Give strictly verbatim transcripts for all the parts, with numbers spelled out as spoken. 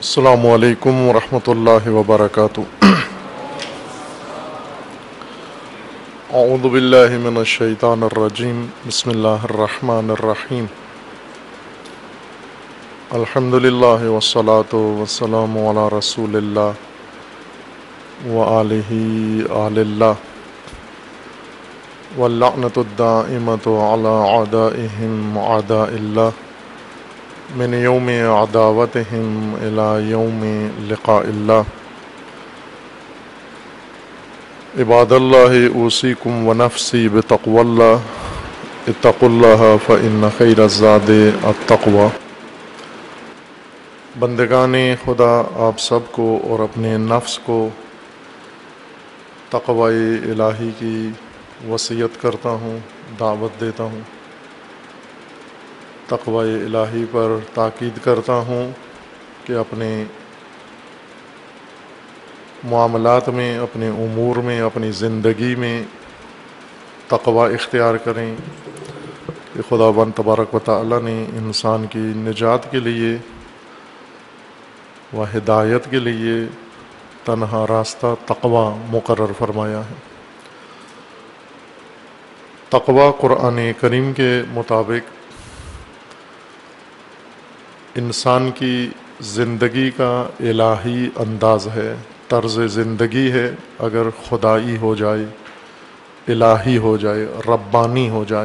السلام علیکم ورحمۃ اللہ وبرکاتہ۔ اعوذ باللہ من الشیطان الرجیم، بسم اللہ الرحمن الرحیم۔ الحمد للہ والصلاة والسلام علی رسول اللہ وآلہ آل اللہ، واللعنۃ الدائمۃ علی اعدائہم اعداء اللہ، من یوم عداوتہم الی یوم لقاء اللہ۔ عباد اللہ اوصیکم ونفسی بتقوی اللہ، اتقوا اللہ فإن خیر الزاد التقوی۔ بندگان خدا، آپ سب کو اور اپنے نفس کو تقوی الہی کی وصیت کرتا ہوں، دعوت دیتا ہوں۔ تقوی الہی پر تاکید کرتا ہوں کہ اپنے معاملات میں، اپنے امور میں، اپنی زندگی میں تقوی اختیار کریں کہ خداوند تبارک و تعالی نے انسان کی نجات کے لیے و ہدایت کے لیے تنہا راستہ تقوی مقرر فرمایا ہے۔ تقوی قرآن کریم کے مطابق انسان کی زندگی کا الہی انداز ہے، طرز زندگی ہے۔ اگر خدائی ہو جائے، الہی ہو جائے، ربانی ہو جائے،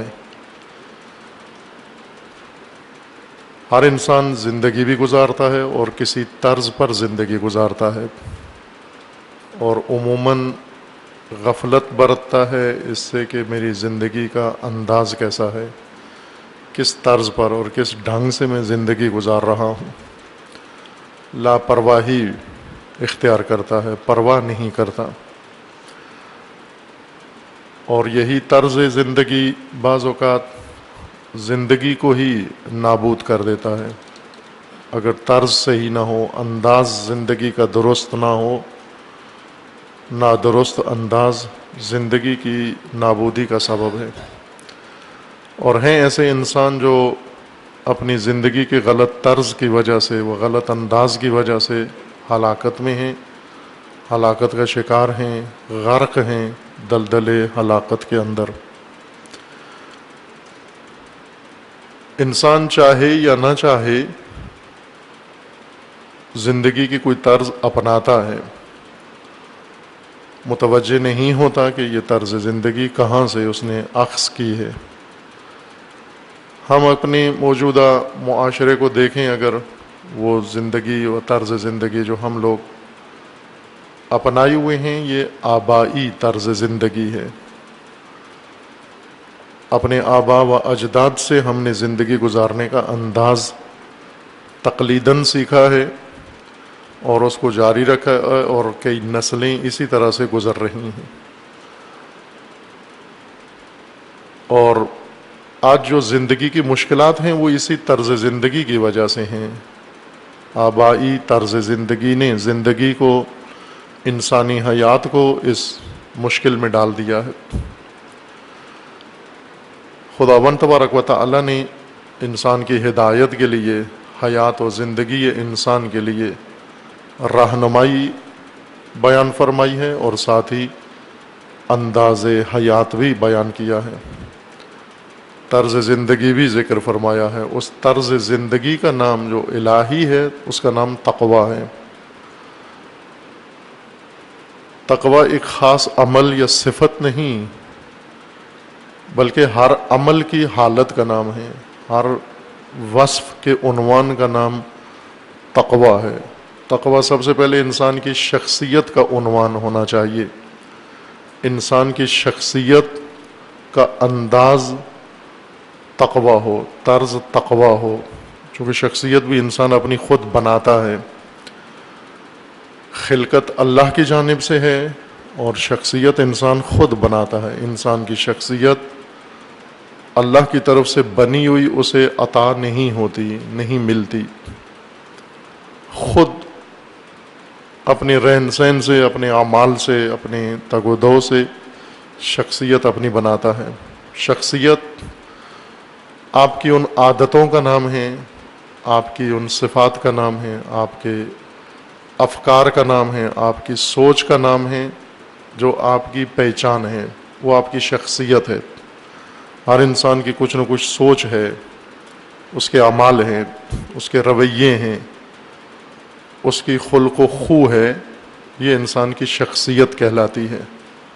ہر انسان زندگی بھی گزارتا ہے اور کسی طرز پر زندگی گزارتا ہے، اور عموماً غفلت برتتا ہے اس سے کہ میری زندگی کا انداز کیسا ہے، کس طرز پر اور کس ڈھنگ سے میں زندگی گزار رہا ہوں۔ لاپرواہی اختیار کرتا ہے، پرواہ نہیں کرتا، اور یہی طرز زندگی بعض اوقات زندگی کو ہی نابود کر دیتا ہے۔ اگر طرز صحیح نہ ہو، انداز زندگی کا درست نہ ہو، نادرست انداز زندگی کی نابودی کا سبب ہے۔ اور ہیں ایسے انسان جو اپنی زندگی کے غلط طرز کی وجہ سے، وہ غلط انداز کی وجہ سے ہلاکت میں ہیں، ہلاکت کا شکار ہیں، غرق ہیں دلدل ہلاکت کے اندر۔ انسان چاہے یا نہ چاہے زندگی کی کوئی طرز اپناتا ہے، متوجہ نہیں ہوتا کہ یہ طرز زندگی کہاں سے اس نے اخذ کی ہے۔ ہم اپنے موجودہ معاشرے کو دیکھیں، اگر وہ زندگی و طرز زندگی جو ہم لوگ اپنائے ہوئے ہیں، یہ آبائی طرز زندگی ہے۔ اپنے آبا و اجداد سے ہم نے زندگی گزارنے کا انداز تقلیداً سیکھا ہے اور اس کو جاری رکھا ہے، اور کئی نسلیں اسی طرح سے گزر رہی ہیں۔ اور آج جو زندگی کی مشکلات ہیں وہ اسی طرز زندگی کی وجہ سے ہیں۔ آبائی طرز زندگی نے زندگی کو، انسانی حیات کو اس مشکل میں ڈال دیا ہے۔ خداوند تبارک و تعالی نے انسان کی ہدایت کے لیے، حیات و زندگی انسان کے لیے رہنمائی بیان فرمائی ہے، اور ساتھ ہی انداز حیات بھی بیان کیا ہے، طرز زندگی بھی ذکر فرمایا ہے۔ اس طرز زندگی کا نام جو الہی ہے، اس کا نام تقوی ہے۔ تقوی ایک خاص عمل یا صفت نہیں، بلکہ ہر عمل کی حالت کا نام ہے، ہر وصف کے عنوان کا نام تقوی ہے۔ تقوی سب سے پہلے انسان کی شخصیت کا عنوان ہونا چاہیے، انسان کی شخصیت کا انداز تقوی ہو، طرز تقوی ہو، چونکہ شخصیت بھی انسان اپنی خود بناتا ہے۔ خلقت اللہ کی جانب سے ہے اور شخصیت انسان خود بناتا ہے۔ انسان کی شخصیت اللہ کی طرف سے بنی ہوئی اسے عطا نہیں ہوتی، نہیں ملتی، خود اپنے رہن سہن سے، اپنے اعمال سے، اپنے تگ و دو سے شخصیت اپنی بناتا ہے۔ شخصیت آپ کی ان عادتوں کا نام ہے، آپ کی ان صفات کا نام ہے، آپ کے افکار کا نام ہے، آپ کی سوچ کا نام ہے، جو آپ کی پہچان ہے، وہ آپ کی شخصیت ہے۔ ہر انسان کی کچھ نہ کچھ سوچ ہے، اس کے اعمال ہیں، اس کے رویے ہیں، اس کی خلق و خو ہے، یہ انسان کی شخصیت کہلاتی ہے۔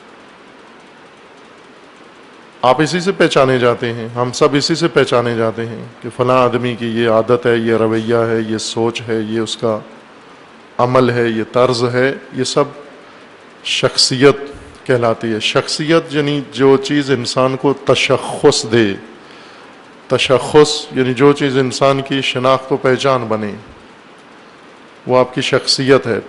آپ اسی سے پہچانے جاتے ہیں، ہم سب اسی سے پہچانے جاتے ہیں کہ فلاں آدمی کی یہ عادت ہے، یہ رویہ ہے، یہ سوچ ہے، یہ اس کا عمل ہے، یہ طرز ہے، یہ سب شخصیت کہلاتی ہے۔ شخصیت یعنی جو چیز انسان کو تشخص دے، تشخص یعنی جو چیز انسان کی شناخت و پہچان بنے، وہ آپ کی شخصیت ہے۔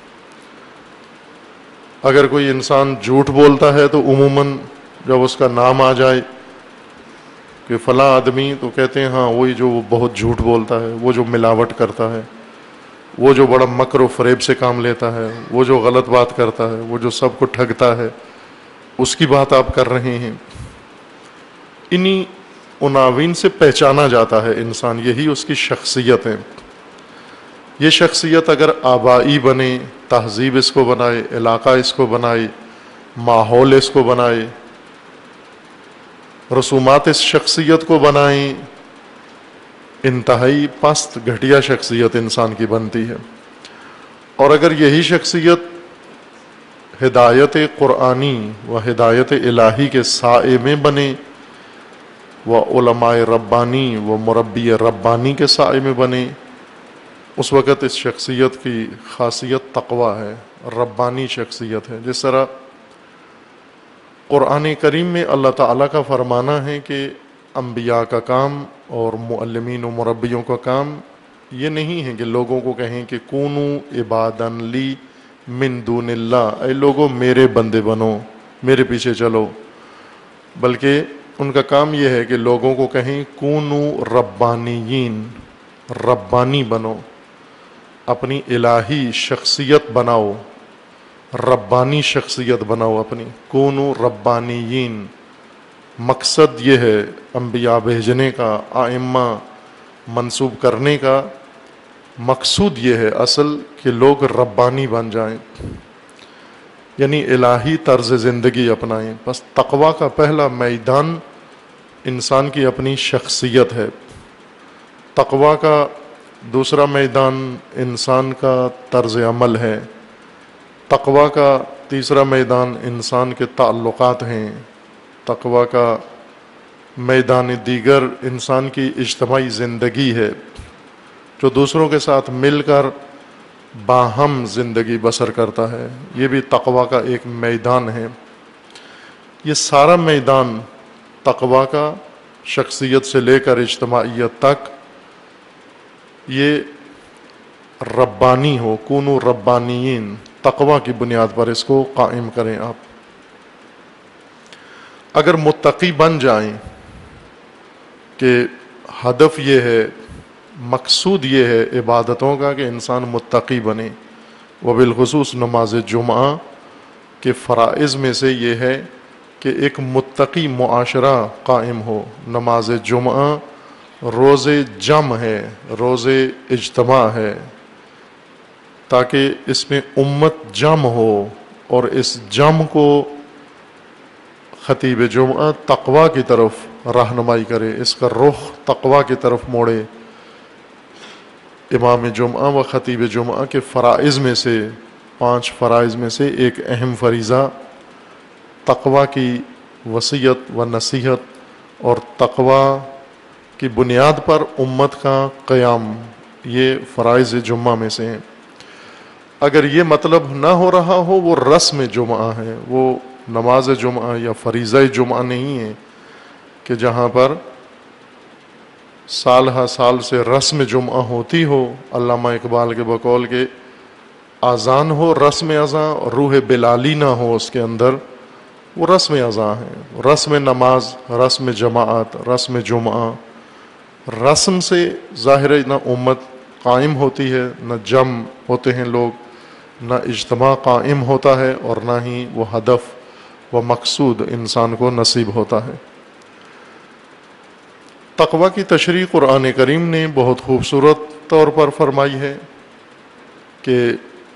اگر کوئی انسان جھوٹ بولتا ہے تو عموماً جب اس کا نام آ جائے کہ فلاں آدمی، تو کہتے ہیں ہاں وہی جو وہ بہت جھوٹ بولتا ہے، وہ جو ملاوٹ کرتا ہے، وہ جو بڑا مکر و فریب سے کام لیتا ہے، وہ جو غلط بات کرتا ہے، وہ جو سب کو ٹھگتا ہے، اس کی بات آپ کر رہے ہیں۔ انہی عناوین سے پہچانا جاتا ہے انسان، یہی اس کی شخصیت ہے۔ یہ شخصیت اگر آبائی بنے، تہذیب اس کو بنائے، علاقہ اس کو بنائے، ماحول اس کو بنائے، رسومات اس شخصیت کو بنائیں، انتہائی پست گھٹیا شخصیت انسان کی بنتی ہے۔ اور اگر یہی شخصیت ہدایت قرآنی و ہدایت الہی کے سائے میں بنے، و علماء ربانی و مربی ربانی کے سائے میں بنے، اس وقت اس شخصیت کی خاصیت تقویٰ ہے، ربانی شخصیت ہے۔ جس طرح قرآن کریم میں اللہ تعالیٰ کا فرمانا ہے کہ انبیاء کا کام اور معلمین و مربیوں کا کام یہ نہیں ہے کہ لوگوں کو کہیں کہ کونو عبادن لی من دون اللہ، اے لوگوں میرے بندے بنو، میرے پیچھے چلو، بلکہ ان کا کام یہ ہے کہ لوگوں کو کہیں کونو ربانیین، ربانی بنو، اپنی الہی شخصیت بناؤ، ربانی شخصیت بناؤ اپنی، کونو ربانیین۔ مقصد یہ ہے انبیاء بھیجنے کا، ائمہ منصوب کرنے کا مقصود یہ ہے اصل کہ لوگ ربانی بن جائیں، یعنی الہی طرز زندگی اپنائیں۔ بس تقویٰ کا پہلا میدان انسان کی اپنی شخصیت ہے، تقویٰ کا دوسرا میدان انسان کا طرز عمل ہے، تقویٰ کا تیسرا میدان انسان کے تعلقات ہیں، تقویٰ کا میدان دیگر انسان کی اجتماعی زندگی ہے، جو دوسروں کے ساتھ مل کر باہم زندگی بسر کرتا ہے، یہ بھی تقویٰ کا ایک میدان ہے۔ یہ سارا میدان تقویٰ کا شخصیت سے لے کر اجتماعیت تک یہ ربانی ہو، کونو ربانیین، تقویٰ کی بنیاد پر اس کو قائم کریں آپ۔ اگر متقی بن جائیں کہ ہدف یہ ہے، مقصود یہ ہے عبادتوں کا کہ انسان متقی بنے، وبالخصوص نماز جمعہ کے فرائض میں سے یہ ہے کہ ایک متقی معاشرہ قائم ہو۔ نماز جمعہ روز جمع ہے، روز اجتماع ہے، تاکہ اس میں امت جمع ہو اور اس جمع کو خطیب جمعہ تقویٰ کی طرف رہنمائی کرے، اس کا رخ تقویٰ کی طرف موڑے۔ امام جمعہ و خطیب جمعہ کے فرائض میں سے، پانچ فرائض میں سے ایک اہم فریضہ تقویٰ کی وصیت و نصیحت اور تقویٰ کی بنیاد پر امت کا قیام، یہ فرائض جمعہ میں سے ہیں۔ اگر یہ مطلب نہ ہو رہا ہو، وہ رسم جمعہ ہے، وہ نماز جمعہ یا فریضہ جمعہ نہیں ہے کہ جہاں پر سال ہا سال سے رسم جمعہ ہوتی ہو۔ علامہ اقبال کے بقول کے اذان ہو رسم اذان، اور روح بلالی نہ ہو اس کے اندر، وہ رسم اذان ہے۔ رسم نماز، رسم جماعت، رسم جمعہ، رسم سے ظاہر نہ امت قائم ہوتی ہے، نہ جمع ہوتے ہیں لوگ، نہ اجتماع قائم ہوتا ہے، اور نہ ہی وہ ہدف و مقصود انسان کو نصیب ہوتا ہے۔ تقویٰ کی تشریح قرآن کریم نے بہت خوبصورت طور پر فرمائی ہے کہ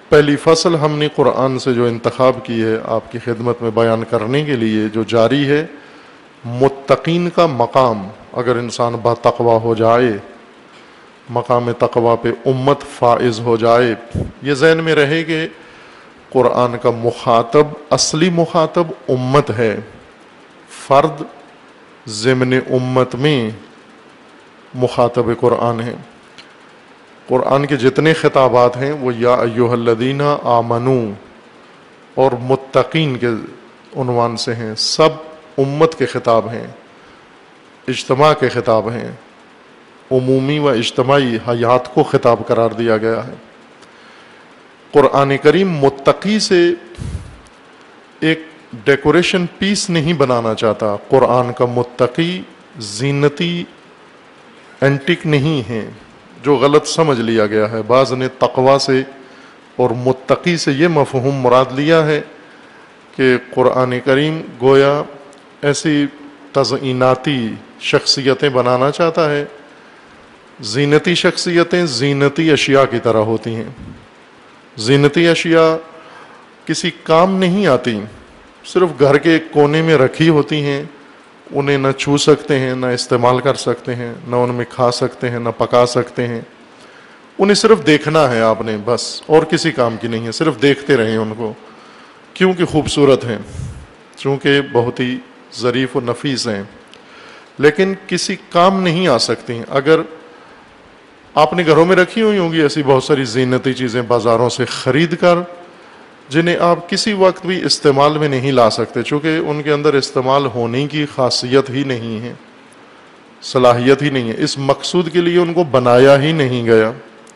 پہلی فصل ہم نے قرآن سے جو انتخاب کی ہے آپ کی خدمت میں بیان کرنے کے لیے جو جاری ہے، متقین کا مقام، اگر انسان با تقوی ہو جائے، مقام تقوی پہ امت فائز ہو جائے، یہ ذہن میں رہے کہ قرآن کا مخاطب، اصلی مخاطب امت ہے، فرد ضمن امت میں مخاطب قرآن ہے۔ قرآن کے جتنے خطابات ہیں وہ یا ایھا الذین آمنو اور متقین کے عنوان سے ہیں، سب امت کے خطاب ہیں، اجتماع کے خطاب ہیں، عمومی و اجتماعی حیات کو خطاب قرار دیا گیا ہے۔ قرآن کریم متقی سے ایک ڈیکوریشن پیس نہیں بنانا چاہتا۔ قرآن کا متقی زینتی اینٹک نہیں ہے، جو غلط سمجھ لیا گیا ہے۔ بعض نے تقوی سے اور متقی سے یہ مفہوم مراد لیا ہے کہ قرآن کریم گویا ایسی تزئیناتی شخصیتیں بنانا چاہتا ہے۔ زینتی شخصیتیں زینتی اشیاء کی طرح ہوتی ہیں۔ زینتی اشیاء کسی کام نہیں آتی، صرف گھر کے ایک کونے میں رکھی ہوتی ہیں، انہیں نہ چھو سکتے ہیں، نہ استعمال کر سکتے ہیں، نہ ان میں کھا سکتے ہیں، نہ پکا سکتے ہیں، انہیں صرف دیکھنا ہے آپ نے، بس، اور کسی کام کی نہیں ہے، صرف دیکھتے رہیں ان کو، کیونکہ خوبصورت ہیں، چونکہ بہت ہی ظریف و نفیس ہیں، لیکن کسی کام نہیں آ سکتی۔ اگر آپ نے گھروں میں رکھی ہوئی ہوں گی ایسی بہت ساری زینتی چیزیں بازاروں سے خرید کر، جنہیں آپ کسی وقت بھی استعمال میں نہیں لا سکتے، چونکہ ان کے اندر استعمال ہونے کی خاصیت ہی نہیں ہے، صلاحیت ہی نہیں ہے، اس مقصود کے لیے ان کو بنایا ہی نہیں گیا۔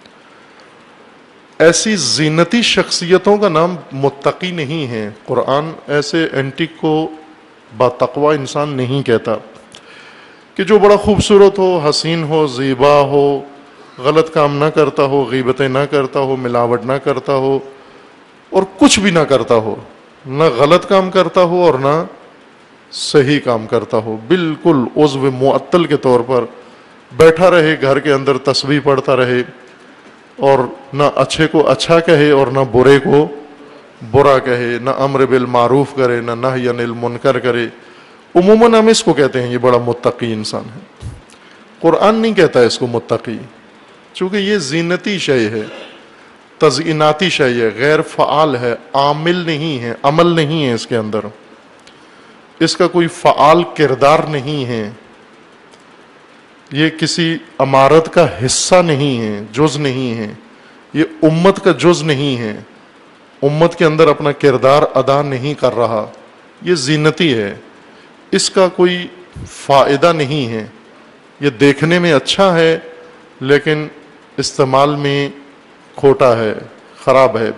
ایسی زینتی شخصیتوں کا نام متقی نہیں ہے۔ قرآن ایسے اینٹک کو با تقوی انسان نہیں کہتا کہ جو بڑا خوبصورت ہو، حسین ہو، زیبا ہو، غلط کام نہ کرتا ہو، غیبتیں نہ کرتا ہو، ملاوٹ نہ کرتا ہو، اور کچھ بھی نہ کرتا ہو، نہ غلط کام کرتا ہو اور نہ صحیح کام کرتا ہو، بالکل عضو معطل کے طور پر بیٹھا رہے، گھر کے اندر تسبیح پڑھتا رہے، اور نہ اچھے کو اچھا کہے اور نہ برے کو برا کہے، نہ امر بالمعروف کرے، نہ نہی عن المنکر کرے۔ عموماً ہم اس کو کہتے ہیں یہ بڑا متقی انسان ہے۔ قرآن نہیں کہتا اس کو متقی، چونکہ یہ زینتی شے ہے، تزئیناتی شے ہے، غیر فعال ہے، عامل نہیں ہے، عمل نہیں ہے اس کے اندر، اس کا کوئی فعال کردار نہیں ہے، یہ کسی عمارت کا حصہ نہیں ہے، جز نہیں ہے، یہ امت کا جز نہیں ہے، امت کے اندر اپنا کردار ادا نہیں کر رہا، یہ زینتی ہے، اس کا کوئی فائدہ نہیں ہے، یہ دیکھنے میں اچھا ہے لیکن استعمال میں کھوٹا ہے، خراب ہے۔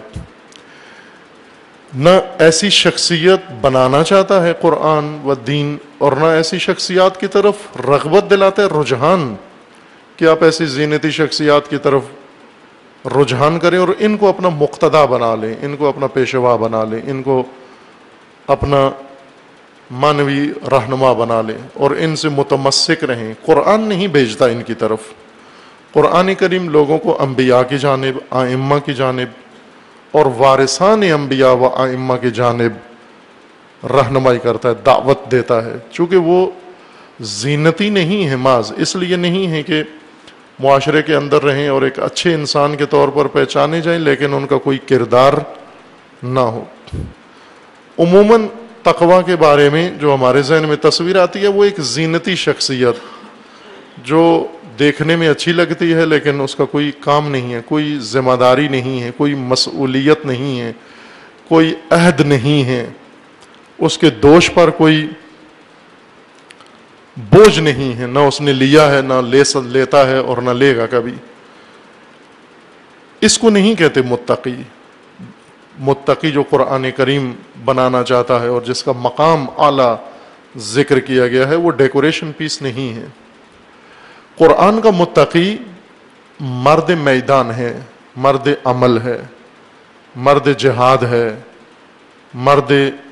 نہ ایسی شخصیت بنانا چاہتا ہے قرآن و دین، اور نہ ایسی شخصیات کی طرف رغبت دلاتا ہے، رجحان، کہ آپ ایسی زینتی شخصیات کی طرف رجحان کریں اور ان کو اپنا مقتدا بنا لیں، ان کو اپنا پیشوا بنا لیں، ان کو اپنا مانوی رہنما بنا لیں اور ان سے متمسک رہیں۔ قرآن نہیں بھیجتا ان کی طرف۔ قرآن کریم لوگوں کو انبیاء کی جانب، ائمہ کی جانب اور وارثان انبیاء و ائمہ کی جانب رہنمائی کرتا ہے، دعوت دیتا ہے، چونکہ وہ زینتی نہیں ہے، محض اس لیے نہیں ہے کہ معاشرے کے اندر رہیں اور ایک اچھے انسان کے طور پر پہچانے جائیں لیکن ان کا کوئی کردار نہ ہو۔ عموماً تقوی کے بارے میں جو ہمارے ذہن میں تصویر آتی ہے وہ ایک زینتی شخصیت جو دیکھنے میں اچھی لگتی ہے لیکن اس کا کوئی کام نہیں ہے، کوئی ذمہ داری نہیں ہے، کوئی مسئولیت نہیں ہے، کوئی عہد نہیں ہے، اس کے دوش پر کوئی بوجھ نہیں ہے، نہ اس نے لیا ہے، نہ لے لیتا ہے اور نہ لے گا کبھی۔ اس کو نہیں کہتے متقی۔ متقی جو قرآن کریم بنانا چاہتا ہے اور جس کا مقام اعلیٰ ذکر کیا گیا ہے وہ ڈیکوریشن پیس نہیں ہے۔ قرآن کا متقی مرد میدان ہے، مرد عمل ہے، مرد جہاد ہے، مرد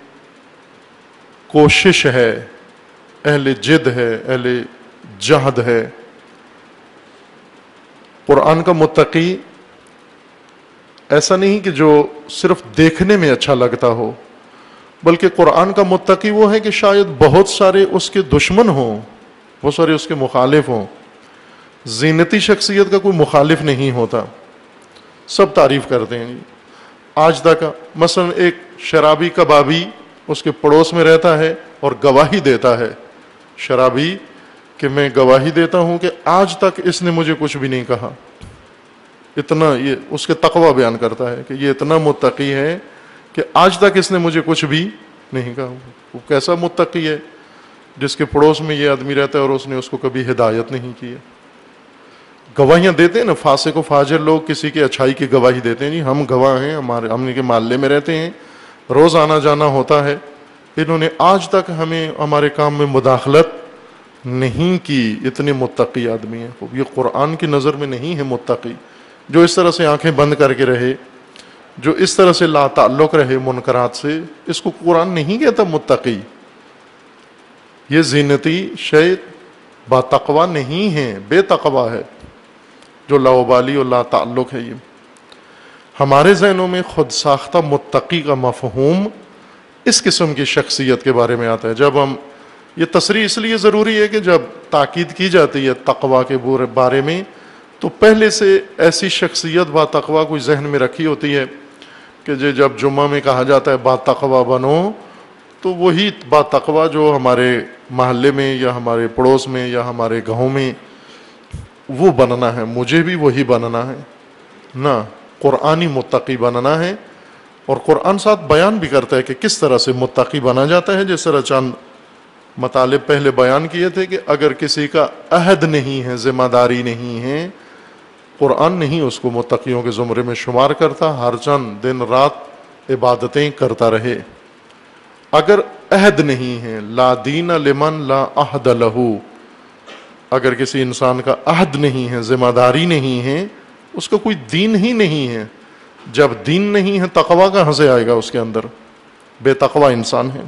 کوشش ہے، اہل جد ہے، اہل جہد ہے۔ قرآن کا متقی ایسا نہیں کہ جو صرف دیکھنے میں اچھا لگتا ہو، بلکہ قرآن کا متقی وہ ہے کہ شاید بہت سارے اس کے دشمن ہوں، بہت سارے اس کے مخالف ہوں، زینتی شخصیت کا کوئی مخالف نہیں ہوتا، سب تعریف کرتے ہیں. آج تک مثلا ایک شرابی کبابی اس کے پڑوس میں رہتا ہے اور گواہی دیتا ہے، شرابی کہ میں گواہی دیتا ہوں کہ آج تک اس نے مجھے کچھ بھی نہیں کہا. اتنا یہ اس کے تقوی بیان کرتا ہے کہ یہ اتنا متقی ہے کہ آج تک اس نے مجھے کچھ بھی نہیں کہا. وہ کیسا متقی ہے جس کے پڑوس میں یہ آدمی رہتا ہے اور اس نے اس کو کبھی ہدایت نہیں کی ہے. گواہیاں دیتے ہیں نا فاسق و فاجر لوگ، کسی کی اچھائی کی گواہی دیتے ہیں، جی ہم گواہ ہیں، ہمارے ہم ان کے محلے میں رہتے ہیں، روز آنا جانا ہوتا ہے، انہوں نے آج تک ہمیں ہمارے کام میں مداخلت نہیں کی. اتنے متقی آدمی ہیں. یہ قرآن کی نظر میں نہیں ہے متقی. جو اس طرح سے آنکھیں بند کر کے رہے، جو اس طرح سے لا تعلق رہے منکرات سے، اس کو قرآن نہیں کہتا متقی. یہ زینتی شے با تقوی نہیں ہے، بے تقوی ہے جو لاوبالی اور لا تعلق ہے. یہ ہمارے ذہنوں میں خود ساختہ متقی کا مفہوم اس قسم کی شخصیت کے بارے میں آتا ہے. جب ہم یہ تصریح اس لیے ضروری ہے کہ جب تاکید کی جاتی ہے تقوی کے بارے میں تو پہلے سے ایسی شخصیت با تقوی کوئی ذہن میں رکھی ہوتی ہے کہ جب جمعہ میں کہا جاتا ہے با تقوی بنو، تو وہی با تقوی جو ہمارے محلے میں یا ہمارے پڑوس میں یا ہمارے گاؤں میں وہ بننا ہے، مجھے بھی وہی بننا ہے نہ، قرآنی متقی بننا ہے. اور قرآن ساتھ بیان بھی کرتا ہے کہ کس طرح سے متقی بنا جاتا ہے. جس طرح چند مطالب پہلے بیان کیے تھے کہ اگر کسی کا عہد نہیں ہے، ذمہ داری نہیں ہے، قرآن نہیں اس کو متقیوں کے زمرے میں شمار کرتا، ہر چند دن رات عبادتیں کرتا رہے. اگر عہد نہیں ہے، لا دین لمن لا عہد لہو، اگر کسی انسان کا عہد نہیں ہے، ذمہ داری نہیں ہے، اس کا کوئی دین ہی نہیں ہے. جب دین نہیں ہے تقوی کہاں سے آئے گا اس کے اندر؟ بے تقوی انسان ہے.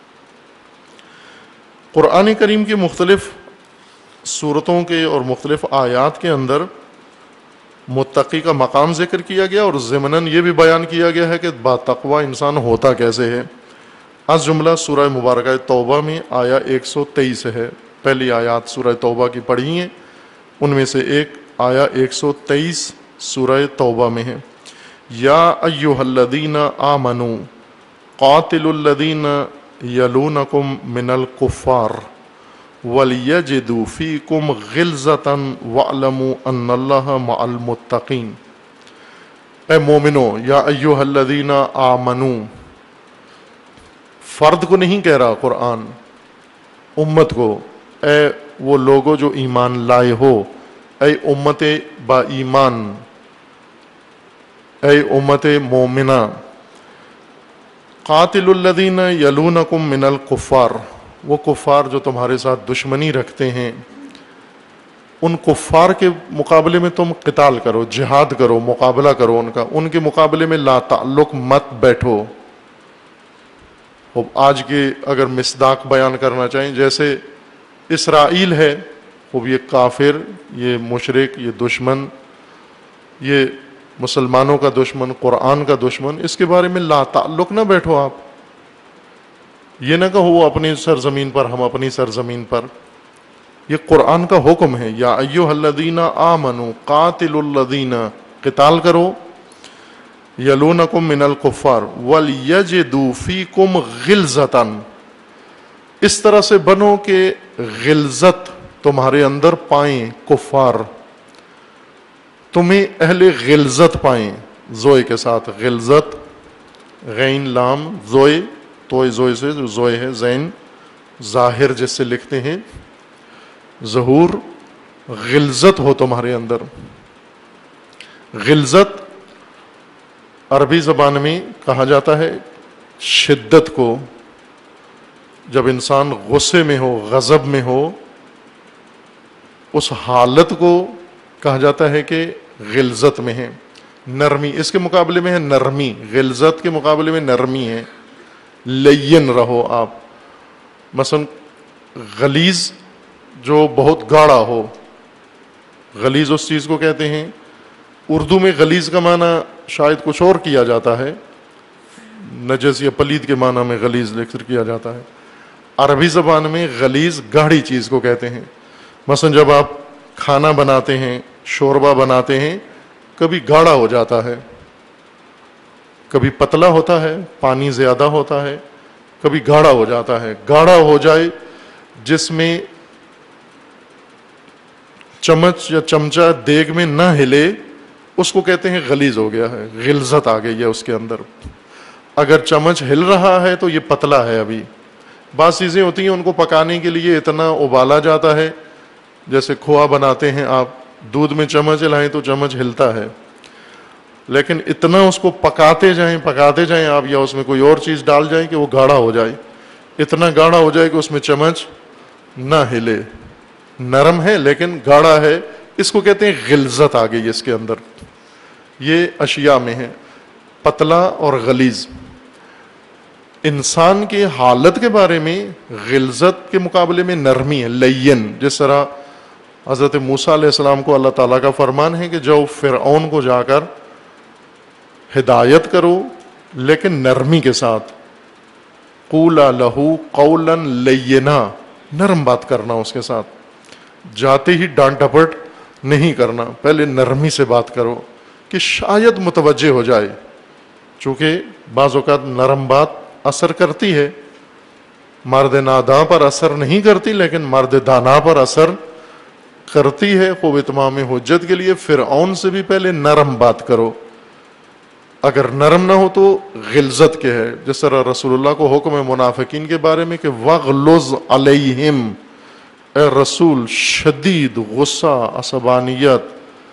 قرآن کریم کی مختلف صورتوں کے اور مختلف آیات کے اندر متقی کا مقام ذکر کیا گیا اور ضمناً یہ بھی بیان کیا گیا ہے کہ با تقوی انسان ہوتا کیسے ہے. از جملہ سورہ مبارکہ توبہ میں آیا ایک سو تیئیس ہے. پہلی آیات سورہ توبہ کی پڑھی ہیں، ان میں سے ایک آیا ایک سو تیئیس سورہ توبہ میں ہے. یا ایھا الذین آمنوا قاتلوا الذین یلونکم من الکفار وَلْيَجِدُوا فِيكُمْ غِلْظَةً وَاعْلَمُوا أَنَّ اللَّهَ مَعَ الْمُتَّقِينَ. اے مومنو، یا ایھا الذین آمنوا، فرد کو نہیں کہہ رہا قرآن، امت کو. اے وہ لوگوں جو ایمان لائے ہو، اے امت با ایمان، اے امت مومنہ. قاتل الذین یلونکم من الکفار، وہ کفار جو تمہارے ساتھ دشمنی رکھتے ہیں، ان کفار کے مقابلے میں تم قتال کرو، جہاد کرو، مقابلہ کرو ان کا. ان کے مقابلے میں لا تعلق مت بیٹھو. آج کے اگر مصداق بیان کرنا چاہیں، جیسے اسرائیل ہے، وہ یہ کافر، یہ مشرک، یہ دشمن، یہ مسلمانوں کا دشمن، قرآن کا دشمن، اس کے بارے میں لا تعلق نہ بیٹھو. آپ یہ نہ کہو وہ اپنی سرزمین پر، ہم اپنی سرزمین پر. یہ قرآن کا حکم ہے. یا ایھا الذین آمنوا قاتلوا الذین، قتال کرو، یلونکم من الکفار ولیجدوا فیکم غلظۃ، اس طرح سے بنو کہ غلظت تمہارے اندر پائیں کفار، تمہیں اہل غلظت پائیں. زوئے کے ساتھ غلظت، غین لام زوئے، توئے زوئے سے جو زوئے ہے، زین ظاہر جس سے لکھتے ہیں، ظہور، غلظت ہو تمہارے اندر. غلظت عربی زبان میں کہا جاتا ہے شدت کو. جب انسان غصے میں ہو، غضب میں ہو، اس حالت کو کہا جاتا ہے کہ غلظت میں ہے. نرمی اس کے مقابلے میں ہے نرمی، غلظت کے مقابلے میں نرمی ہے. لین رہو آپ. مثلا غلیظ جو بہت گاڑا ہو، غلیظ اس چیز کو کہتے ہیں. اردو میں غلیظ کا معنی شاید کچھ اور کیا جاتا ہے، نجس یا پلید کے معنی میں غلیظ ذکر کیا جاتا ہے. عربی زبان میں غلیظ گاڑھی چیز کو کہتے ہیں. مثلا جب آپ کھانا بناتے ہیں، شوربہ بناتے ہیں، کبھی گاڑھا ہو جاتا ہے، کبھی پتلا ہوتا ہے، پانی زیادہ ہوتا ہے، کبھی گاڑھا ہو جاتا ہے. گاڑھا ہو جائے جس میں چمچ یا چمچہ دیگ میں نہ ہلے، اس کو کہتے ہیں غلیظ ہو گیا ہے، غلظت آ گئی ہے اس کے اندر. اگر چمچ ہل رہا ہے تو یہ پتلا ہے. ابھی بعض چیزیں ہوتی ہیں ان کو پکانے کے لیے اتنا ابالا جاتا ہے، جیسے کھوआ بناتے ہیں آپ، دودھ میں چمچ ہلائیں تو چمچ ہلتا ہے، لیکن اتنا اس کو پکاتے جائیں پکاتے جائیں آپ، یا اس میں کوئی اور چیز ڈال جائیں کہ وہ گاڑھا ہو جائے، اتنا گاڑھا ہو جائے کہ اس میں چمچ نہ ہلے. نرم ہے لیکن گاڑھا ہے، اس کو کہتے ہیں غلظت آ گئی اس کے اندر. یہ اشیاء میں ہے، پتلا اور غلیظ. انسان کی حالت کے بارے میں غلظت کے مقابلے میں نرمی ہے، لین. جس طرح حضرت موسیٰ علیہ السلام کو اللہ تعالیٰ کا فرمان ہے کہ جو فرعون کو جا کر ہدایت کرو لیکن نرمی کے ساتھ. قولا لہو قولا لینا، نرم بات کرنا اس کے ساتھ، جاتے ہی ڈانٹ ڈپٹ نہیں کرنا، پہلے نرمی سے بات کرو کہ شاید متوجہ ہو جائے. چونکہ بعض اوقات نرم بات اثر کرتی ہے، مرد ناداں پر اثر نہیں کرتی لیکن مرد دانا پر اثر کرتی ہے. خوب اتمام حجت کے لیے فرعون سے بھی پہلے نرم بات کرو. اگر نرم نہ ہو تو غلظت کے ہے. جس طرح رسول اللہ کو حکم ہے منافقین کے بارے میں کہ وغلظ علیہم، اے رسول شدید غصہ، عصبانیت،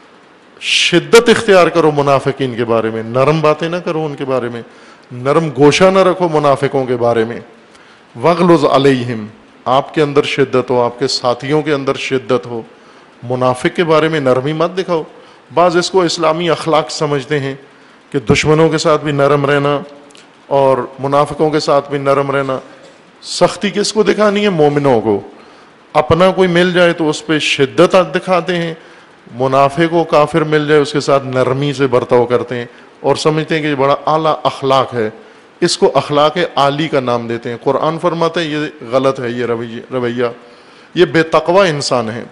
شدت اختیار کرو منافقین کے بارے میں، نرم باتیں نہ کرو ان کے بارے میں، نرم گوشہ نہ رکھو منافقوں کے بارے میں. وغلظ علیہم، آپ کے اندر شدت ہو، آپ کے ساتھیوں کے اندر شدت ہو، منافق کے بارے میں نرمی مت دکھاؤ. بعض اس کو اسلامی اخلاق سمجھتے ہیں کہ دشمنوں کے ساتھ بھی نرم رہنا اور منافقوں کے ساتھ بھی نرم رہنا. سختی کس کو دکھانی ہے؟ مومنوں کو. اپنا کوئی مل جائے تو اس پہ شدت دکھاتے ہیں، منافق و کافر مل جائے اس کے ساتھ نرمی سے برتاؤ کرتے ہیں اور سمجھتے ہیں کہ یہ بڑا اعلیٰ اخلاق ہے. اس کو اخلاق عالی کا نام دیتے ہیں. قرآن فرماتا ہے یہ غلط ہے، یہ رویہ، یہ بے تقوی انسان ہے.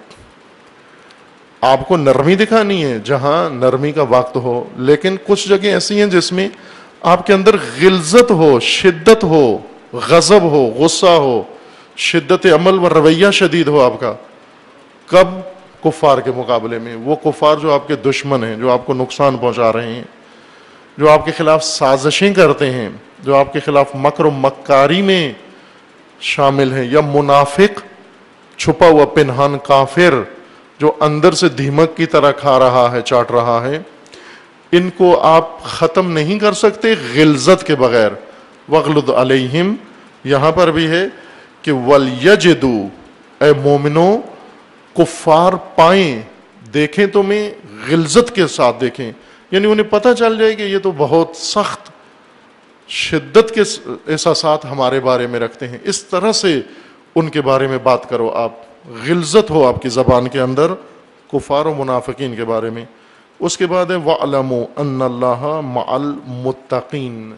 آپ کو نرمی دکھانی ہے جہاں نرمی کا وقت ہو، لیکن کچھ جگہ ایسی ہیں جس میں آپ کے اندر غلظت ہو، شدت ہو، غضب ہو، غصہ ہو، شدت عمل و رویہ شدید ہو آپ کا. کب؟ کفار کے مقابلے میں. وہ کفار جو آپ کے دشمن ہیں، جو آپ کو نقصان پہنچا رہے ہیں، جو آپ کے خلاف سازشیں کرتے ہیں، جو آپ کے خلاف مکر و مکاری میں شامل ہیں، یا منافق، چھپا ہوا پنہان کافر جو اندر سے دیمک کی طرح کھا رہا ہے، چاٹ رہا ہے، ان کو آپ ختم نہیں کر سکتے غلظت کے بغیر. وغلظ علیہم یہاں پر بھی ہے کہ وَلْيَجِدُوا، اے مومنوں کفار پائیں، دیکھیں تمہیں غلظت کے ساتھ دیکھیں، یعنی انہیں پتہ چل جائے کہ یہ تو بہت سخت شدت کے احساسات ہمارے بارے میں رکھتے ہیں. اس طرح سے ان کے بارے میں بات کرو، آپ غلظت ہو آپ کی زبان کے اندر کفار و منافقین کے بارے میں. اس کے بعد ہے وَاعْلَمُوا أَنَّ اللَّهَ مَعَ الْمُتَّقِينَ.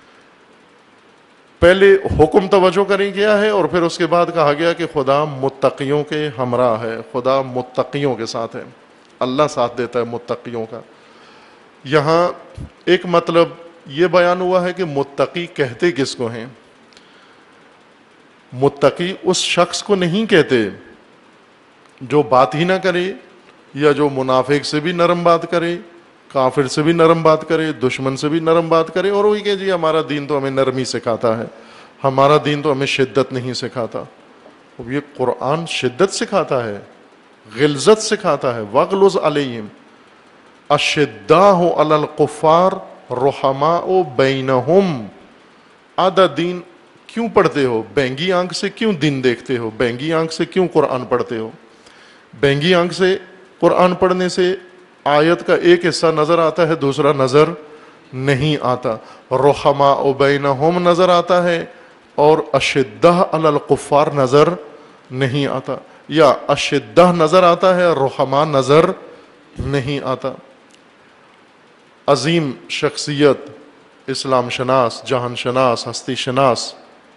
پہلے حکم توجہ کریں کیا ہے، اور پھر اس کے بعد کہا گیا کہ خدا متقیوں کے ہمراہ ہے، خدا متقیوں کے ساتھ ہے، اللہ ساتھ دیتا ہے متقیوں کا. یہاں ایک مطلب یہ بیان ہوا ہے کہ متقی کہتے کس کو ہیں. متقی اس شخص کو نہیں کہتے جو بات ہی نہ کرے، یا جو منافق سے بھی نرم بات کرے، کافر سے بھی نرم بات کرے، دشمن سے بھی نرم بات کرے، اور وہی کہ جی ہمارا دین تو ہمیں نرمی سکھاتا ہے، ہمارا دین تو ہمیں شدت نہیں سکھاتا. اب یہ قرآن شدت سکھاتا ہے، غلظت سکھاتا ہے. وَغْلُظْ عَلَيْهِمْ أَشِدَّاءُ عَلَى الْكُفَّارِ رُحَمَاءُ بَيْنَهُمْ. آدھا دین کیوں پڑھتے ہو؟ بینگی آنکھ سے کیوں دین دیکھتے ہو؟ بینگی آنکھ سے کیوں قرآن پڑھتے ہو؟ بینگی آنکھ سے قرآن پڑھنے سے آیت کا ایک حصہ نظر آتا ہے، دوسرا نظر نہیں آتا. رحماء بینہم نظر آتا ہے اور اشدہ علی الکفار نظر نہیں آتا، یا اشدہ نظر آتا ہے اور رحماء نظر نہیں آتا. عظیم شخصیت، اسلام شناس، جہان شناس، ہستی شناس،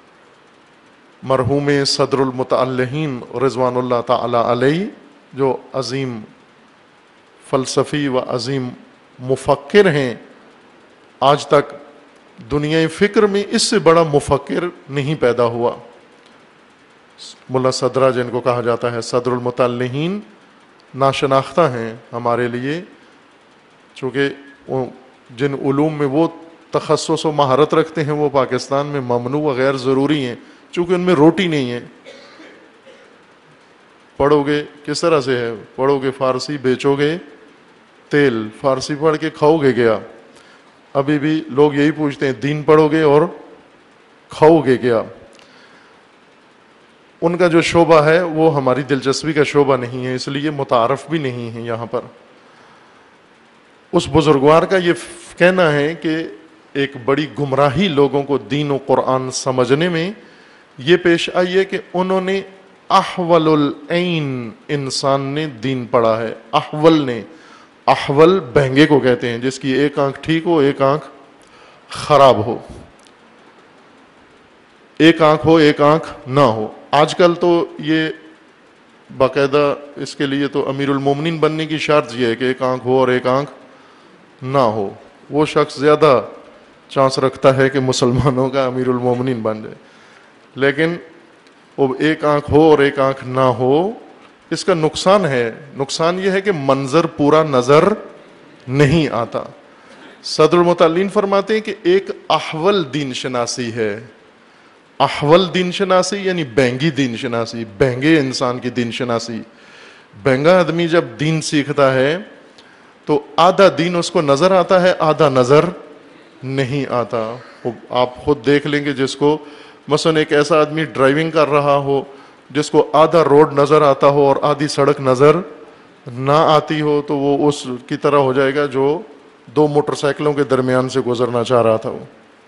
مرحوم صدر المتعلہین رضوان اللہ تعالی علیہ، جو عظیم فلسفی و عظیم مفکر ہیں، آج تک دنیا فکر میں اس سے بڑا مفکر نہیں پیدا ہوا۔ ملا صدرہ جن کو کہا جاتا ہے صدر المتعلہین، ناشناختہ ہیں ہمارے لیے، چونکہ جن علوم میں وہ تخصص و مہارت رکھتے ہیں وہ پاکستان میں ممنوع و غیر ضروری ہیں، چونکہ ان میں روٹی نہیں ہے۔ پڑھو گے کس طرح سے ہے؟ پڑھو گے فارسی، بیچو گے تیل، فارسی پڑھ کے کھاؤ گے کیا؟ ابھی بھی لوگ یہی پوچھتے ہیں، دین پڑھو گے اور کھاؤ گے کیا؟ ان کا جو شعبہ ہے وہ ہماری دلچسپی کا شعبہ نہیں ہے، اس لیے متعارف بھی نہیں ہے یہاں پر۔ اس بزرگوار کا یہ کہنا ہے کہ ایک بڑی گمراہی لوگوں کو دین و قرآن سمجھنے میں یہ پیش آئی ہے کہ انہوں نے احول العین انسان نے دین پڑھا ہے۔ احول نے، احول بہنگے کو کہتے ہیں جس کی ایک آنکھ ٹھیک ہو ایک آنکھ خراب ہو، ایک آنکھ ہو ایک آنکھ نہ ہو۔ آج کل تو یہ باقاعدہ اس کے لیے تو امیر المومنین بننے کی شرط یہ ہے کہ ایک آنکھ ہو اور ایک آنکھ نہ ہو، وہ شخص زیادہ چانس رکھتا ہے کہ مسلمانوں کا امیر المومنین بن جائے۔ لیکن وہ ایک آنکھ ہو اور ایک آنکھ نہ ہو، اس کا نقصان ہے۔ نقصان یہ ہے کہ منظر پورا نظر نہیں آتا۔ صدر المتعلین فرماتے ہیں کہ ایک احول دین شناسی ہے۔ احول دین شناسی یعنی بہنگی دین شناسی، بہنگے انسان کی دین شناسی۔ بہنگا آدمی جب دین سیکھتا ہے تو آدھا دین اس کو نظر آتا ہے، آدھا نظر نہیں آتا۔ آپ خود دیکھ لیں گے، جس کو مثلا ایک ایسا آدمی ڈرائیونگ کر رہا ہو جس کو آدھا روڈ نظر آتا ہو اور آدھی سڑک نظر نہ آتی ہو، تو وہ اس کی طرح ہو جائے گا جو دو موٹر سائیکلوں کے درمیان سے گزرنا چاہ رہا تھا۔ وہ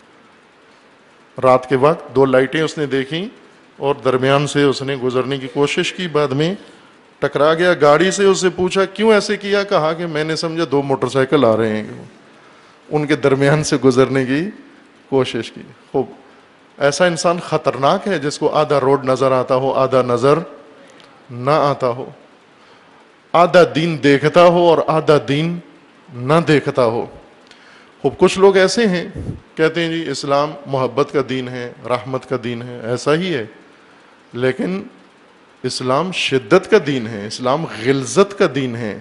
رات کے وقت دو لائٹیں اس نے دیکھیں اور درمیان سے اس نے گزرنے کی کوشش کی، بعد میں ٹکرا گیا گاڑی سے۔ اس سے پوچھا کیوں ایسے کیا؟ کہا کہ میں نے سمجھا دو موٹر سائیکل آ رہے ہیں، ان کے درمیان سے گزرنے کی کوشش کی۔ خوب ایسا انسان خطرناک ہے جس کو آدھا روڈ نظر آتا ہو، آدھا نظر نہ آتا ہو، آدھا دین دیکھتا ہو اور آدھا دین نہ دیکھتا ہو۔ خوب کچھ لوگ ایسے ہیں کہتے ہیں جی اسلام محبت کا دین ہے، رحمت کا دین ہے، ایسا ہی ہے، لیکن اسلام شدت کا دین ہے، اسلام غلظت کا دین ہے۔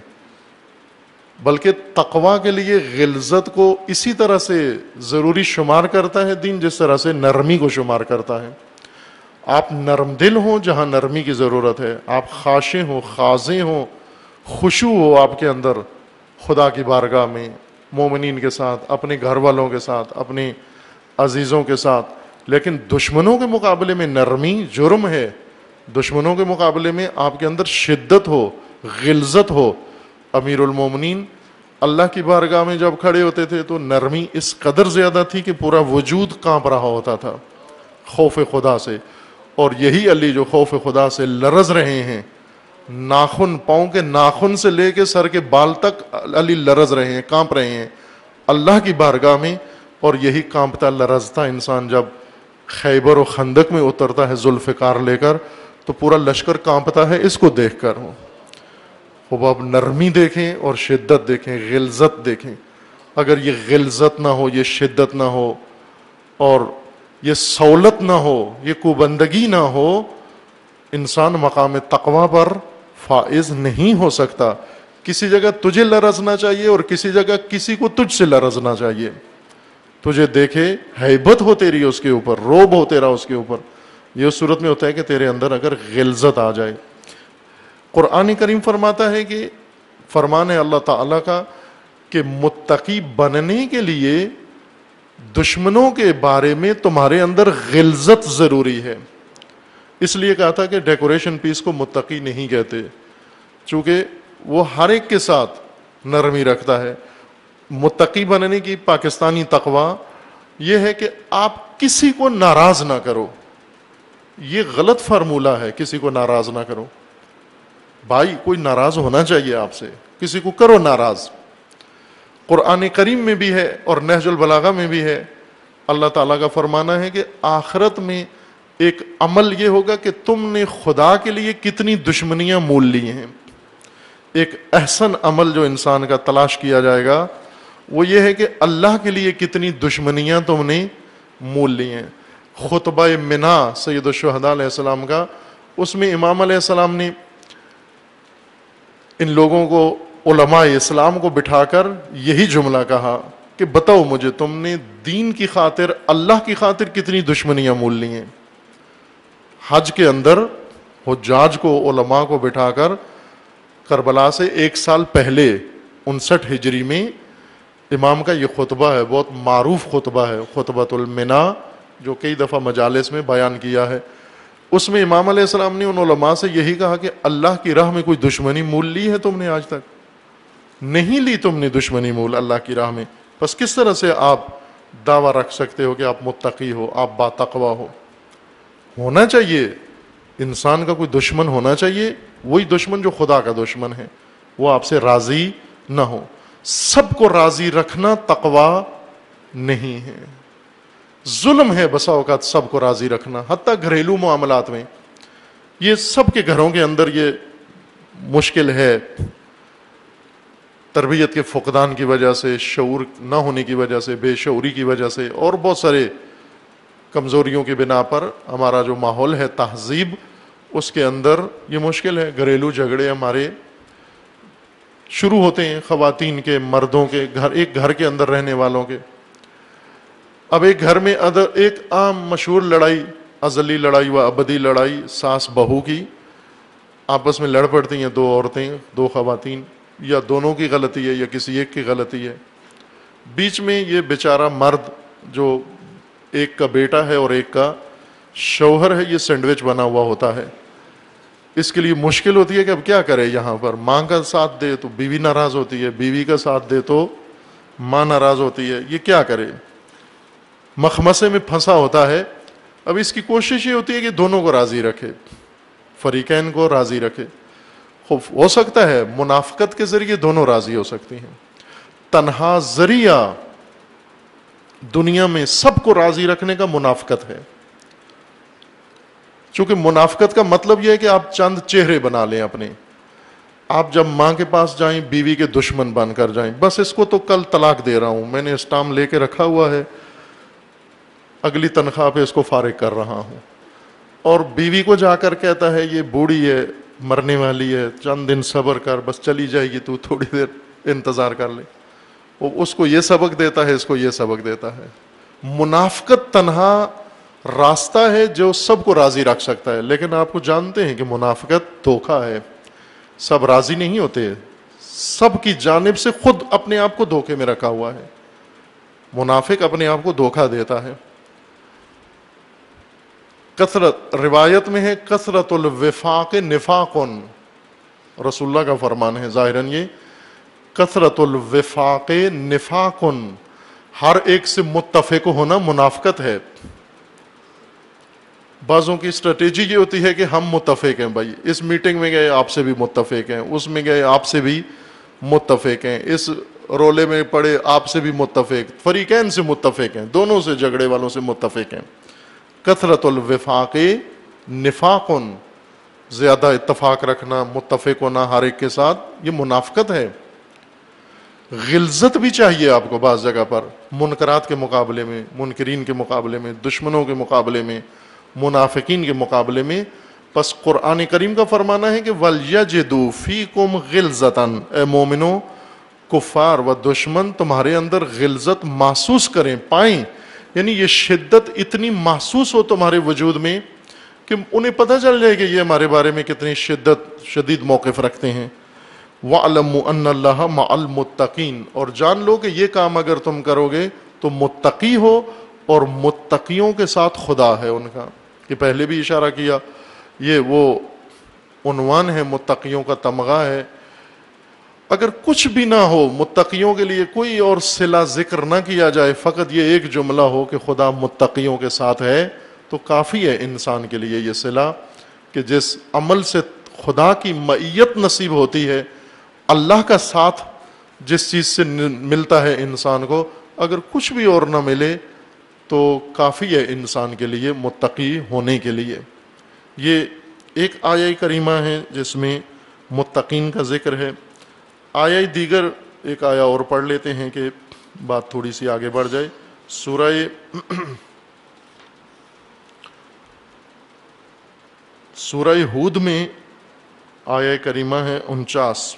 بلکہ تقویٰ کے لیے غلظت کو اسی طرح سے ضروری شمار کرتا ہے دین جس طرح سے نرمی کو شمار کرتا ہے۔ آپ نرم دل ہوں جہاں نرمی کی ضرورت ہے، آپ خاشع ہوں، خاضع ہوں، خشوع ہو آپ کے اندر خدا کی بارگاہ میں، مومنین کے ساتھ، اپنے گھر والوں کے ساتھ، اپنے عزیزوں کے ساتھ۔ لیکن دشمنوں کے مقابلے میں نرمی جرم ہے، دشمنوں کے مقابلے میں آپ کے اندر شدت ہو، غلظت ہو۔ امیر المومنین اللہ کی بارگاہ میں جب کھڑے ہوتے تھے تو نرمی اس قدر زیادہ تھی کہ پورا وجود کانپ رہا ہوتا تھا خوف خدا سے۔ اور یہی علی جو خوف خدا سے لرز رہے ہیں، ناخن، پاؤں کے ناخن سے لے کے سر کے بال تک علی لرز رہے ہیں، کانپ رہے ہیں اللہ کی بارگاہ میں۔ اور یہی کانپتا لرزتا انسان جب خیبر و خندق میں اترتا ہے ذوالفقار لے کر تو پورا لشکر کانپتا ہے اس کو دیکھ کر۔ وہ آپ نرمی دیکھیں اور شدت دیکھیں، غلظت دیکھیں۔ اگر یہ غلظت نہ ہو، یہ شدت نہ ہو، اور یہ سہولت نہ ہو، یہ کوبندگی نہ ہو، انسان مقام تقویٰ پر فائز نہیں ہو سکتا۔ کسی جگہ تجھے لرزنا چاہیے اور کسی جگہ کسی کو تجھ سے لرزنا چاہیے۔ تجھے دیکھے ہیبت ہو تیری اس کے اوپر، روب ہو تیرا اس کے اوپر۔ یہ اس صورت میں ہوتا ہے کہ تیرے اندر اگر غلظت آ جائے۔ قرآن کریم فرماتا ہے کہ فرمان ہے اللہ تعالیٰ کا کہ متقی بننے کے لیے دشمنوں کے بارے میں تمہارے اندر غلظت ضروری ہے۔ اس لیے کہا تھا کہ ڈیکوریشن پیس کو متقی نہیں کہتے، چونکہ وہ ہر ایک کے ساتھ نرمی رکھتا ہے۔ متقی بننے کی پاکستانی تقویٰ یہ ہے کہ آپ کسی کو ناراض نہ کرو۔ یہ غلط فارمولہ ہے، کسی کو ناراض نہ کرو۔ بھائی کوئی ناراض ہونا چاہیے آپ سے، کسی کو کرو ناراض۔ قرآن کریم میں بھی ہے اور نہج البلاغہ میں بھی ہے. اللہ تعالیٰ کا فرمانا ہے کہ آخرت میں ایک عمل یہ ہوگا کہ تم نے خدا کے لیے کتنی دشمنیاں مول لی ہیں. ایک احسن عمل جو انسان کا تلاش کیا جائے گا وہ یہ ہے کہ اللہ کے لیے کتنی دشمنیاں تم نے مول لی ہیں. خطبہ منا سید الشہداء علیہ السلام کا، اس میں امام علیہ السلام نے ان لوگوں کو، علماء اسلام کو بٹھا کر یہی جملہ کہا کہ بتاؤ مجھے تم نے دین کی خاطر، اللہ کی خاطر کتنی دشمنیاں مول لی ہیں. حج کے اندر حجاج کو، علماء کو بٹھا کر کربلا سے ایک سال پہلے انسٹھ ہجری میں امام کا یہ خطبہ ہے، بہت معروف خطبہ ہے، خطبۃ المنا، جو کئی دفعہ مجالس میں بیان کیا ہے. اس میں امام علیہ السلام نے ان علماء سے یہی کہا کہ اللہ کی راہ میں کوئی دشمنی مول لی ہے تم نے؟ آج تک نہیں لی تم نے دشمنی مول اللہ کی راہ میں. بس کس طرح سے آپ دعویٰ رکھ سکتے ہو کہ آپ متقی ہو، آپ باتقویٰ ہو؟ ہونا چاہیے انسان کا کوئی دشمن ہونا چاہیے، وہی دشمن جو خدا کا دشمن ہے، وہ آپ سے راضی نہ ہو. سب کو راضی رکھنا تقویٰ نہیں ہے، ظلم ہے بسا اوقات سب کو راضی رکھنا. حتیٰ گھریلو معاملات میں یہ سب کے گھروں کے اندر یہ مشکل ہے، تربیت کے فقدان کی وجہ سے، شعور نہ ہونے کی وجہ سے، بے شعوری کی وجہ سے، اور بہت سارے کمزوریوں کی بنا پر ہمارا جو ماحول ہے تہذیب، اس کے اندر یہ مشکل ہے. گھریلو جھگڑے ہمارے شروع ہوتے ہیں، خواتین کے، مردوں کے، گھر ایک گھر کے اندر رہنے والوں کے. اب ایک گھر میں ادر ایک عام مشہور لڑائی، ازلی لڑائی و ابدی لڑائی، ساس بہو کی آپس میں لڑ پڑتی ہیں، دو عورتیں، دو خواتین، یا دونوں کی غلطی ہے یا کسی ایک کی غلطی ہے. بیچ میں یہ بیچارہ مرد جو ایک کا بیٹا ہے اور ایک کا شوہر ہے، یہ سینڈوچ بنا ہوا ہوتا ہے. اس کے لیے مشکل ہوتی ہے کہ اب کیا کرے. یہاں پر ماں کا ساتھ دے تو بیوی ناراض ہوتی ہے، بیوی کا ساتھ دے تو ماں ناراض ہوتی ہے. یہ کیا کرے؟ مخمسے میں پھنسا ہوتا ہے. اب اس کی کوشش یہ ہوتی ہے کہ دونوں کو راضی رکھے، فریقین کو راضی رکھے. ہو سکتا ہے منافقت کے ذریعے دونوں راضی ہو سکتی ہیں. تنہا ذریعہ دنیا میں سب کو راضی رکھنے کا منافقت ہے. چونکہ منافقت کا مطلب یہ ہے کہ آپ چند چہرے بنا لیں اپنے. آپ جب ماں کے پاس جائیں بیوی کے دشمن بن کر جائیں، بس اس کو تو کل طلاق دے رہا ہوں، میں نے اسٹامپ لے کے رکھا ہوا ہے، اگلی تنخواہ پہ اس کو فارغ کر رہا ہوں. اور بیوی کو جا کر کہتا ہے یہ بوڑھی ہے، مرنے والی ہے، چند دن صبر کر، بس چلی جائے گی، تو تھوڑی دیر انتظار کر لے. وہ اس کو یہ سبق دیتا ہے، اس کو یہ سبق دیتا ہے. منافقت تنہا راستہ ہے جو سب کو راضی رکھ سکتا ہے. لیکن آپ کو جانتے ہیں کہ منافقت دھوکہ ہے. سب راضی نہیں ہوتے، سب کی جانب سے خود اپنے آپ کو دھوکے میں رکھا ہوا ہے. منافق اپنے آپ کو دھوکہ دیتا ہے. کثرت روایت میں ہے کثرت الوفاق نفاق، رسول اللہ کا فرمان ہے ظاہراً یہ کثرت الوفاق نفاق، ہر ایک سے متفق ہونا منافقت ہے. بعضوں کی اسٹریٹجی یہ ہوتی ہے کہ ہم متفق ہیں، بھائی اس میٹنگ میں گئے آپ سے بھی متفق ہیں، اس میں گئے آپ سے بھی متفق ہیں، اس رولے میں پڑے آپ سے بھی متفق، فریقین سے متفق ہیں، دونوں سے جھگڑے والوں سے متفق ہیں. کثرت الوفاق نفاق، زیادہ اتفاق رکھنا، متفق ہونا ہر ایک کے ساتھ، یہ منافقت ہے. غلظت بھی چاہیے آپ کو بعض جگہ پر، منکرات کے مقابلے میں، منکرین کے مقابلے میں، دشمنوں کے مقابلے میں، منافقین کے مقابلے میں. پس قرآن کریم کا فرمانا ہے کہ وَلْيَجِدُوا فِيكُمْ غِلْظَةً، اے مومنو کفار و دشمن تمہارے اندر غلظت محسوس کریں، پائیں. یعنی یہ شدت اتنی محسوس ہو تمہارے وجود میں کہ انہیں پتہ چل جائے کہ یہ ہمارے بارے میں کتنی شدت شدید موقف رکھتے ہیں. وَعْلَمُوا أَنَّ اللَّهَ مَعَ الْمُتَّقِينَ، اور جان لو کہ یہ کام اگر تم کرو گے تو متقی ہو، اور متقیوں کے ساتھ خدا ہے ان کا. کہ پہلے بھی اشارہ کیا، یہ وہ عنوان ہے، متقیوں کا تمغہ ہے. اگر کچھ بھی نہ ہو، متقیوں کے لیے کوئی اور صلہ ذکر نہ کیا جائے، فقط یہ ایک جملہ ہو کہ خدا متقیوں کے ساتھ ہے، تو کافی ہے انسان کے لیے یہ صلہ کہ جس عمل سے خدا کی معیت نصیب ہوتی ہے، اللہ کا ساتھ جس چیز سے ملتا ہے انسان کو، اگر کچھ بھی اور نہ ملے تو کافی ہے انسان کے لیے متقی ہونے کے لیے۔ یہ ایک آیہ کریمہ ہے جس میں متقین کا ذکر ہے۔ آیہ دیگر ایک آیہ اور پڑھ لیتے ہیں کہ بات تھوڑی سی آگے بڑھ جائے۔ سورہ سورہ ہود میں آیہ کریمہ ہے انچاس۔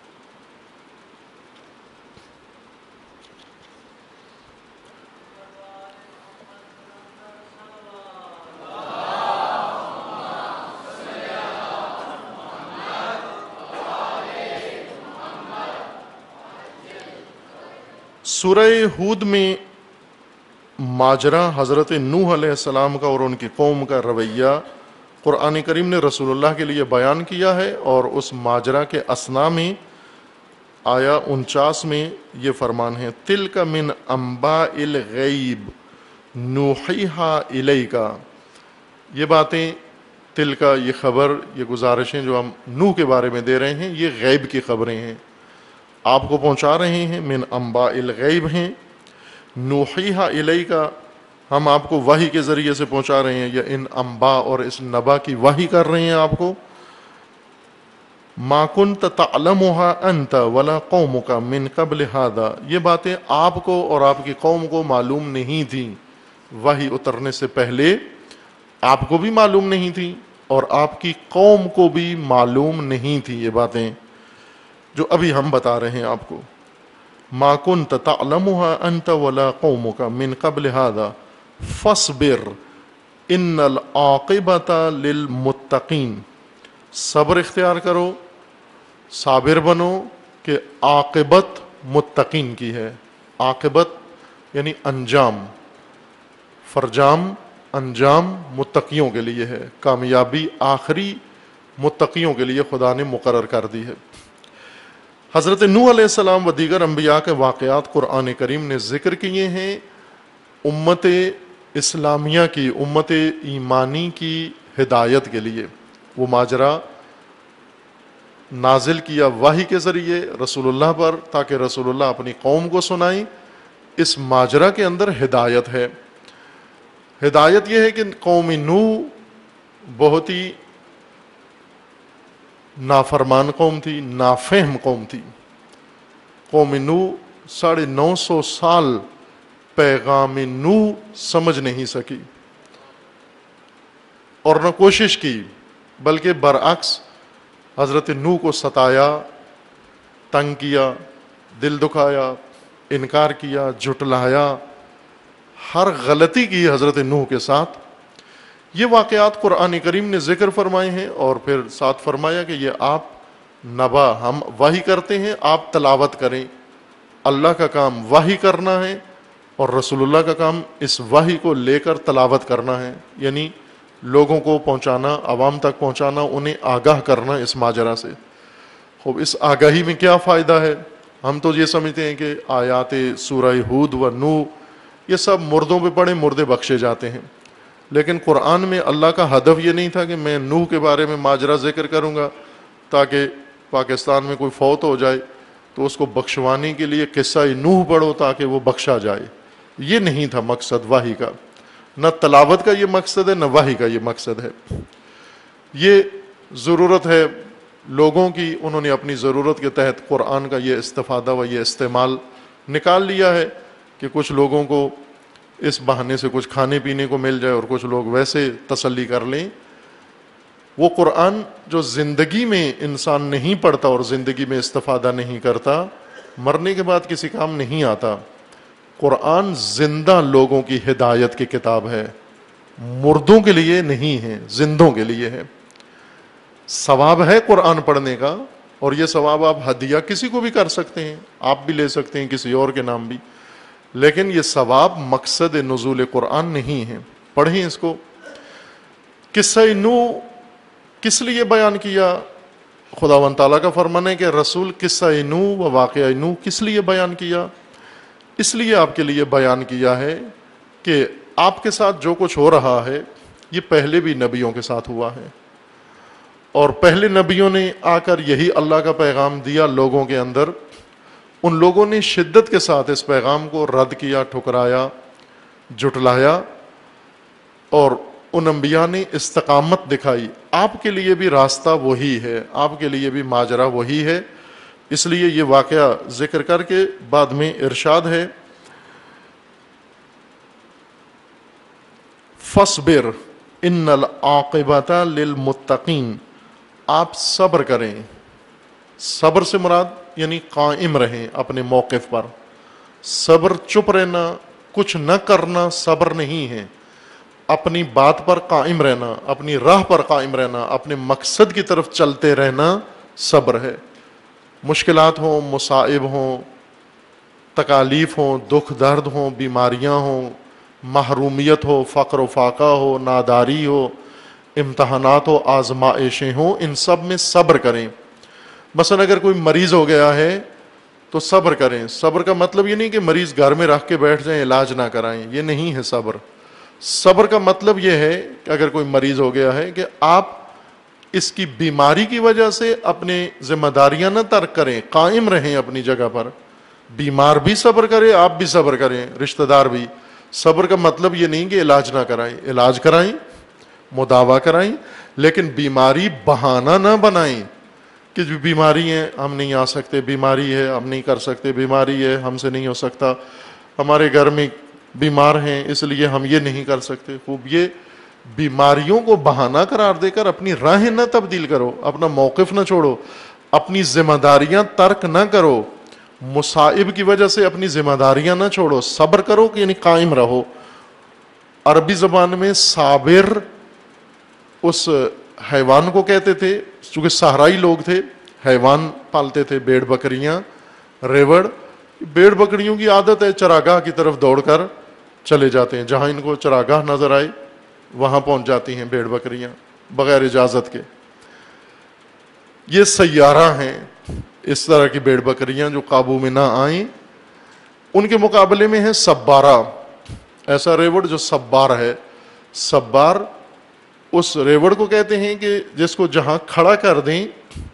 سورہ ہود میں ماجرا حضرت نوح علیہ السلام کا اور ان کی قوم کا رویہ قرآن کریم نے رسول اللہ کے لیے بیان کیا ہے، اور اس ماجرا کے اثنا میں آیا انچاس میں یہ فرمان ہے، تلک من انباء الغیب نوحیہا الیکا۔ یہ باتیں، تلک یہ خبر، یہ گزارشیں جو ہم نوح کے بارے میں دے رہے ہیں، یہ غیب کی خبریں ہیں، آپ کو پہنچا رہے ہیں، من انباء الغیب ہیں، نوحیہا الیکا، ہم آپ کو وحی کے ذریعے سے پہنچا رہے ہیں، یا ان انباء اور اس نبا کی وحی کر رہے ہیں آپ کو۔ ما کنت تعلمها انت ولا قومک من قبل ھذا، یہ باتیں آپ کو اور آپ کی قوم کو معلوم نہیں تھیں، وحی اترنے سے پہلے آپ کو بھی معلوم نہیں تھیں اور آپ کی قوم کو بھی معلوم نہیں تھی یہ باتیں جو ابھی ہم بتا رہے ہیں آپ کو۔ ما کنت تعلمها انت ولا قومک من قبل ھذا فاصبر ان العاقبۃ للمتقین، صبر اختیار کرو، صابر بنو کہ عاقبت متقین کی ہے۔ عاقبت یعنی انجام، فرجام انجام متقیوں کے لیے ہے، کامیابی آخری متقیوں کے لیے خدا نے مقرر کر دی ہے۔ حضرت نوح علیہ السلام و دیگر انبیاء کے واقعات قرآن کریم نے ذکر کیے ہیں امت اسلامیہ کی، امت ایمانی کی ہدایت کے لیے۔ وہ ماجرا نازل کیا وحی کے ذریعے رسول اللہ پر تاکہ رسول اللہ اپنی قوم کو سنائیں۔ اس ماجرا کے اندر ہدایت ہے۔ ہدایت یہ ہے کہ قوم نوح بہت ہی نافرمان قوم تھی، نافہم قوم تھی۔ قوم نوح ساڑھے نو سو سال پیغام نوح سمجھ نہیں سکی اور نہ کوشش کی، بلکہ برعکس حضرت نوح کو ستایا، تنگ کیا، دل دکھایا، انکار کیا، جھٹلایا، ہر غلطی کی حضرت نوح کے ساتھ۔ یہ واقعات قرآن کریم نے ذکر فرمائے ہیں اور پھر ساتھ فرمایا کہ یہ آپ نبا، ہم وحی کرتے ہیں، آپ تلاوت کریں۔ اللہ کا کام وحی کرنا ہے اور رسول اللہ کا کام اس وحی کو لے کر تلاوت کرنا ہے، یعنی لوگوں کو پہنچانا، عوام تک پہنچانا، انہیں آگاہ کرنا اس ماجرا سے۔ خوب اس آگاہی میں کیا فائدہ ہے؟ ہم تو یہ سمجھتے ہیں کہ آیات سورہ ہود و نوح یہ سب مردوں پہ پڑھیں، مردے بخشے جاتے ہیں، لیکن قرآن میں اللہ کا ہدف یہ نہیں تھا کہ میں نوح کے بارے میں ماجرا ذکر کروں گا تاکہ پاکستان میں کوئی فوت ہو جائے تو اس کو بخشوانے کے لیے قصہ نوح پڑھو تاکہ وہ بخشا جائے۔ یہ نہیں تھا مقصد وحی کا، نہ تلاوت کا یہ مقصد ہے، نہ وحی کا یہ مقصد ہے۔ یہ ضرورت ہے لوگوں کی، انہوں نے اپنی ضرورت کے تحت قرآن کا یہ استفادہ و یہ استعمال نکال لیا ہے کہ کچھ لوگوں کو اس بہانے سے کچھ کھانے پینے کو مل جائے اور کچھ لوگ ویسے تسلی کر لیں۔ وہ قرآن جو زندگی میں انسان نہیں پڑھتا اور زندگی میں استفادہ نہیں کرتا، مرنے کے بعد کسی کام نہیں آتا۔ قرآن زندہ لوگوں کی ہدایت کی کتاب ہے، مردوں کے لیے نہیں ہے، زندوں کے لیے ہے۔ ثواب ہے قرآن پڑھنے کا، اور یہ ثواب آپ ہدیہ کسی کو بھی کر سکتے ہیں، آپ بھی لے سکتے ہیں کسی اور کے نام بھی، لیکن یہ ثواب مقصد نزول قرآن نہیں ہے۔ پڑھیں اس کو۔ قصہ نوح کس لیے بیان کیا؟ خداوند تعالیٰ کا فرمان ہے کہ رسول قصہ نوح و واقعہ نوح کس لیے بیان کیا؟ اس لیے آپ کے لیے بیان کیا ہے کہ آپ کے ساتھ جو کچھ ہو رہا ہے یہ پہلے بھی نبیوں کے ساتھ ہوا ہے، اور پہلے نبیوں نے آ کر یہی اللہ کا پیغام دیا لوگوں کے اندر، ان لوگوں نے شدت کے ساتھ اس پیغام کو رد کیا، ٹھکرایا، جھٹلایا، اور ان انبیاء نے استقامت دکھائی. آپ کے لیے بھی راستہ وہی ہے، آپ کے لیے بھی ماجرا وہی ہے. اس لیے یہ واقعہ ذکر کر کے بعد میں ارشاد ہے فَاصْبِرْ إِنَّ الْعَاقِبَةَ لِلْمُتَّقِينَ. آپ صبر کریں. صبر سے مراد یعنی قائم رہیں اپنے موقف پر. صبر چپ رہنا، کچھ نہ کرنا صبر نہیں ہے. اپنی بات پر قائم رہنا، اپنی راہ پر قائم رہنا، اپنے مقصد کی طرف چلتے رہنا صبر ہے. مشکلات ہوں، مصائب ہوں، تکالیف ہوں، دکھ درد ہوں، بیماریاں ہوں، محرومیت ہو، فقر و فاقہ ہو، ناداری ہو، امتحانات ہو، آزمائشیں ہوں، ان سب میں صبر کریں. مثلا اگر کوئی مریض ہو گیا ہے تو صبر کریں. صبر کا مطلب یہ نہیں کہ مریض گھر میں رکھ کے بیٹھ جائیں، علاج نہ کرائیں، یہ نہیں ہے صبر. صبر کا مطلب یہ ہے کہ اگر کوئی مریض ہو گیا ہے کہ آپ اس کی بیماری کی وجہ سے اپنے ذمہ داریاں نہ ترک کریں، قائم رہیں اپنی جگہ پر. بیمار بھی صبر کرے، آپ بھی صبر کریں، رشتہ دار بھی. صبر کا مطلب یہ نہیں کہ علاج نہ کرائیں، علاج کرائیں، مداوا کرائیں، لیکن بیماری بہانہ نہ بنائیں کہ جو بیماری ہے ہم نہیں آ سکتے، بیماری ہے ہم نہیں کر سکتے، بیماری ہے ہم سے نہیں ہو سکتا، ہمارے گھر میں بیمار ہیں اس لیے ہم یہ نہیں کر سکتے. خوب یہ بیماریوں کو بہانہ قرار دے کر اپنی راہیں نہ تبدیل کرو، اپنا موقف نہ چھوڑو، اپنی ذمہ داریاں ترک نہ کرو. مصائب کی وجہ سے اپنی ذمہ داریاں نہ چھوڑو، صبر کرو کہ یعنی قائم رہو. عربی زبان میں صابر اس حیوان کو کہتے تھے، چونکہ صحرائی لوگ تھے، حیوان پالتے تھے، بھیڑ بکریاں، ریوڑ. بھیڑ بکریوں کی عادت ہے چراگاہ کی طرف دوڑ کر چلے جاتے ہیں، جہاں ان کو چراگاہ نظر آئے وہاں پہنچ جاتی ہیں بھیڑ بکریاں بغیر اجازت کے. یہ سیارہ ہیں اس طرح کی بھیڑ بکریاں جو قابو میں نہ آئیں. ان کے مقابلے میں ہے سبارہ، ایسا ریوڑ جو سبار ہے. سبار اس ریوڑ کو کہتے ہیں کہ جس کو جہاں کھڑا کر دیں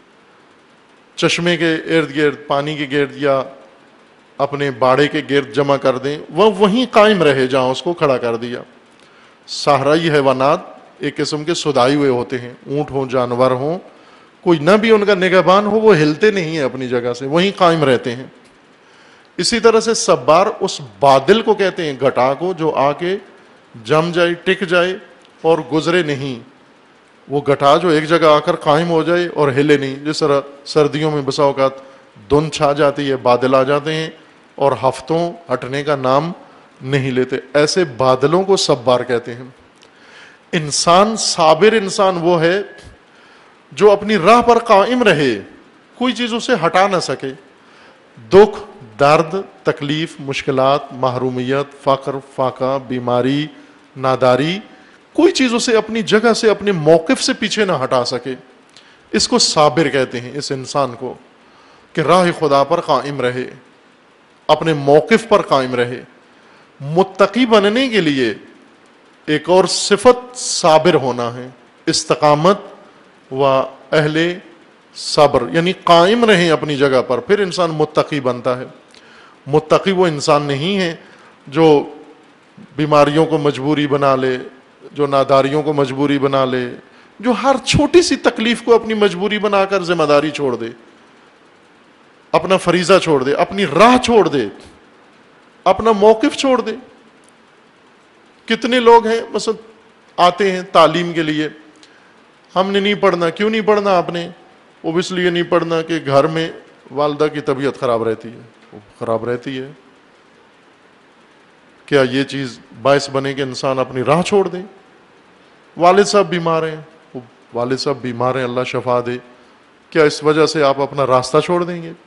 چشمے کے ارد گرد، پانی کے گرد یا اپنے باڑے کے گرد جمع کر دیں، وہ وہیں قائم رہے جہاں اس کو کھڑا کر دیا. صحرائی حیوانات ایک قسم کے سدائے ہوئے ہوتے ہیں، اونٹ ہوں، جانور ہوں، کوئی نہ بھی ان کا نگہبان ہو، وہ ہلتے نہیں ہیں اپنی جگہ سے، وہیں قائم رہتے ہیں. اسی طرح سے سبار اس بادل کو کہتے ہیں، گھٹا کو، جو آ کے جم جائے، ٹک جائے اور گزرے نہیں. وہ گھٹا جو ایک جگہ آ کر قائم ہو جائے اور ہلے نہیں. جس طرح سردیوں میں بسا اوقات دھند چھا جاتی ہے، بادل آ جاتے ہیں اور ہفتوں ہٹنے کا نام نہیں لیتے، ایسے بادلوں کو سبار کہتے ہیں. انسان صابر انسان وہ ہے جو اپنی راہ پر قائم رہے، کوئی چیز اسے ہٹا نہ سکے. دکھ، درد، تکلیف، مشکلات، محرومیت، فقر، فاقہ، بیماری، ناداری، کوئی چیز اسے اپنی جگہ سے، اپنے موقف سے پیچھے نہ ہٹا سکے. اس کو صابر کہتے ہیں، اس انسان کو، کہ راہ خدا پر قائم رہے، اپنے موقف پر قائم رہے. متقی بننے کے لیے ایک اور صفت صابر ہونا ہے، استقامت و اہل صبر، یعنی قائم رہیں اپنی جگہ پر، پھر انسان متقی بنتا ہے. متقی وہ انسان نہیں ہے جو بیماریوں کو مجبوری بنا لے، جو ناداریوں کو مجبوری بنا لے، جو ہر چھوٹی سی تکلیف کو اپنی مجبوری بنا کر ذمہ داری چھوڑ دے، اپنا فریضہ چھوڑ دے، اپنی راہ چھوڑ دے، اپنا موقف چھوڑ دے. کتنے لوگ ہیں مثلا آتے ہیں تعلیم کے لیے، ہم نے نہیں پڑھنا. کیوں نہیں پڑھنا آپ نے؟ وہ اس لیے نہیں پڑھنا کہ گھر میں والدہ کی طبیعت خراب رہتی ہے. وہ خراب رہتی ہے، کیا یہ چیز باعث بنے کہ انسان اپنی راہ چھوڑ دے؟ والد صاحب بیمار ہیں، وہ والد صاحب بیمار ہیں، اللہ شفا دے، کیا اس وجہ سے آپ اپنا راستہ چھوڑ دیں گے؟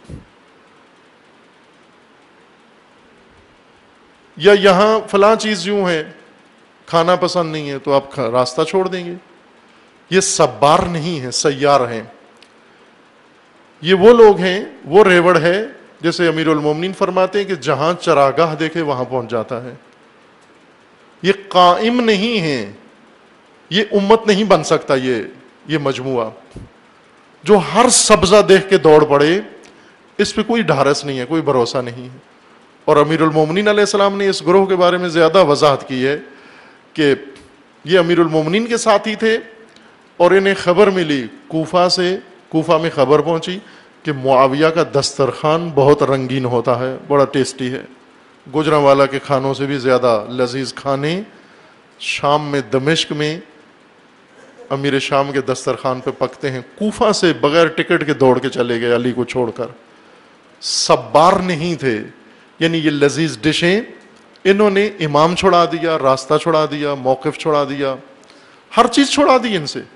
یا یہاں فلاں چیز یوں ہے، کھانا پسند نہیں ہے تو آپ راستہ چھوڑ دیں گے؟ یہ سبار نہیں ہے، سیار ہیں. یہ وہ لوگ ہیں، وہ ریوڑ ہے جیسے امیر المومنین فرماتے ہیں کہ جہاں چراگاہ دیکھے وہاں پہنچ جاتا ہے. یہ قائم نہیں ہے، یہ امت نہیں بن سکتا. یہ یہ مجموعہ جو ہر سبزہ دیکھ کے دوڑ پڑے، اس پہ کوئی ڈھارس نہیں ہے, کوئی بھروسہ نہیں ہے. اور امیر المومنین علیہ السلام نے اس گروہ کے بارے میں زیادہ وضاحت کی ہے کہ یہ امیر المومنین کے ساتھی تھے اور انہیں خبر ملی کوفہ سے, کوفہ میں خبر پہنچی کہ معاویہ کا دسترخوان بہت رنگین ہوتا ہے, بڑا ٹیسٹی ہے, گجرانوالا کے کھانوں سے بھی زیادہ لذیذ کھانے شام میں, دمشق میں امیر شام کے دسترخوان پہ پکتے ہیں. کوفہ سے بغیر ٹکٹ کے دوڑ کے چلے گئے علی کو چھوڑ کر. سبار نہیں تھے, یعنی یہ لذیذ ڈشیں انہوں نے امام چھڑا دیا, راستہ چھڑا دیا, موقف چھڑا دیا, ہر چیز چھڑا دی ان سے.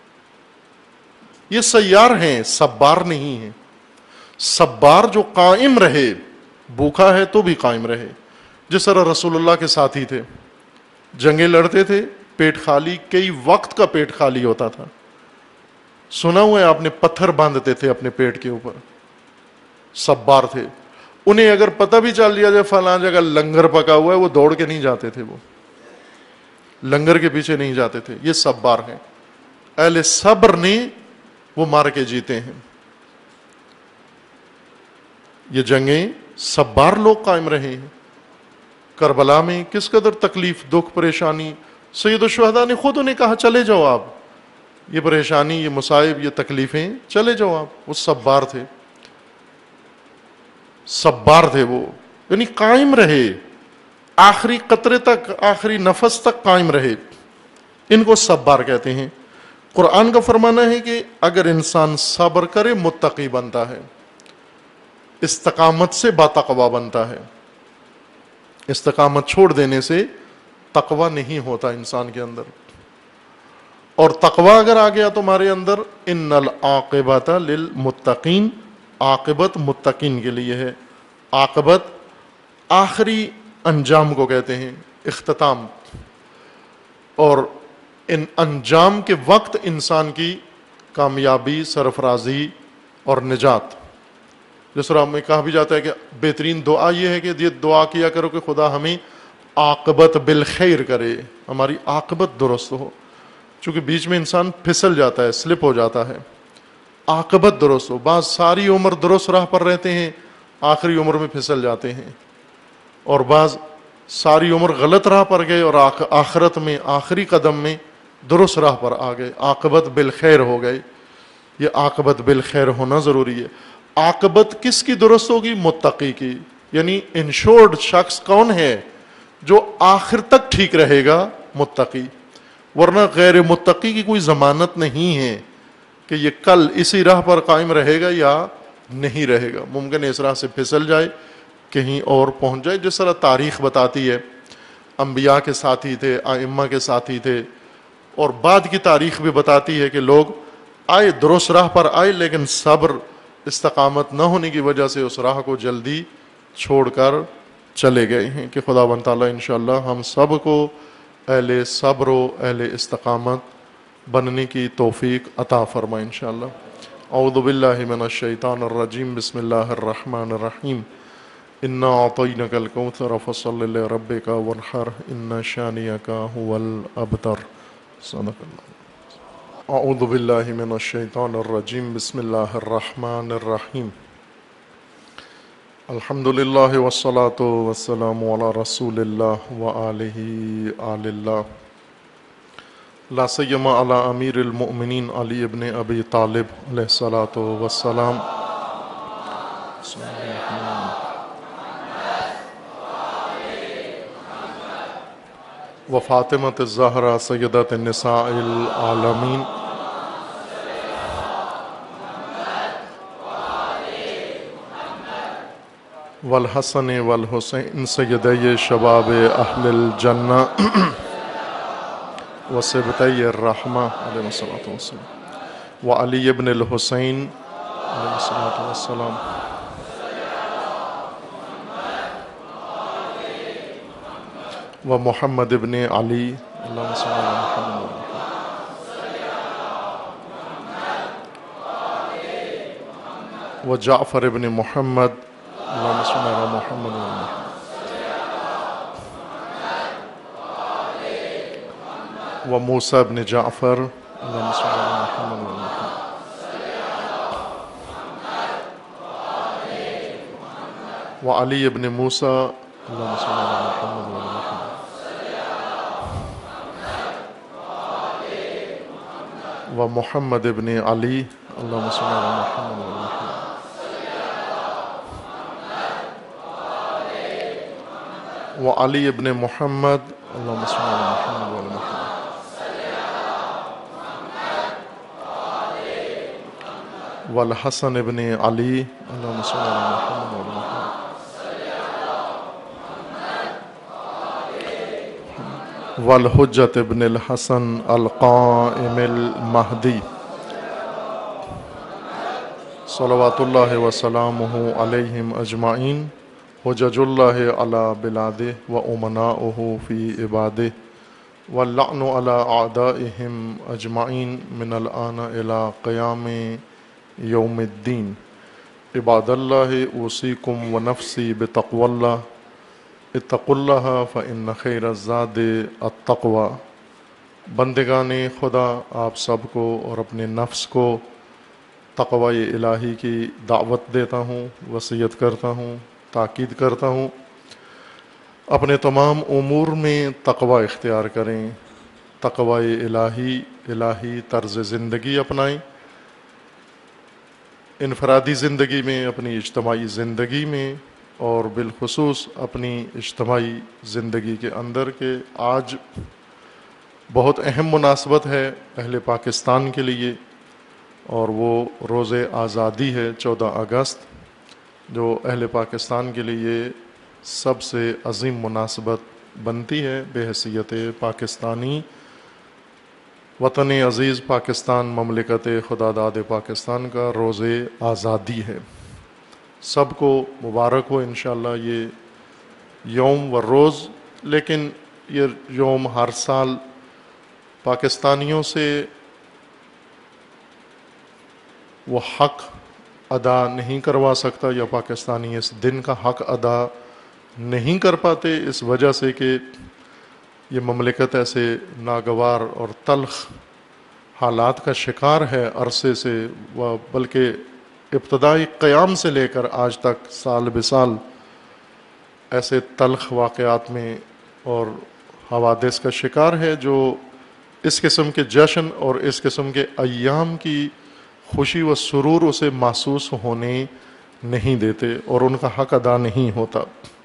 یہ سیار ہیں, سبار نہیں ہیں. سبار جو قائم رہے, بھوکا ہے تو بھی قائم رہے, جس طرح رسول اللہ کے ساتھی تھے, جنگیں لڑتے تھے, پیٹ خالی, کئی وقت کا پیٹ خالی ہوتا تھا. سنا ہوا ہے آپ نے, پتھر باندھتے تھے اپنے پیٹ کے اوپر, سبار تھے. انہیں اگر پتہ بھی چل دیا جائے فلاں جگہ لنگر پکا ہوا ہے, وہ دوڑ کے نہیں جاتے تھے, وہ لنگر کے پیچھے نہیں جاتے تھے. یہ سبار ہیں. اہل صبر نے وہ مار کے جیتے ہیں. یہ جنگیں سبار لوگ قائم رہے ہیں. کربلا میں کس قدر تکلیف, دکھ, پریشانی, سید الشہداء نے خود انہیں کہا چلے جاؤ آپ, یہ پریشانی, یہ مصائب, یہ تکلیفیں, چلے جاؤ آپ. وہ سبار تھے, سبار تھے وہ, یعنی قائم رہے آخری قطرے تک, آخری نفس تک قائم رہے. ان کو سبار کہتے ہیں. قرآن کا فرمانا ہے کہ اگر انسان صبر کرے متقی بنتا ہے, استقامت سے باتقوا بنتا ہے. استقامت چھوڑ دینے سے تقوی نہیں ہوتا انسان کے اندر. اور تقوی اگر آ گیا تمہارے اندر, ان العاقبۃ للمتقین, عاقبت متقین کے لیے ہے. عاقبت آخری انجام کو کہتے ہیں, اختتام. اور ان انجام کے وقت انسان کی کامیابی, سرفرازی اور نجات. جس طرح میں کہا بھی جاتا ہے کہ بہترین دعا یہ ہے کہ یہ دعا کیا کرو کہ خدا ہمیں عاقبت بالخیر کرے, ہماری عاقبت درست ہو. چونکہ بیچ میں انسان پھسل جاتا ہے, سلپ ہو جاتا ہے. عاقبت درست ہو. بعض ساری عمر درست راہ پر رہتے ہیں, آخری عمر میں پھسل جاتے ہیں. اور بعض ساری عمر غلط راہ پر گئے اور آخرت میں آخری قدم میں درست راہ پر آ گئے, عاقبت بالخیر ہو گئے. یہ عاقبت بالخیر ہونا ضروری ہے. عاقبت کس کی درست ہوگی؟ متقی کی. یعنی انشورڈ شخص کون ہے؟ جو آخر تک ٹھیک رہے گا, متقی. ورنہ غیر متقی کی کوئی ضمانت نہیں ہے کہ یہ کل اسی راہ پر قائم رہے گا یا نہیں رہے گا. ممکن ہے اس راہ سے پھسل جائے, کہیں اور پہنچ جائے. جس طرح تاریخ بتاتی ہے, انبیاء کے ساتھی تھے, ائمہ کے ساتھی تھے, اور بعد کی تاریخ بھی بتاتی ہے کہ لوگ آئے, درست راہ پر آئے, لیکن صبر, استقامت نہ ہونے کی وجہ سے اس راہ کو جلدی چھوڑ کر چلے گئے ہیں. کہ خدا بن تعالیٰ انشاءاللہ ہم سب کو اہل صبر و اہل استقامت بننے کی توفیق عطا فرمائے انشاءاللہ. اعوذ باللہ من الشیطان الرجیم. بسم اللہ الرحمن الرحیم. انا اعطینک الکوثر فصل لربک وانحر ان شانئک هو الابتر. صدق اللہ. اعوذ باللہ من الشیطان الرجیم. بسم اللہ الرحمن الرحیم. الحمد للہ والصلاة والسلام علی رسول اللہ وآلہ آل اللہ, لا سیما علی امیر المؤمنین علی ابن ابی طالب علیہ الصلاۃ والسلام. و فاطمۃ الزہرا سیدۃ النساء العالمین. والحسن والحسین سیدی شباب اہل الجنہ وصبطی الرحمہ علیہ الصلاۃ والسلام. وعلی ابن الحسین علیہ الصلاۃ والسلام. و محمد ابن علی اللہم صل علی محمد. و جعفر ابن محمد اللہم صل علی محمد. و موسیٰ ابن جعفر اللہم صل علی محمد. وعلی ابن موسیٰ اللہم صل علی محمد وعلی محمد ومحمد ابن علی اللہم صل علی محمد وعلی محمد وعلی ابن محمد اللہم صل علی محمد وعلی محمد والحسن ابن علی اللہم صل علی محمد وعلی محمد والحجت ابن الحسن القائم المہدی صلوات اللہ وسلامہ علیہم اجمعین حجج اللہ علی بلادہ و امناؤہ فی عبادہ واللعن علی اعدائہم اجمعین من الآن الی قیام یوم الدین عباد اللہ اوصیکم و نفسی بتقوی اللہ اتقوا اللہ فإن خیر الزاد التقوی بندگان خدا آپ سب کو اور اپنے نفس کو تقوی الہی کی دعوت دیتا ہوں، وصیت کرتا ہوں، تاکید کرتا ہوں اپنے تمام امور میں تقوی اختیار کریں، تقوی الہی الہی طرز زندگی اپنائیں، انفرادی زندگی میں، اپنی اجتماعی زندگی میں اور بالخصوص اپنی اجتماعی زندگی کے اندر کہ آج بہت اہم مناسبت ہے اہل پاکستان کے لیے، اور وہ روز آزادی ہے چودہ اگست، جو اہل پاکستان کے لیے سب سے عظیم مناسبت بنتی ہے بحیثیت پاکستانی، وطن عزیز پاکستان، مملکت خدا داد پاکستان کا روز آزادی ہے۔ سب کو مبارک ہو انشاءاللہ یہ یوم و روز، لیکن یہ یوم ہر سال پاکستانیوں سے وہ حق ادا نہیں کروا سکتا، یا پاکستانی اس دن کا حق ادا نہیں کر پاتے، اس وجہ سے کہ یہ مملکت ایسے ناگوار اور تلخ حالات کا شکار ہے عرصے سے، و بلکہ ابتدائی قیام سے لے کر آج تک سال بسال ایسے تلخ واقعات میں اور حوادث کا شکار ہے، جو اس قسم کے جشن اور اس قسم کے ایام کی خوشی و سرور اسے محسوس ہونے نہیں دیتے اور ان کا حق ادا نہیں ہوتا۔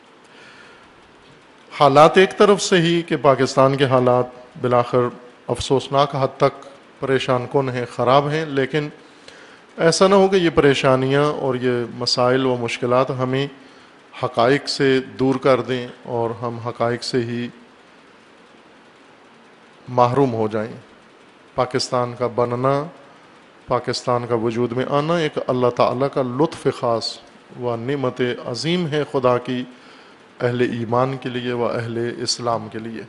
حالات ایک طرف سے ہی کہ پاکستان کے حالات بالآخر افسوسناک حد تک پریشان کن ہیں، خراب ہیں، لیکن ایسا نہ ہو کہ یہ پریشانیاں اور یہ مسائل و مشکلات ہمیں حقائق سے دور کر دیں اور ہم حقائق سے ہی محروم ہو جائیں۔ پاکستان کا بننا، پاکستان کا وجود میں آنا ایک اللہ تعالیٰ کا لطف خاص و نعمت عظیم ہے خدا کی اہل ایمان کے لیے و اہل اسلام کے لیے۔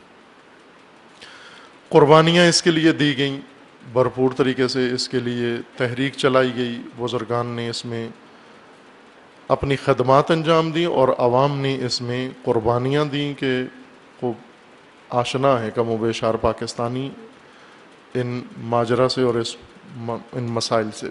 قربانیاں اس کے لیے دی گئیں، بھرپور طریقے سے اس کے لیے تحریک چلائی گئی، بزرگان نے اس میں اپنی خدمات انجام دیں اور عوام نے اس میں قربانیاں دیں کہ خوب آشنا ہے کم و بیشار پاکستانی ان ماجرا سے اور اس ان مسائل سے۔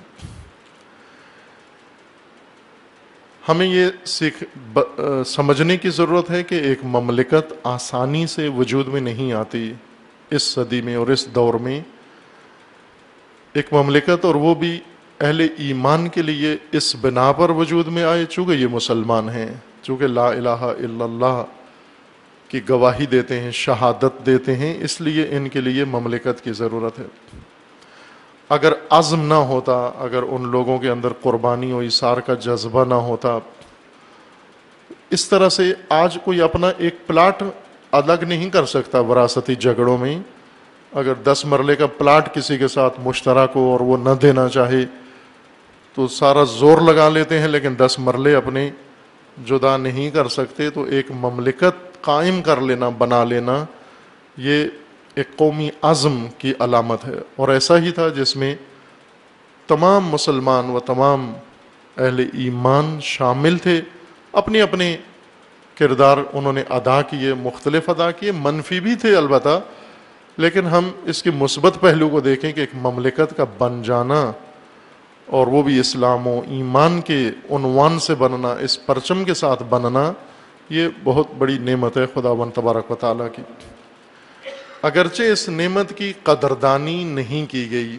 ہمیں یہ سیکھ سمجھنے کی ضرورت ہے کہ ایک مملکت آسانی سے وجود میں نہیں آتی اس صدی میں اور اس دور میں۔ ایک مملکت، اور وہ بھی اہل ایمان کے لیے اس بنا پر وجود میں آئے چونکہ یہ مسلمان ہیں، چونکہ لا الہ الا اللہ کی گواہی دیتے ہیں، شہادت دیتے ہیں، اس لیے ان کے لیے مملکت کی ضرورت ہے۔ اگر عزم نہ ہوتا، اگر ان لوگوں کے اندر قربانی و ایثار کا جذبہ نہ ہوتا، اس طرح سے آج کوئی اپنا ایک پلاٹ الگ نہیں کر سکتا وراثتی جھگڑوں میں۔ اگر دس مرلے کا پلاٹ کسی کے ساتھ مشترک ہو اور وہ نہ دینا چاہے تو سارا زور لگا لیتے ہیں، لیکن دس مرلے اپنے جدا نہیں کر سکتے۔ تو ایک مملکت قائم کر لینا، بنا لینا، یہ ایک قومی عزم کی علامت ہے، اور ایسا ہی تھا جس میں تمام مسلمان و تمام اہل ایمان شامل تھے۔ اپنے اپنے کردار انہوں نے ادا کیے، مختلف ادا کیے، منفی بھی تھے البتہ، لیکن ہم اس کے مثبت پہلو کو دیکھیں کہ ایک مملکت کا بن جانا اور وہ بھی اسلام و ایمان کے عنوان سے بننا، اس پرچم کے ساتھ بننا، یہ بہت بڑی نعمت ہے خداوند تبارک و تعالیٰ کی۔ اگرچہ اس نعمت کی قدردانی نہیں کی گئی،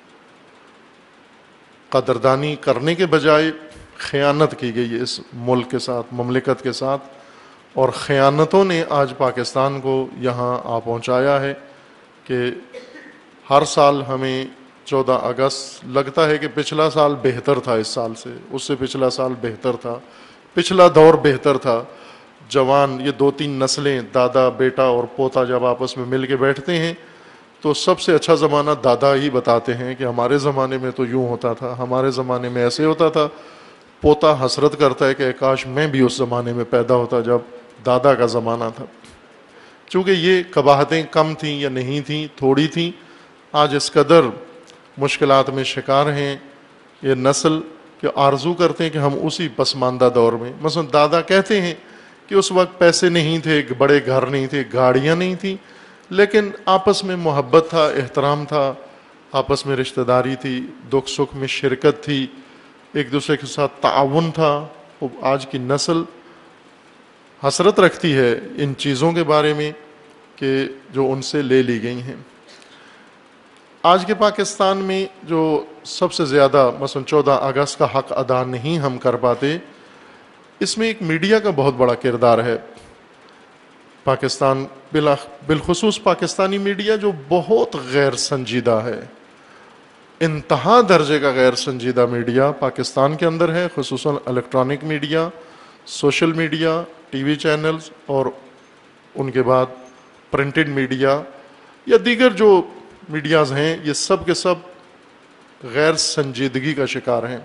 قدردانی کرنے کے بجائے خیانت کی گئی اس ملک کے ساتھ، مملکت کے ساتھ، اور خیانتوں نے آج پاکستان کو یہاں آ پہنچایا ہے کہ ہر سال ہمیں چودہ اگست لگتا ہے کہ پچھلا سال بہتر تھا، اس سال سے اس سے پچھلا سال بہتر تھا، پچھلا دور بہتر تھا۔ جوان یہ دو تین نسلیں، دادا بیٹا اور پوتا، جب آپس میں مل کے بیٹھتے ہیں تو سب سے اچھا زمانہ دادا ہی بتاتے ہیں کہ ہمارے زمانے میں تو یوں ہوتا تھا، ہمارے زمانے میں ایسے ہوتا تھا۔ پوتا حسرت کرتا ہے کہ کاش میں بھی اس زمانے میں پیدا ہوتا جب دادا کا زمانہ تھا۔ چونکہ یہ قباحتیں کم تھیں یا نہیں تھیں، تھوڑی تھیں، آج اس قدر مشکلات میں شکار ہیں یہ نسل کہ آرزو کرتے ہیں کہ ہم اسی پسماندہ دور میں، مثلا دادا کہتے ہیں کہ اس وقت پیسے نہیں تھے، بڑے گھر نہیں تھے، گاڑیاں نہیں تھیں، لیکن آپس میں محبت تھا، احترام تھا، آپس میں رشتہ داری تھی، دکھ سکھ میں شرکت تھی، ایک دوسرے کے ساتھ تعاون تھا۔ آج کی نسل حسرت رکھتی ہے ان چیزوں کے بارے میں کہ جو ان سے لے لی گئی ہیں۔ آج کے پاکستان میں جو سب سے زیادہ مثلا چودہ اگست کا حق ادا نہیں ہم کر پاتے، اس میں ایک میڈیا کا بہت بڑا کردار ہے۔ پاکستان بالخصوص پاکستانی میڈیا جو بہت غیر سنجیدہ ہے، انتہا درجے کا غیر سنجیدہ میڈیا پاکستان کے اندر ہے، خصوصاً electronic media, social media, T V channels, اور ان کے بعد پرنٹڈ میڈیا یا دیگر جو میڈیاز ہیں، یہ سب کے سب غیر سنجیدگی کا شکار ہیں۔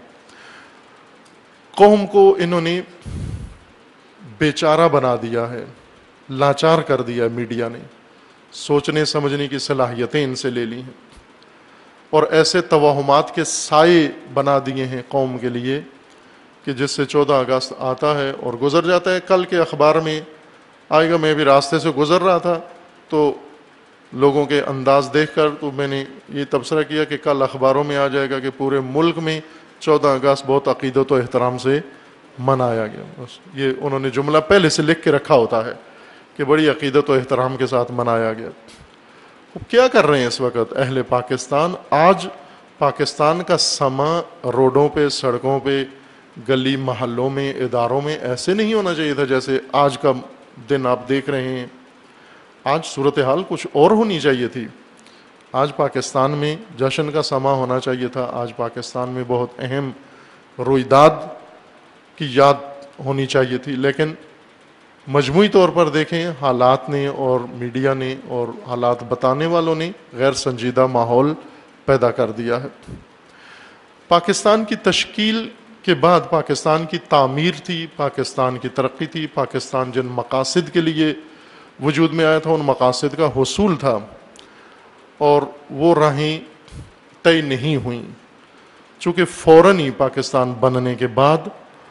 قوم کو انہوں نے بیچارہ بنا دیا ہے، لاچار کر دیا ہے میڈیا نے، سوچنے سمجھنے کی صلاحیتیں ان سے لے لی ہیں، اور ایسے توہمات کے سائے بنا دیے ہیں قوم کے لیے کہ جس سے چودہ اگست آتا ہے اور گزر جاتا ہے۔ کل کے اخبار میں آئے گا، میں بھی راستے سے گزر رہا تھا تو لوگوں کے انداز دیکھ کر تو میں نے یہ تبصرہ کیا کہ کل اخباروں میں آ جائے گا کہ پورے ملک میں چودہ اگست بہت عقیدت و احترام سے منایا گیا۔ بس یہ انہوں نے جملہ پہلے سے لکھ کے رکھا ہوتا ہے کہ بڑی عقیدت و احترام کے ساتھ منایا گیا۔ اب کیا کر رہے ہیں اس وقت اہل پاکستان؟ آج پاکستان کا سما روڈوں پہ، سڑکوں پہ، گلی محلوں میں، اداروں میں ایسے نہیں ہونا چاہیے تھا جیسے آج کا دن آپ دیکھ رہے ہیں۔ آج صورتحال کچھ اور ہونی چاہیے تھی۔ آج پاکستان میں جشن کا سما ہونا چاہیے تھا، آج پاکستان میں بہت اہم رویداد کی یاد ہونی چاہیے تھی، لیکن مجموعی طور پر دیکھیں حالات نے اور میڈیا نے اور حالات بتانے والوں نے غیر سنجیدہ ماحول پیدا کر دیا ہے۔ پاکستان کی تشکیل کے بعد پاکستان کی تعمیر تھی، پاکستان کی ترقی تھی، پاکستان جن مقاصد کے لیے وجود میں آیا تھا ان مقاصد کا حصول تھا، اور وہ راہیں طے نہیں ہوئیں، چونکہ فوراً ہی پاکستان بننے کے بعد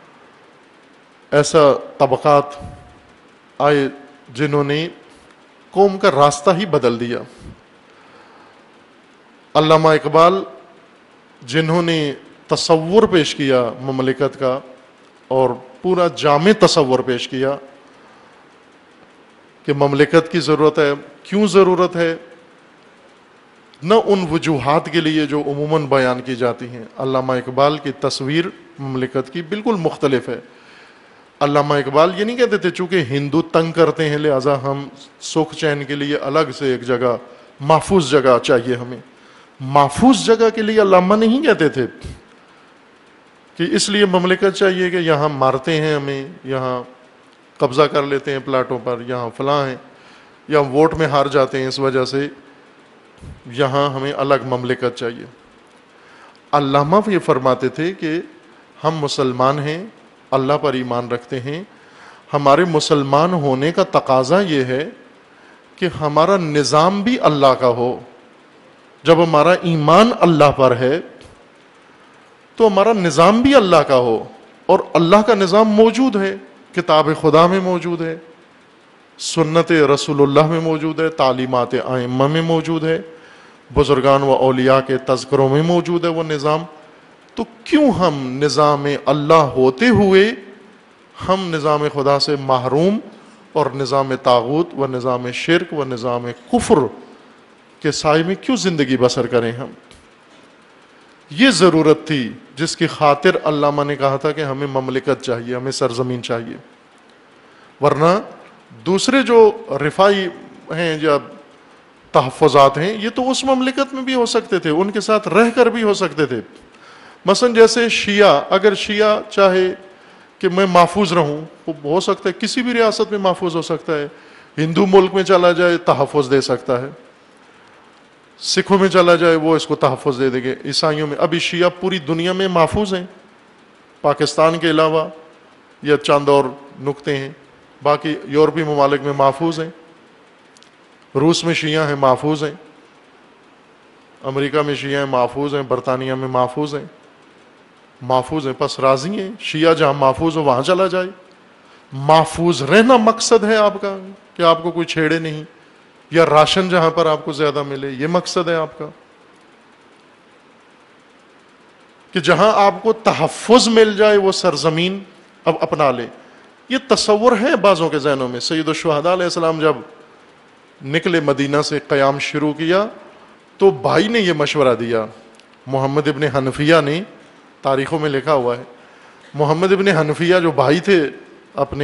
ایسا طبقات آئے جنہوں نے قوم کا راستہ ہی بدل دیا۔ علامہ اقبال جنہوں نے تصور پیش کیا مملکت کا اور پورا جامع تصور پیش کیا کہ مملکت کی ضرورت ہے، کیوں ضرورت ہے، نہ ان وجوہات کے لیے جو عموماً بیان کی جاتی ہیں۔ علامہ اقبال کی تصویر مملکت کی بالکل مختلف ہے۔ علامہ اقبال یہ نہیں کہتے تھے چونکہ ہندو تنگ کرتے ہیں لہٰذا ہم سکھ چین کے لیے الگ سے ایک جگہ، محفوظ جگہ چاہیے ہمیں۔ محفوظ جگہ کے لیے علامہ نہیں کہتے تھے کہ اس لیے مملکت چاہیے کہ یہاں مارتے ہیں ہمیں، یہاں قبضہ کر لیتے ہیں پلاٹوں پر، یہاں فلاں ہیں، یا ووٹ میں ہار جاتے ہیں اس وجہ سے یہاں ہمیں الگ مملکت چاہیے۔ علامہ یہ فرماتے تھے کہ ہم مسلمان ہیں، اللہ پر ایمان رکھتے ہیں، ہمارے مسلمان ہونے کا تقاضا یہ ہے کہ ہمارا نظام بھی اللہ کا ہو۔ جب ہمارا ایمان اللہ پر ہے تو ہمارا نظام بھی اللہ کا ہو، اور اللہ کا نظام موجود ہے، کتاب خدا میں موجود ہے، سنت رسول اللہ میں موجود ہے، تعلیمات ائمہ میں موجود ہے، بزرگان و اولیاء کے تذکروں میں موجود ہے وہ نظام۔ تو کیوں ہم نظام اللہ ہوتے ہوئے ہم نظام خدا سے محروم اور نظام طاغوت و نظام شرک و نظام کفر کے سائے میں کیوں زندگی بسر کریں؟ ہم یہ ضرورت تھی جس کی خاطر علامہ نے کہا تھا کہ ہمیں مملکت چاہیے، ہمیں سرزمین چاہیے، ورنہ دوسرے جو رفائی ہیں یا تحفظات ہیں یہ تو اس مملکت میں بھی ہو سکتے تھے، ان کے ساتھ رہ کر بھی ہو سکتے تھے۔ مثلا جیسے شیعہ، اگر شیعہ چاہے کہ میں محفوظ رہوں، وہ ہو سکتا ہے کسی بھی ریاست میں محفوظ ہو سکتا ہے، ہندو ملک میں چلا جائے تحفظ دے سکتا ہے، سکھوں میں چلا جائے وہ اس کو تحفظ دے دیں گے، عیسائیوں میں۔ ابھی شیعہ پوری دنیا میں محفوظ ہیں، پاکستان کے علاوہ یا چند اور نقطے ہیں، باقی یورپی ممالک میں محفوظ ہیں، روس میں شیعہ ہیں محفوظ ہیں، امریکہ میں شیعہ ہیں محفوظ ہیں، برطانیہ میں محفوظ ہیں محفوظ ہیں پس راضی ہیں۔ شیعہ جہاں محفوظ ہو وہاں چلا جائے۔ محفوظ رہنا مقصد ہے آپ کا، کہ آپ کو کوئی چھیڑے نہیں، یا راشن جہاں پر آپ کو زیادہ ملے، یہ مقصد ہے آپ کا، کہ جہاں آپ کو تحفظ مل جائے وہ سرزمین اب اپنا لے۔ یہ تصور ہے بعضوں کے ذہنوں میں۔ سید الشہداء علیہ السلام جب نکلے مدینہ سے قیام شروع کیا تو بھائی نے یہ مشورہ دیا، محمد ابن حنفیہ نے، تاریخوں میں لکھا ہوا ہے، محمد ابن حنفیہ جو بھائی تھے اپنے،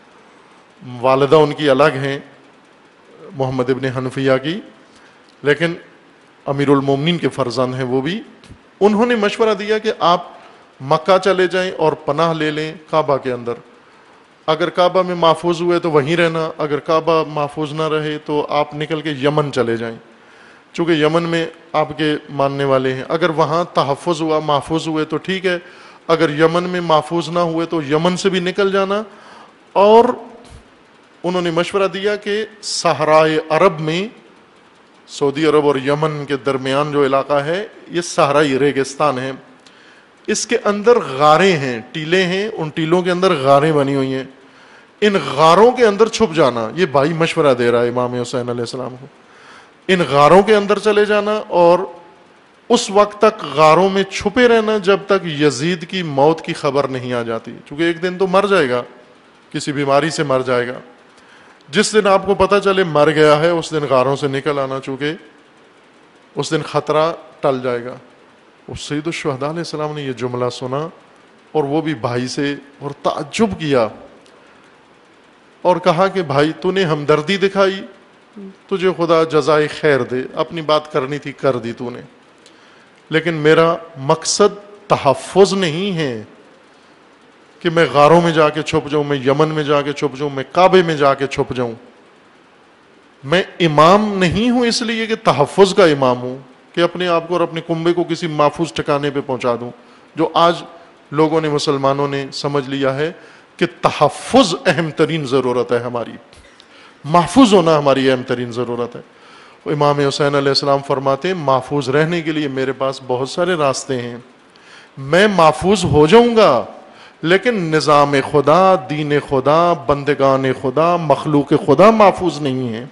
والدہ ان کی الگ ہیں محمد ابن حنفیہ کی، لیکن امیر المومنین کے فرزند ہیں وہ بھی، انہوں نے مشورہ دیا کہ آپ مکہ چلے جائیں اور پناہ لے لیں کعبہ کے اندر، اگر کعبہ میں محفوظ ہوئے تو وہیں رہنا، اگر کعبہ محفوظ نہ رہے تو آپ نکل کے یمن چلے جائیں، چونکہ یمن میں آپ کے ماننے والے ہیں، اگر وہاں تحفظ ہوا محفوظ ہوئے تو ٹھیک ہے، اگر یمن میں محفوظ نہ ہوئے تو یمن سے بھی نکل جانا۔ اور انہوں نے مشورہ دیا کہ صحرائے عرب میں، سعودی عرب اور یمن کے درمیان جو علاقہ ہے یہ صحرائی ریگستان ہے، اس کے اندر غاریں ہیں، ٹیلے ہیں، ان ٹیلوں کے اندر غاریں بنی ہوئی ہیں، ان غاروں کے اندر چھپ جانا۔ یہ بھائی مشورہ دے رہا ہے امام حسین علیہ السلام کو، ان غاروں کے اندر چلے جانا اور اس وقت تک غاروں میں چھپے رہنا جب تک یزید کی موت کی خبر نہیں آ جاتی، چونکہ ایک دن تو مر جائے گا، کسی بیماری سے مر جائے گا، جس دن آپ کو پتہ چلے مر گیا ہے اس دن غاروں سے نکل آنا، چونکہ اس دن خطرہ ٹل جائے گا۔ اور سید الشہداء علیہ السلام نے یہ جملہ سنا اور وہ بھی بھائی سے، اور تعجب کیا اور کہا کہ بھائی تو نے ہمدردی دکھائی، تجھے خدا جزائے خیر دے، اپنی بات کرنی تھی کر دی تو نے، لیکن میرا مقصد تحفظ نہیں ہے کہ میں غاروں میں جا کے چھپ جاؤں، میں یمن میں جا کے چھپ جاؤں، میں کعبے میں جا کے چھپ جاؤں۔ میں امام نہیں ہوں اس لیے کہ تحفظ کا امام ہوں، کہ اپنے آپ کو اور اپنے کنبے کو کسی محفوظ ٹھکانے پہ پہنچا دوں، جو آج لوگوں نے، مسلمانوں نے سمجھ لیا ہے کہ تحفظ اہم ترین ضرورت ہے، ہماری محفوظ ہونا ہماری اہم ترین ضرورت ہے۔ امام حسین علیہ السلام فرماتے ہیں محفوظ رہنے کے لیے میرے پاس بہت سارے راستے ہیں، میں محفوظ ہو جاؤں گا لیکن نظام خدا، دین خدا، بندگان خدا، مخلوق خدا محفوظ نہیں ہے۔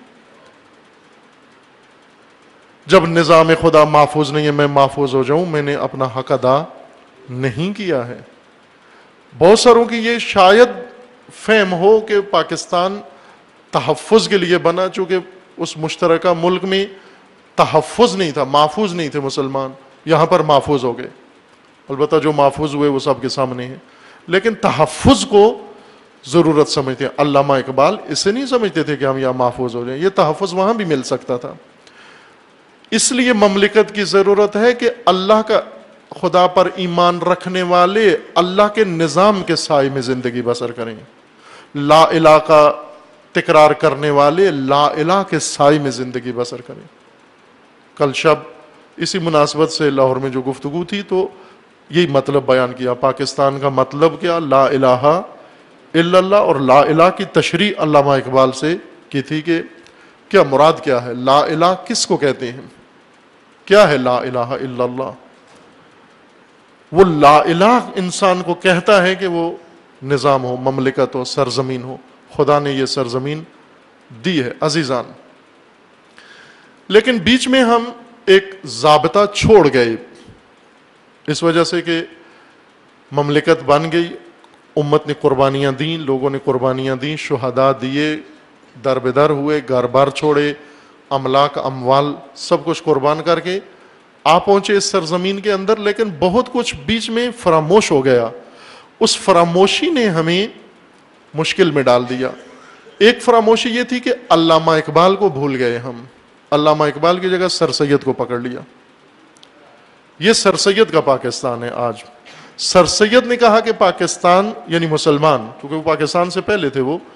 جب نظام خدا محفوظ نہیں ہے میں محفوظ ہو جاؤں، میں نے اپنا حق ادا نہیں کیا ہے۔ بہت ساروں کی یہ شاید فہم ہو کہ پاکستان تحفظ کے لیے بنا، چونکہ اس مشترکہ ملک میں تحفظ نہیں تھا، محفوظ نہیں تھے مسلمان، یہاں پر محفوظ ہو گئے، البتہ جو محفوظ ہوئے وہ سب کے سامنے ہیں، لیکن تحفظ کو ضرورت سمجھتے ہیں۔ علامہ اقبال اسے نہیں سمجھتے تھے کہ ہم یہاں محفوظ ہو جائیں، یہ تحفظ وہاں بھی مل سکتا تھا۔ اس لیے مملکت کی ضرورت ہے کہ اللہ کا، خدا پر ایمان رکھنے والے اللہ کے نظام کے سائے میں زندگی بسر کریں، لا الہ کا تکرار کرنے والے لا الہ کے سائے میں زندگی بسر کریں۔ کل شب اسی مناسبت سے لاہور میں جو گفتگو تھی تو یہی مطلب بیان کیا، پاکستان کا مطلب کیا، لا الہ الا اللہ، اور لا الہ کی تشریح علامہ اقبال سے کی تھی کہ کیا مراد کیا ہے، لا الہ کس کو کہتے ہیں، کیا ہے لا الہ الا اللہ۔ وہ لا الہ انسان کو کہتا ہے کہ وہ نظام ہو، مملکت ہو، سرزمین ہو۔ خدا نے یہ سرزمین دی ہے عزیزان، لیکن بیچ میں ہم ایک ضابطہ چھوڑ گئے، اس وجہ سے کہ مملکت بن گئی، امت نے قربانیاں دیں، لوگوں نے قربانیاں دیں، شہداء دیے، در بدر ہوئے، گھر بار چھوڑے، املاک اموال سب کچھ قربان کر کے آ پہنچے اس سرزمین کے اندر، لیکن بہت کچھ بیچ میں فراموش ہو گیا۔ اس فراموشی نے ہمیں مشکل میں ڈال دیا۔ ایک فراموشی یہ تھی کہ علامہ اقبال کو بھول گئے ہم، علامہ اقبال کی جگہ سر سید کو پکڑ لیا۔ یہ سر سید کا پاکستان ہے آج۔ سر سید نے کہا کہ پاکستان یعنی مسلمان، کیونکہ وہ پاکستان سے پہلے تھے، وہ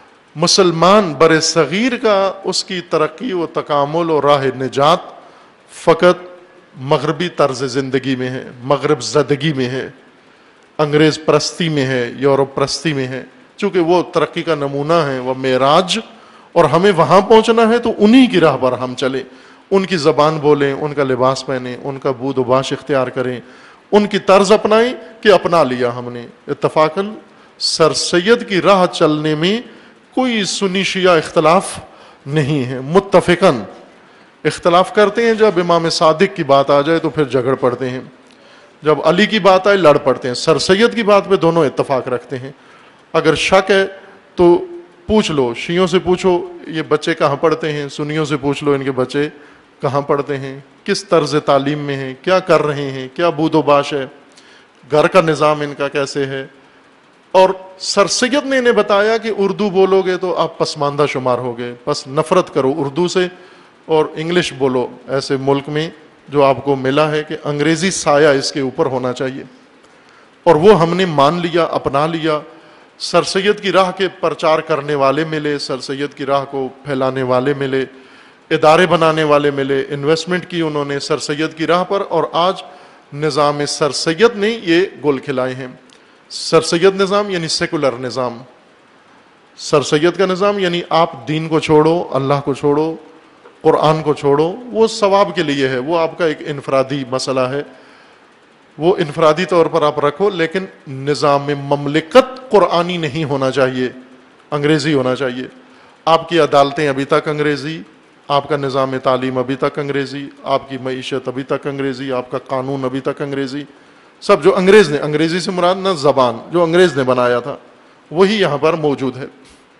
مسلمان بر صغیر کا اس کی ترقی و تکامل اور راہ نجات فقط مغربی طرز زندگی میں ہے، مغرب زدگی میں ہے، انگریز پرستی میں ہے، یورپ پرستی میں ہے۔ چونکہ وہ ترقی کا نمونہ ہے، وہ معراج، اور ہمیں وہاں پہنچنا ہے تو انہی کی راہ پر ہم چلیں، ان کی زبان بولیں، ان کا لباس پہنیں، ان کا بود و باش اختیار کریں، ان کی طرز اپنائیں کہ اپنا لیا ہم نے۔ اتفاقاً سر سید کی راہ چلنے میں کوئی سنی شیعہ اختلاف نہیں ہے، متفقاً اختلاف کرتے ہیں۔ جب امام صادق کی بات آ جائے تو پھر جھگڑ پڑتے ہیں، جب علی کی بات آئے لڑ پڑتے ہیں۔ سر سید کی بات پہ دونوں اتفاق رکھتے ہیں۔ اگر شک ہے تو پوچھ لو، شیعوں سے پوچھو یہ بچے کہاں پڑھتے ہیں، سنیوں سے پوچھ لو ان کے بچے کہاں پڑھتے ہیں، کس طرز تعلیم میں ہیں، کیا کر رہے ہیں، کیا بود و باش ہے، گھر کا نظام ان کا کیسے ہے۔ اور سر سید نے انہیں بتایا کہ اردو بولو گے تو آپ پسماندہ شمار ہوگے، بس نفرت کرو اردو سے اور انگلش بولو۔ ایسے ملک میں جو آپ کو ملا ہے کہ انگریزی سایہ اس کے اوپر ہونا چاہیے، اور وہ ہم نے مان لیا، اپنا لیا۔ سر سید کی راہ کے پرچار کرنے والے ملے، سر سید کی راہ کو پھیلانے والے ملے، ادارے بنانے والے ملے، انویسٹمنٹ کی انہوں نے سر سید کی راہ پر، اور آج نظام سر سید نے یہ گل کھلائے ہیں۔ سر سید نظام یعنی سیکولر نظام، سر سید کا نظام یعنی آپ دین کو چھوڑو، اللہ کو چھوڑو، قرآن کو چھوڑو، وہ ثواب کے لیے ہے، وہ آپ کا ایک انفرادی مسئلہ ہے، وہ انفرادی طور پر آپ رکھو، لیکن نظام مملکت قرآنی نہیں ہونا چاہیے، انگریزی ہونا چاہیے۔ آپ کی عدالتیں ابھی تک انگریزی، آپ کا نظام تعلیم ابھی تک انگریزی، آپ کی معیشت ابھی تک انگریزی، آپ کا قانون ابھی تک انگریزی، سب جو انگریز نے، انگریزی سے مراد نہ زبان، جو انگریز نے بنایا تھا وہی یہاں پر موجود ہے۔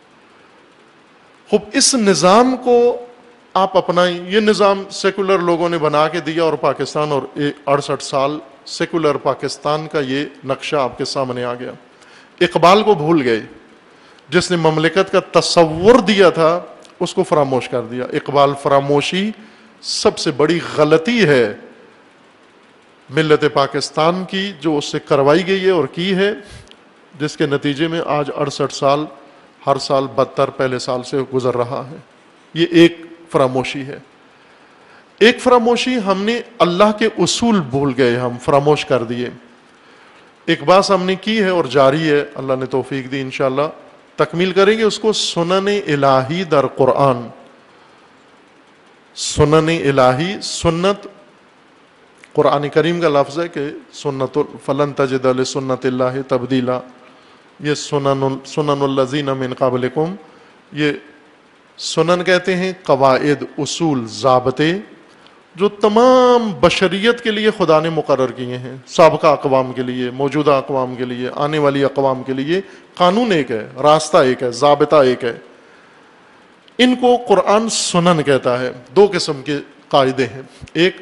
خوب اس نظام کو آپ اپنائیں۔ یہ نظام سیکولر لوگوں نے بنا کے دیا، اور پاکستان اور اڑسٹھ سال سیکولر پاکستان کا یہ نقشہ آپ کے سامنے آ گیا۔ اقبال کو بھول گئے، جس نے مملکت کا تصور دیا تھا اس کو فراموش کر دیا۔ اقبال فراموشی سب سے بڑی غلطی ہے ملت پاکستان کی جو اس سے کروائی گئی ہے اور کی ہے، جس کے نتیجے میں آج اڑسٹھ سال ہر سال بدتر پہلے سال سے گزر رہا ہے۔ یہ ایک فراموشی ہے۔ ایک فراموشی ہم نے اللہ کے اصول بھول گئے، ہم فراموش کر دیے۔ ایک بات ہم نے کی ہے اور جاری ہے، اللہ نے توفیق دی، انشاءاللہ تکمیل کریں گے اس کو۔ سنن الہی در قرآن، سنن الہی، سنت قرآن کریم کا لفظ ہے کہ سنت فلن تجد لسنت اللہ تبدیلا، یہ سنن سنن الذین من قبلکم، یہ سنن کہتے ہیں قواعد، اصول، ضابطے جو تمام بشریت کے لیے خدا نے مقرر کیے ہیں، سابقہ اقوام کے لیے، موجودہ اقوام کے لیے، آنے والی اقوام کے لیے۔ قانون ایک ہے، راستہ ایک ہے، ضابطہ ایک ہے۔ ان کو قرآن سنن کہتا ہے۔ دو قسم کے قاعدے ہیں، ایک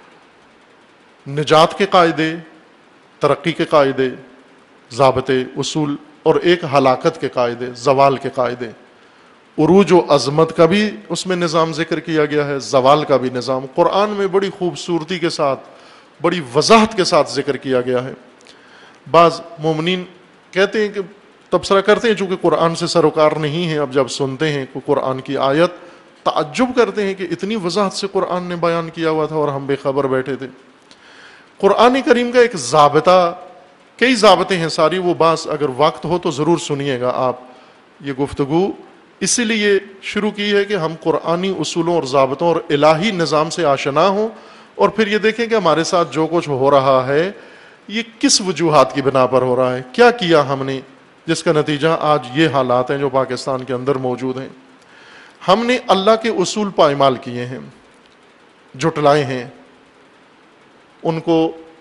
نجات کے قاعدے، ترقی کے قاعدے، ضابطے، اصول، اور ایک ہلاکت کے قاعدے، زوال کے قاعدے۔ عروج و عظمت کا بھی اس میں نظام ذکر کیا گیا ہے، زوال کا بھی نظام قرآن میں بڑی خوبصورتی کے ساتھ، بڑی وضاحت کے ساتھ ذکر کیا گیا ہے۔ بعض مومنین کہتے ہیں کہ تبصرہ کرتے ہیں، چونکہ قرآن سے سروکار نہیں ہیں، اب جب سنتے ہیں کہ قرآن کی آیت تعجب کرتے ہیں کہ اتنی وضاحت سے قرآن نے بیان کیا ہوا تھا اور ہم بے خبر بیٹھے تھے۔ قرآن کریم کا ایک ضابطہ، کئی ضابطے ہیں ساری، وہ بات اگر وقت ہو تو ضرور سنیے گا آپ۔ یہ گفتگو اسی لیے شروع کی ہے کہ ہم قرآنی اصولوں اور ضابطوں اور الہی نظام سے آشنا ہوں، اور پھر یہ دیکھیں کہ ہمارے ساتھ جو کچھ ہو رہا ہے یہ کس وجوہات کی بنا پر ہو رہا ہے، کیا کیا ہم نے جس کا نتیجہ آج یہ حالات ہیں جو پاکستان کے اندر موجود ہیں۔ ہم نے اللہ کے اصول پائمال کیے ہیں، جھٹلائے ہیں، ان کو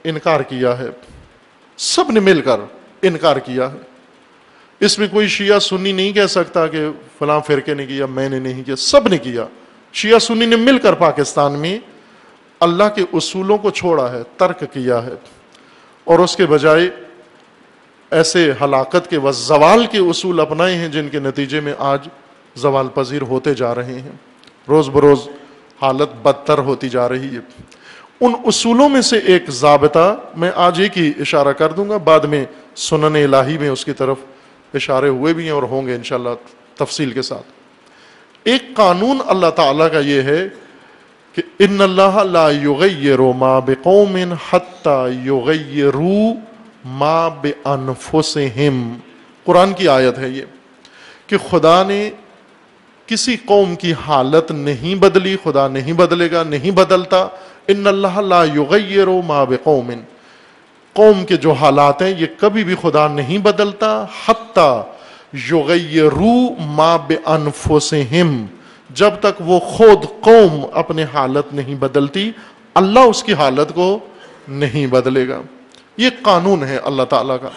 انکار کیا ہے، سب نے مل کر انکار کیا ہے. اس میں کوئی شیعہ سنی نہیں کہہ سکتا کہ فلاں فرقے نے کیا، میں نے نہیں کیا، سب نے کیا. شیعہ سنی نے مل کر پاکستان میں اللہ کے اصولوں کو چھوڑا ہے، ترک کیا ہے، اور اس کے بجائے ایسے ہلاکت کے و زوال کے اصول اپنائے ہیں جن کے نتیجے میں آج زوال پذیر ہوتے جا رہے ہیں. روز بروز حالت بدتر ہوتی جا رہی ہے. ان اصولوں میں سے ایک ضابطہ میں آج ایک ہی اشارہ کر دوں گا، بعد میں سنن الہی میں اس کی طرف اشارے ہوئے بھی ہیں اور ہوں گے انشاءاللہ تفصیل کے ساتھ. ایک قانون اللہ تعالیٰ کا یہ ہے کہ ان اللہ لا یغیر ما بقوم حتی یغیروا ما بانفسہم. قرآن کی آیت ہے یہ کہ خدا نے کسی قوم کی حالت نہیں بدلی، خدا نہیں بدلے گا، نہیں بدلتا. ان اللہ لا یغیر ما بقوم، قوم کے جو حالات ہیں یہ کبھی بھی خدا نہیں بدلتا. حتی یغیروا ما بانفسہم، جب تک وہ خود قوم اپنے حالت نہیں بدلتی اللہ اس کی حالت کو نہیں بدلے گا. یہ قانون ہے اللہ تعالیٰ کا.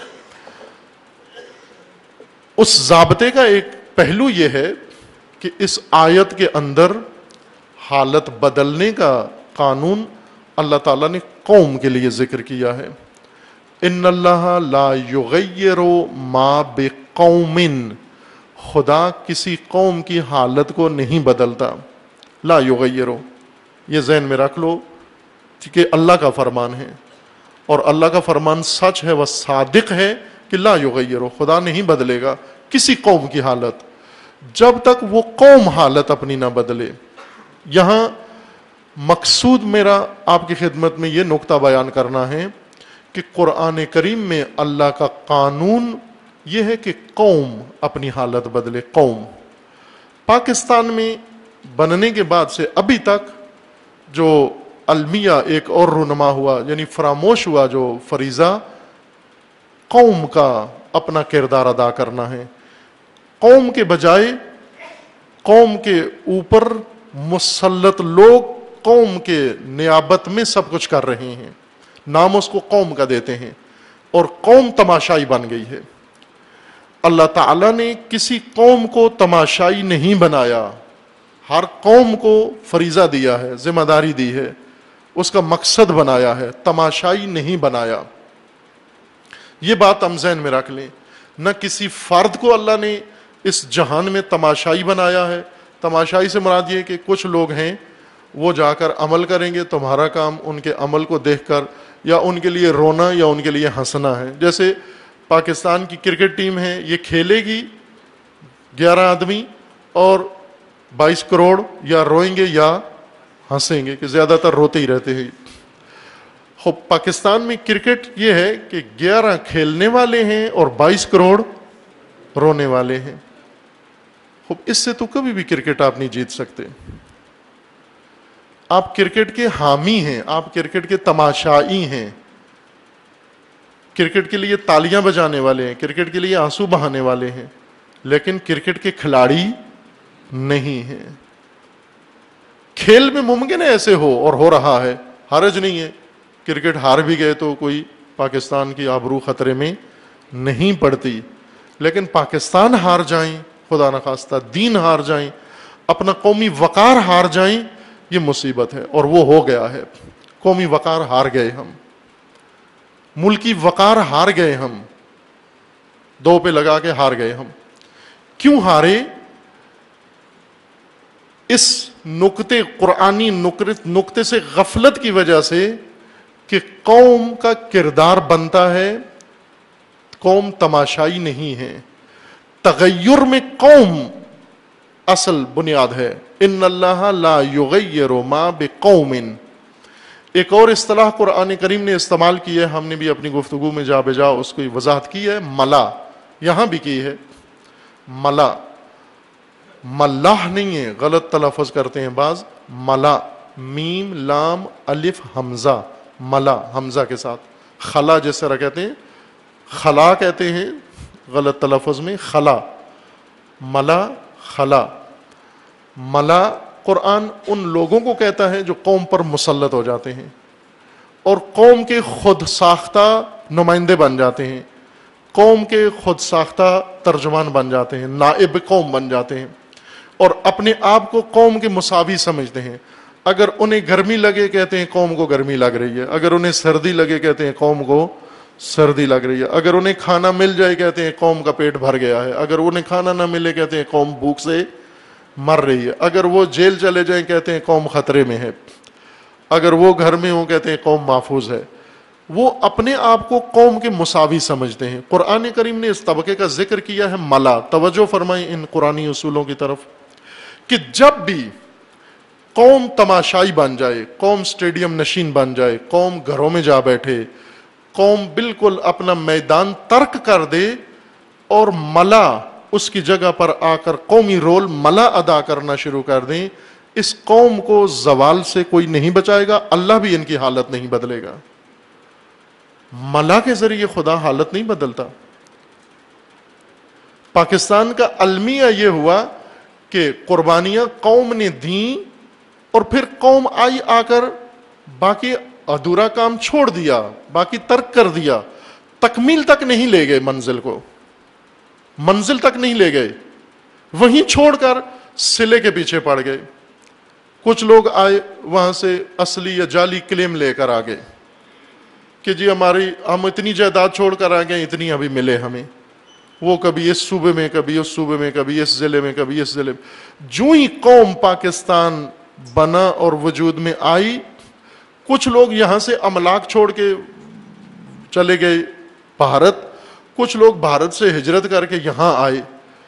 اس ضابطے کا ایک پہلو یہ ہے کہ اس آیت کے اندر حالت بدلنے کا قانون اللہ تعالیٰ نے قوم کے لیے ذکر کیا ہے. ان اللہ لا یغیر ما بقوم، خدا کسی قوم کی حالت کو نہیں بدلتا. لا یغیر، یہ ذہن میں رکھ لو کہ اللہ کا فرمان ہے اور اللہ کا فرمان سچ ہے وہ صادق ہے کہ لا یغیر، خدا نہیں بدلے گا کسی قوم کی حالت جب تک وہ قوم حالت اپنی نہ بدلے. یہاں مقصود میرا آپ کی خدمت میں یہ نقطہ بیان کرنا ہے کہ قرآن کریم میں اللہ کا قانون یہ ہے کہ قوم اپنی حالت بدلے. قوم پاکستان میں بننے کے بعد سے ابھی تک جو المیہ ایک اور رونما ہوا، یعنی فراموش ہوا جو فریضہ قوم کا اپنا کردار ادا کرنا ہے. قوم کے بجائے قوم کے اوپر مسلط لوگ قوم کے نیابت میں سب کچھ کر رہے ہیں، نام اس کو قوم کا دیتے ہیں اور قوم تماشائی بن گئی ہے. اللہ تعالیٰ نے کسی قوم کو تماشائی نہیں بنایا، ہر قوم کو فریضہ دیا ہے، ذمہ داری دی ہے، اس کا مقصد بنایا ہے، تماشائی نہیں بنایا. یہ بات ہم ذہن میں رکھ لیں. نہ کسی فرد کو اللہ نے اس جہان میں تماشائی بنایا ہے. تماشائی سے مراد یہ کہ کچھ لوگ ہیں وہ جا کر عمل کریں گے، تمہارا کام ان کے عمل کو دیکھ کر یا ان کے لیے رونا یا ان کے لیے ہنسنا ہے. جیسے پاکستان کی کرکٹ ٹیم ہے، یہ کھیلے گی گیارہ آدمی اور بائیس کروڑ یا روئیں گے یا ہنسیں گے، کہ زیادہ تر روتے ہی رہتے ہیں. خب پاکستان میں کرکٹ یہ ہے کہ گیارہ کھیلنے والے ہیں اور بائیس کروڑ رونے والے ہیں. خب اس سے تو کبھی بھی کرکٹ آپ نہیں جیت سکتے. آپ کرکٹ کے حامی ہیں، آپ کرکٹ کے تماشائی ہیں، کرکٹ کے لیے تالیاں بجانے والے ہیں، کرکٹ کے لیے آنسو بہانے والے ہیں، لیکن کرکٹ کے کھلاڑی نہیں ہیں. کھیل میں ممکن ہے ایسے ہو اور ہو رہا ہے، حرج نہیں ہے. کرکٹ ہار بھی گئے تو کوئی پاکستان کی آبرو خطرے میں نہیں پڑتی، لیکن پاکستان ہار جائیں، خدا نخواستہ دین ہار جائیں، اپنا قومی وقار ہار جائیں، یہ مصیبت ہے. اور وہ ہو گیا ہے. قومی وقار ہار گئے ہم، ملکی وقار ہار گئے ہم، دو پہ لگا کے ہار گئے ہم. کیوں ہارے؟ اس نقطے قرآنی نقطے سے غفلت کی وجہ سے کہ قوم کا کردار بنتا ہے، قوم تماشائی نہیں ہے. تغیر میں قوم اصل بنیاد ہے. ان اللہ لا یغیر ما بقوم. ایک اور اصطلاح قرآن کریم نے استعمال کی ہے، ہم نے بھی اپنی گفتگو میں جا بجا اس کو وضاحت کی ہے، ملا. یہاں بھی کی ہے ملا. ملاح نہیں ہے، غلط تلفظ کرتے ہیں بعض. ملا، میم لام الف حمزہ، ملا حمزہ کے ساتھ. خلا جس طرح کہتے ہیں، خلا کہتے ہیں غلط تلفظ میں، خلا. ملا، خلا. ملا قرآن ان لوگوں کو کہتا ہے جو قوم پر مسلط ہو جاتے ہیں، اور قوم کے خود ساختہ نمائندے بن جاتے ہیں، قوم کے خود ساختہ ترجمان بن جاتے ہیں، نائب قوم بن جاتے ہیں، اور اپنے آپ کو قوم کے مساوی سمجھتے ہیں۔ اگر انہیں گرمی لگے کہتے ہیں قوم کو گرمی لگ رہی ہے، اگر انہیں سردی لگے کہتے ہیں قوم کو سردی لگ رہی ہے، اگر انہیں کھانا مل جائے کہتے ہیں قوم کا پیٹ بھر گیا ہے، اگر انہیں کھانا نہ ملے کہتے ہیں قوم بھوک سے مر رہی ہے، اگر وہ جیل چلے جائیں کہتے ہیں قوم خطرے میں ہے، اگر وہ گھر میں ہوں کہتے ہیں قوم محفوظ ہے۔ وہ اپنے آپ کو قوم کے مساوی سمجھتے ہیں۔ قرآن کریم نے اس طبقے کا ذکر کیا ہے ملا۔ توجہ فرمائیں ان قرآنی اصولوں کی طرف کہ جب بھی قوم تماشائی بن جائے، قوم سٹیڈیم نشین بن جائے، قوم گھروں میں جا بیٹھے، قوم بالکل اپنا میدان ترک کر دے اور ملا اس کی جگہ پر آ کر قومی رول ملا ادا کرنا شروع کر دیں، اس قوم کو زوال سے کوئی نہیں بچائے گا، اللہ بھی ان کی حالت نہیں بدلے گا۔ ملا کے ذریعے خدا حالت نہیں بدلتا۔ پاکستان کا المیہ یہ ہوا کہ قربانیاں قوم نے دیں اور پھر قوم آئی آ کر باقی ادھورا کام چھوڑ دیا، باقی ترک کر دیا، تکمیل تک نہیں لے گئے، منزل کو منزل تک نہیں لے گئے، وہیں چھوڑ کر سلے کے پیچھے پڑ گئے۔ کچھ لوگ آئے وہاں سے اصلی یا جعلی کلیم لے کر آ گئے کہ جی ہماری ہم اتنی جائیداد چھوڑ کر آ گئے، اتنی ابھی ملے ہمیں، وہ کبھی اس صوبے میں، کبھی اس صوبے میں، کبھی اس ضلع میں، کبھی اس ضلع میں۔ جو ہی قوم پاکستان بنا اور وجود میں آئی، کچھ لوگ یہاں سے املاک چھوڑ کے چلے گئے بھارت، کچھ لوگ بھارت سے ہجرت کر کے یہاں آئے۔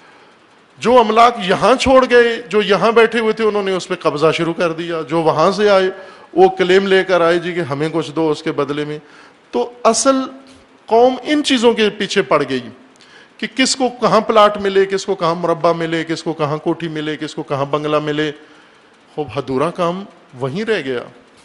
جو املاک یہاں چھوڑ گئے، جو یہاں بیٹھے ہوئے تھے، انہوں نے اس پہ قبضہ شروع کر دیا۔ جو وہاں سے آئے وہ کلیم لے کر آئے جی کہ ہمیں کچھ دو اس کے بدلے میں۔ تو اصل قوم ان چیزوں کے پیچھے پڑ گئی کہ کس کو کہاں پلاٹ ملے، کس کو کہاں مربع ملے، کس کو کہاں کوٹھی ملے، کس کو کہاں بنگلہ ملے۔ خوب ادھورا کام وہیں رہ گیا۔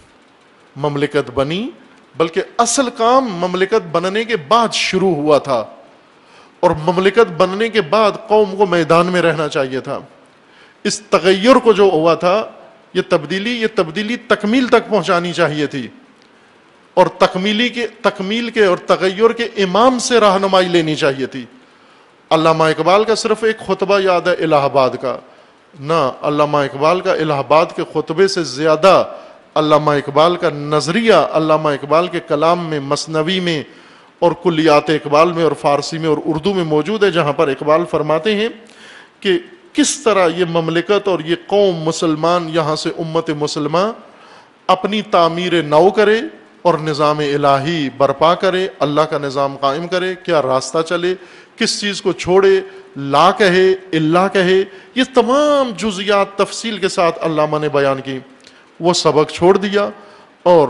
مملکت بنی، بلکہ اصل کام مملکت بننے کے بعد شروع ہوا تھا، اور مملکت بننے کے بعد قوم کو میدان میں رہنا چاہیے تھا۔ اس تغیر کو جو ہوا تھا، یہ تبدیلی یہ تبدیلی تکمیل تک پہنچانی چاہیے تھی، اور تکمیلی کے تکمیل کے اور تغیر کے امام سے رہنمائی لینی چاہیے تھی۔ علامہ اقبال کا صرف ایک خطبہ یاد ہے الہ آباد کا، نہ، علامہ اقبال کا الہ آباد کے خطبے سے زیادہ علامہ اقبال کا نظریہ علامہ اقبال کے کلام میں، مثنوی میں اور کلیات اقبال میں اور فارسی میں اور اردو میں موجود ہے، جہاں پر اقبال فرماتے ہیں کہ کس طرح یہ مملکت اور یہ قوم مسلمان یہاں سے امت مسلمہ اپنی تعمیر نو کرے اور نظام الہی برپا کرے، اللہ کا نظام قائم کرے، کیا راستہ چلے، کس چیز کو چھوڑے، لا کہے، اللہ کہے، یہ تمام جزیات تفصیل کے ساتھ علامہ نے بیان کی۔ وہ سبق چھوڑ دیا اور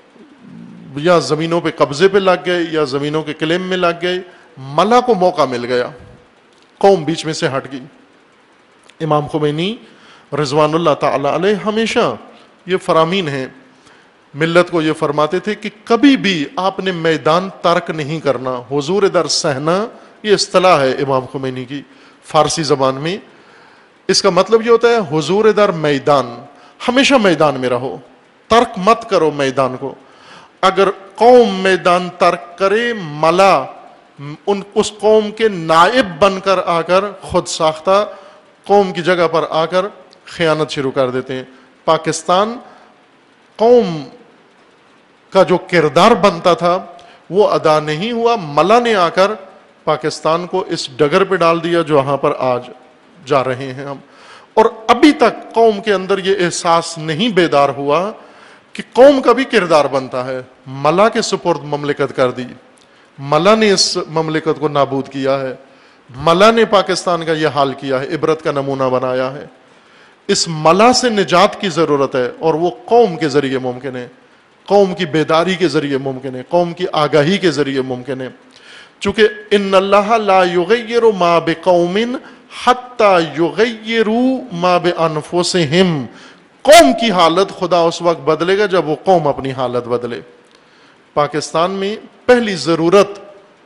یا زمینوں پہ قبضے پہ لگ گئے یا زمینوں کے کلیم میں لگ گئے، ملا کو موقع مل گیا، قوم بیچ میں سے ہٹ گئی۔ امام خمینی رضوان اللہ تعالی علیہ ہمیشہ یہ فرامین ہیں، ملت کو یہ فرماتے تھے کہ کبھی بھی آپ نے میدان ترک نہیں کرنا۔ حضور در صحنہ، یہ اصطلاح ہے امام خمینی کی فارسی زبان میں۔ اس کا مطلب یہ ہوتا ہے حضور در میدان، ہمیشہ میدان میں رہو، ترک مت کرو میدان کو۔ اگر قوم میدان ترک کرے، ملا ان اس قوم کے نائب بن کر آ کر خود ساختہ قوم کی جگہ پر آ کر خیانت شروع کر دیتے ہیں۔ پاکستان قوم کا جو کردار بنتا تھا وہ ادا نہیں ہوا، ملا نے آ کر پاکستان کو اس ڈگر پہ ڈال دیا جہاں پر آج جا رہے ہیں ہم۔ اور ابھی تک قوم کے اندر یہ احساس نہیں بیدار ہوا کہ قوم کا بھی کردار بنتا ہے۔ ملا کے سپرد مملکت کر دی، ملا نے اس مملکت کو نابود کیا ہے، ملا نے پاکستان کا یہ حال کیا ہے، عبرت کا نمونہ بنایا ہے۔ اس ملا سے نجات کی ضرورت ہے، اور وہ قوم کے ذریعے ممکن ہے، قوم کی بیداری کے ذریعے ممکن ہے، قوم کی آگاہی کے ذریعے ممکن ہے۔ چونکہ ان اللہ لا یغیر ما بقوم حتی یغیروا ما بانفسہم، قوم کی حالت خدا اس وقت بدلے گا جب وہ قوم اپنی حالت بدلے۔ پاکستان میں پہلی ضرورت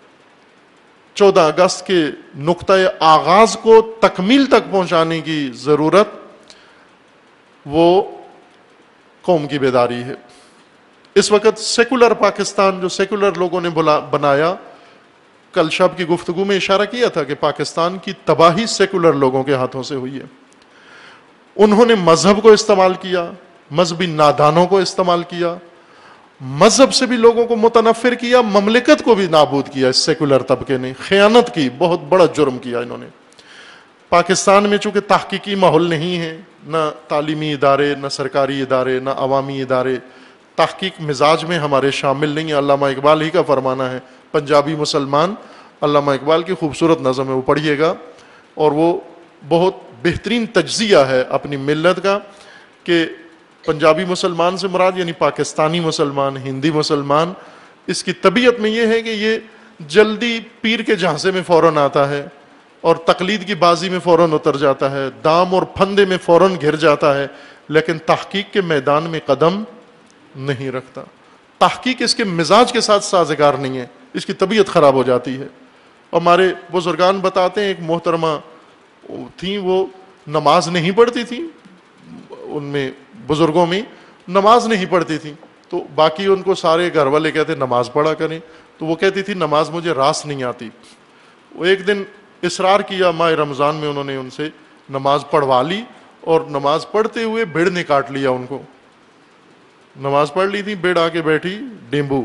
چودہ اگست کے نقطۂ آغاز کو تکمیل تک پہنچانے کی ضرورت وہ قوم کی بیداری ہے۔ اس وقت سیکولر پاکستان جو سیکولر لوگوں نے بنایا، کل شب کی گفتگو میں اشارہ کیا تھا کہ پاکستان کی تباہی سیکولر لوگوں کے ہاتھوں سے ہوئی ہے. انہوں نے مذہب کو استعمال کیا، مذہبی نادانوں کو استعمال کیا، مذہب سے بھی لوگوں کو متنفر کیا، مملکت کو بھی نابود کیا. اس سیکولر طبقے نے خیانت کی، بہت بڑا جرم کیا انہوں نے. پاکستان میں چونکہ تحقیقی ماحول نہیں ہے، نہ تعلیمی ادارے، نہ سرکاری ادارے، نہ عوامی ادارے، تحقیق مزاج میں ہمارے شامل نہیں ہے. علامہ اقبال ہی کا فرمانا ہے، پنجابی مسلمان، علامہ اقبال کی خوبصورت نظم ہے، وہ پڑھیے گا، اور وہ بہت بہترین تجزیہ ہے اپنی ملت کا کہ پنجابی مسلمان سے مراد یعنی پاکستانی مسلمان، ہندی مسلمان، اس کی طبیعت میں یہ ہے کہ یہ جلدی پیر کے جھانسے میں فوراً آتا ہے اور تقلید کی بازی میں فوراً اتر جاتا ہے، دام اور پھندے میں فوراً گھر جاتا ہے، لیکن تحقیق کے میدان میں قدم نہیں رکھتا. تحقیق اس کے مزاج کے ساتھ سازگار نہیں ہے، اس کی طبیعت خراب ہو جاتی ہے. ہمارے بزرگان بتاتے ہیں، ایک محترمہ تھیں، وہ نماز نہیں پڑھتی تھی، ان میں بزرگوں میں نماز نہیں پڑھتی تھی، تو باقی ان کو سارے گھر والے کہتے نماز پڑھا کریں، تو وہ کہتی تھی نماز مجھے راس نہیں آتی. وہ ایک دن اصرار کیا، ماہ رمضان میں انہوں نے ان سے نماز پڑھوا لی، اور نماز پڑھتے ہوئے بھیڑ نے کاٹ لیا ان کو. نماز پڑھ لی تھی، بھیڑ آ کے بیٹھی، ڈیمبو،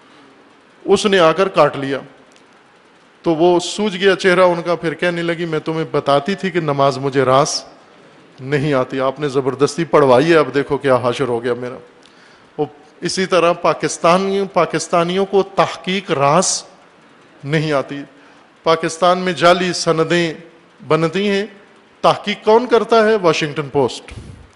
اس نے آ کر کاٹ لیا. تو وہ سوج گیا چہرہ ان کا، پھر کہنے لگی میں تمہیں بتاتی تھی کہ نماز مجھے راس نہیں آتی، آپ نے زبردستی پڑھوائی ہے، اب دیکھو کیا حشر ہو گیا میرا. وہ اسی طرح پاکستانی پاکستانیوں کو تحقیق راس نہیں آتی. پاکستان میں جعلی سندیں بنتی ہیں، تحقیق کون کرتا ہے؟ Washington post.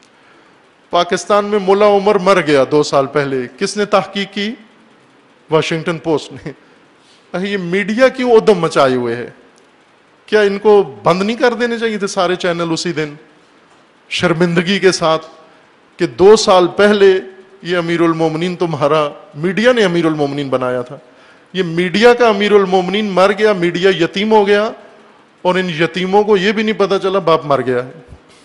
پاکستان میں ملا عمر مر گیا دو سال پہلے، کس نے تحقیق کی؟ واشنگٹن پوسٹ نے. یہ میڈیا کیوں ادم مچائے ہوئے ہے؟ کیا ان کو بند نہیں کر دینے چاہیے تھے سارے چینل اسی دن شرمندگی کے ساتھ کہ دو سال پہلے یہ امیر المومنین تمہارا، میڈیا نے امیر المومنین بنایا تھا، یہ میڈیا کا امیر المومنین مر گیا، میڈیا یتیم ہو گیا، اور ان یتیموں کو یہ بھی نہیں پتا چلا باپ مر گیا ہے.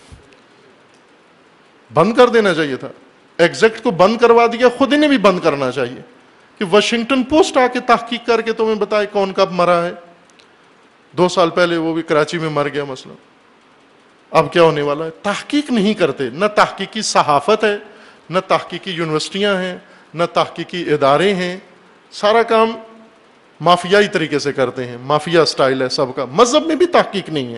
بند کر دینا چاہیے تھا، ایگزیکٹ کو بند کروا دیا، خود انہیں بھی بند کرنا چاہیے کہ واشنگٹن پوسٹ آ کے تحقیق کر کے تمہیں بتائے کون کب مرا ہے. دو سال پہلے وہ بھی کراچی میں مر گیا مثلا، اب کیا ہونے والا ہے؟ تحقیق نہیں کرتے، نہ تحقیقی صحافت ہے، نہ تحقیقی یونیورسٹیاں ہیں، نہ تحقیقی ادارے ہیں، سارا کام مافیائی طریقے سے کرتے ہیں، مافیا سٹائل ہے سب کا. مذہب میں بھی تحقیق نہیں ہے،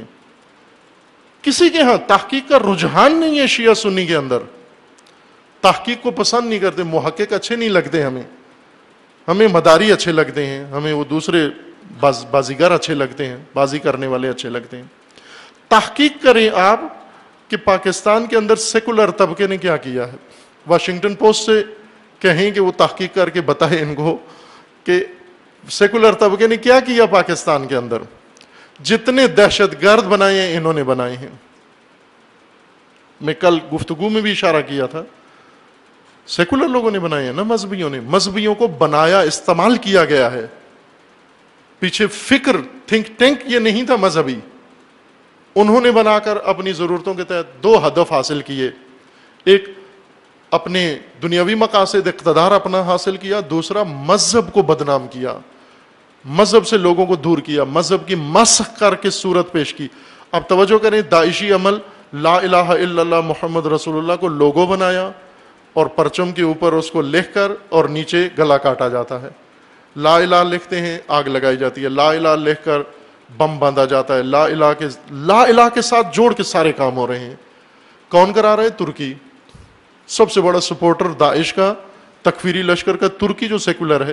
کسی کے ہاں تحقیق کا رجحان نہیں ہے. شیعہ سنی کے اندر تحقیق کو پسند نہیں کرتے، محقق اچھے نہیں لگتے ہمیں، ہمیں مداری اچھے لگتے ہیں، ہمیں وہ دوسرے باز بازیگر اچھے لگتے ہیں، بازی کرنے والے اچھے لگتے ہیں. تحقیق کریں آپ کہ پاکستان کے اندر سیکولر طبقے نے کیا کیا ہے. واشنگٹن پوسٹ سے کہیں کہ وہ تحقیق کر کے بتائے ان کو کہ سیکولر طبقے نے کیا کیا پاکستان کے اندر. جتنے دہشت گرد بنائے ہیں انہوں نے بنائے ہیں. میں کل گفتگو میں بھی اشارہ کیا تھا، سیکولر لوگوں نے بنائے ہیں نا، مذہبیوں نے. مذہبیوں کو بنایا، استعمال کیا گیا ہے. پیچھے فکر، تھنک ٹینک یہ نہیں تھا مذہبی، انہوں نے بنا کر اپنی ضرورتوں کے تحت دو ہدف حاصل کیے. ایک اپنے دنیاوی مقاصد اقتدار اپنا حاصل کیا، دوسرا مذہب کو بدنام کیا، مذہب سے لوگوں کو دور کیا، مذہب کی مسخ کر کے صورت پیش کی. اب توجہ کریں، داعشی عمل لا الہ الا اللہ محمد رسول اللہ کو لوگو بنایا اور پرچم کے اوپر اس کو لکھ کر اور نیچے گلا کاٹا جاتا ہے. لا الہ لکھتے ہیں، آگ لگائی جاتی ہے. لا الہ لکھ کر بم باندھا جاتا ہے. لا الہ کے لا الہ کے ساتھ جوڑ کے سارے کام ہو رہے ہیں. کون کرا رہا ہے؟ ترکی. سب سے بڑا سپورٹر داعش کا، تکفیری لشکر کا ترکی، جو سیکولر ہے.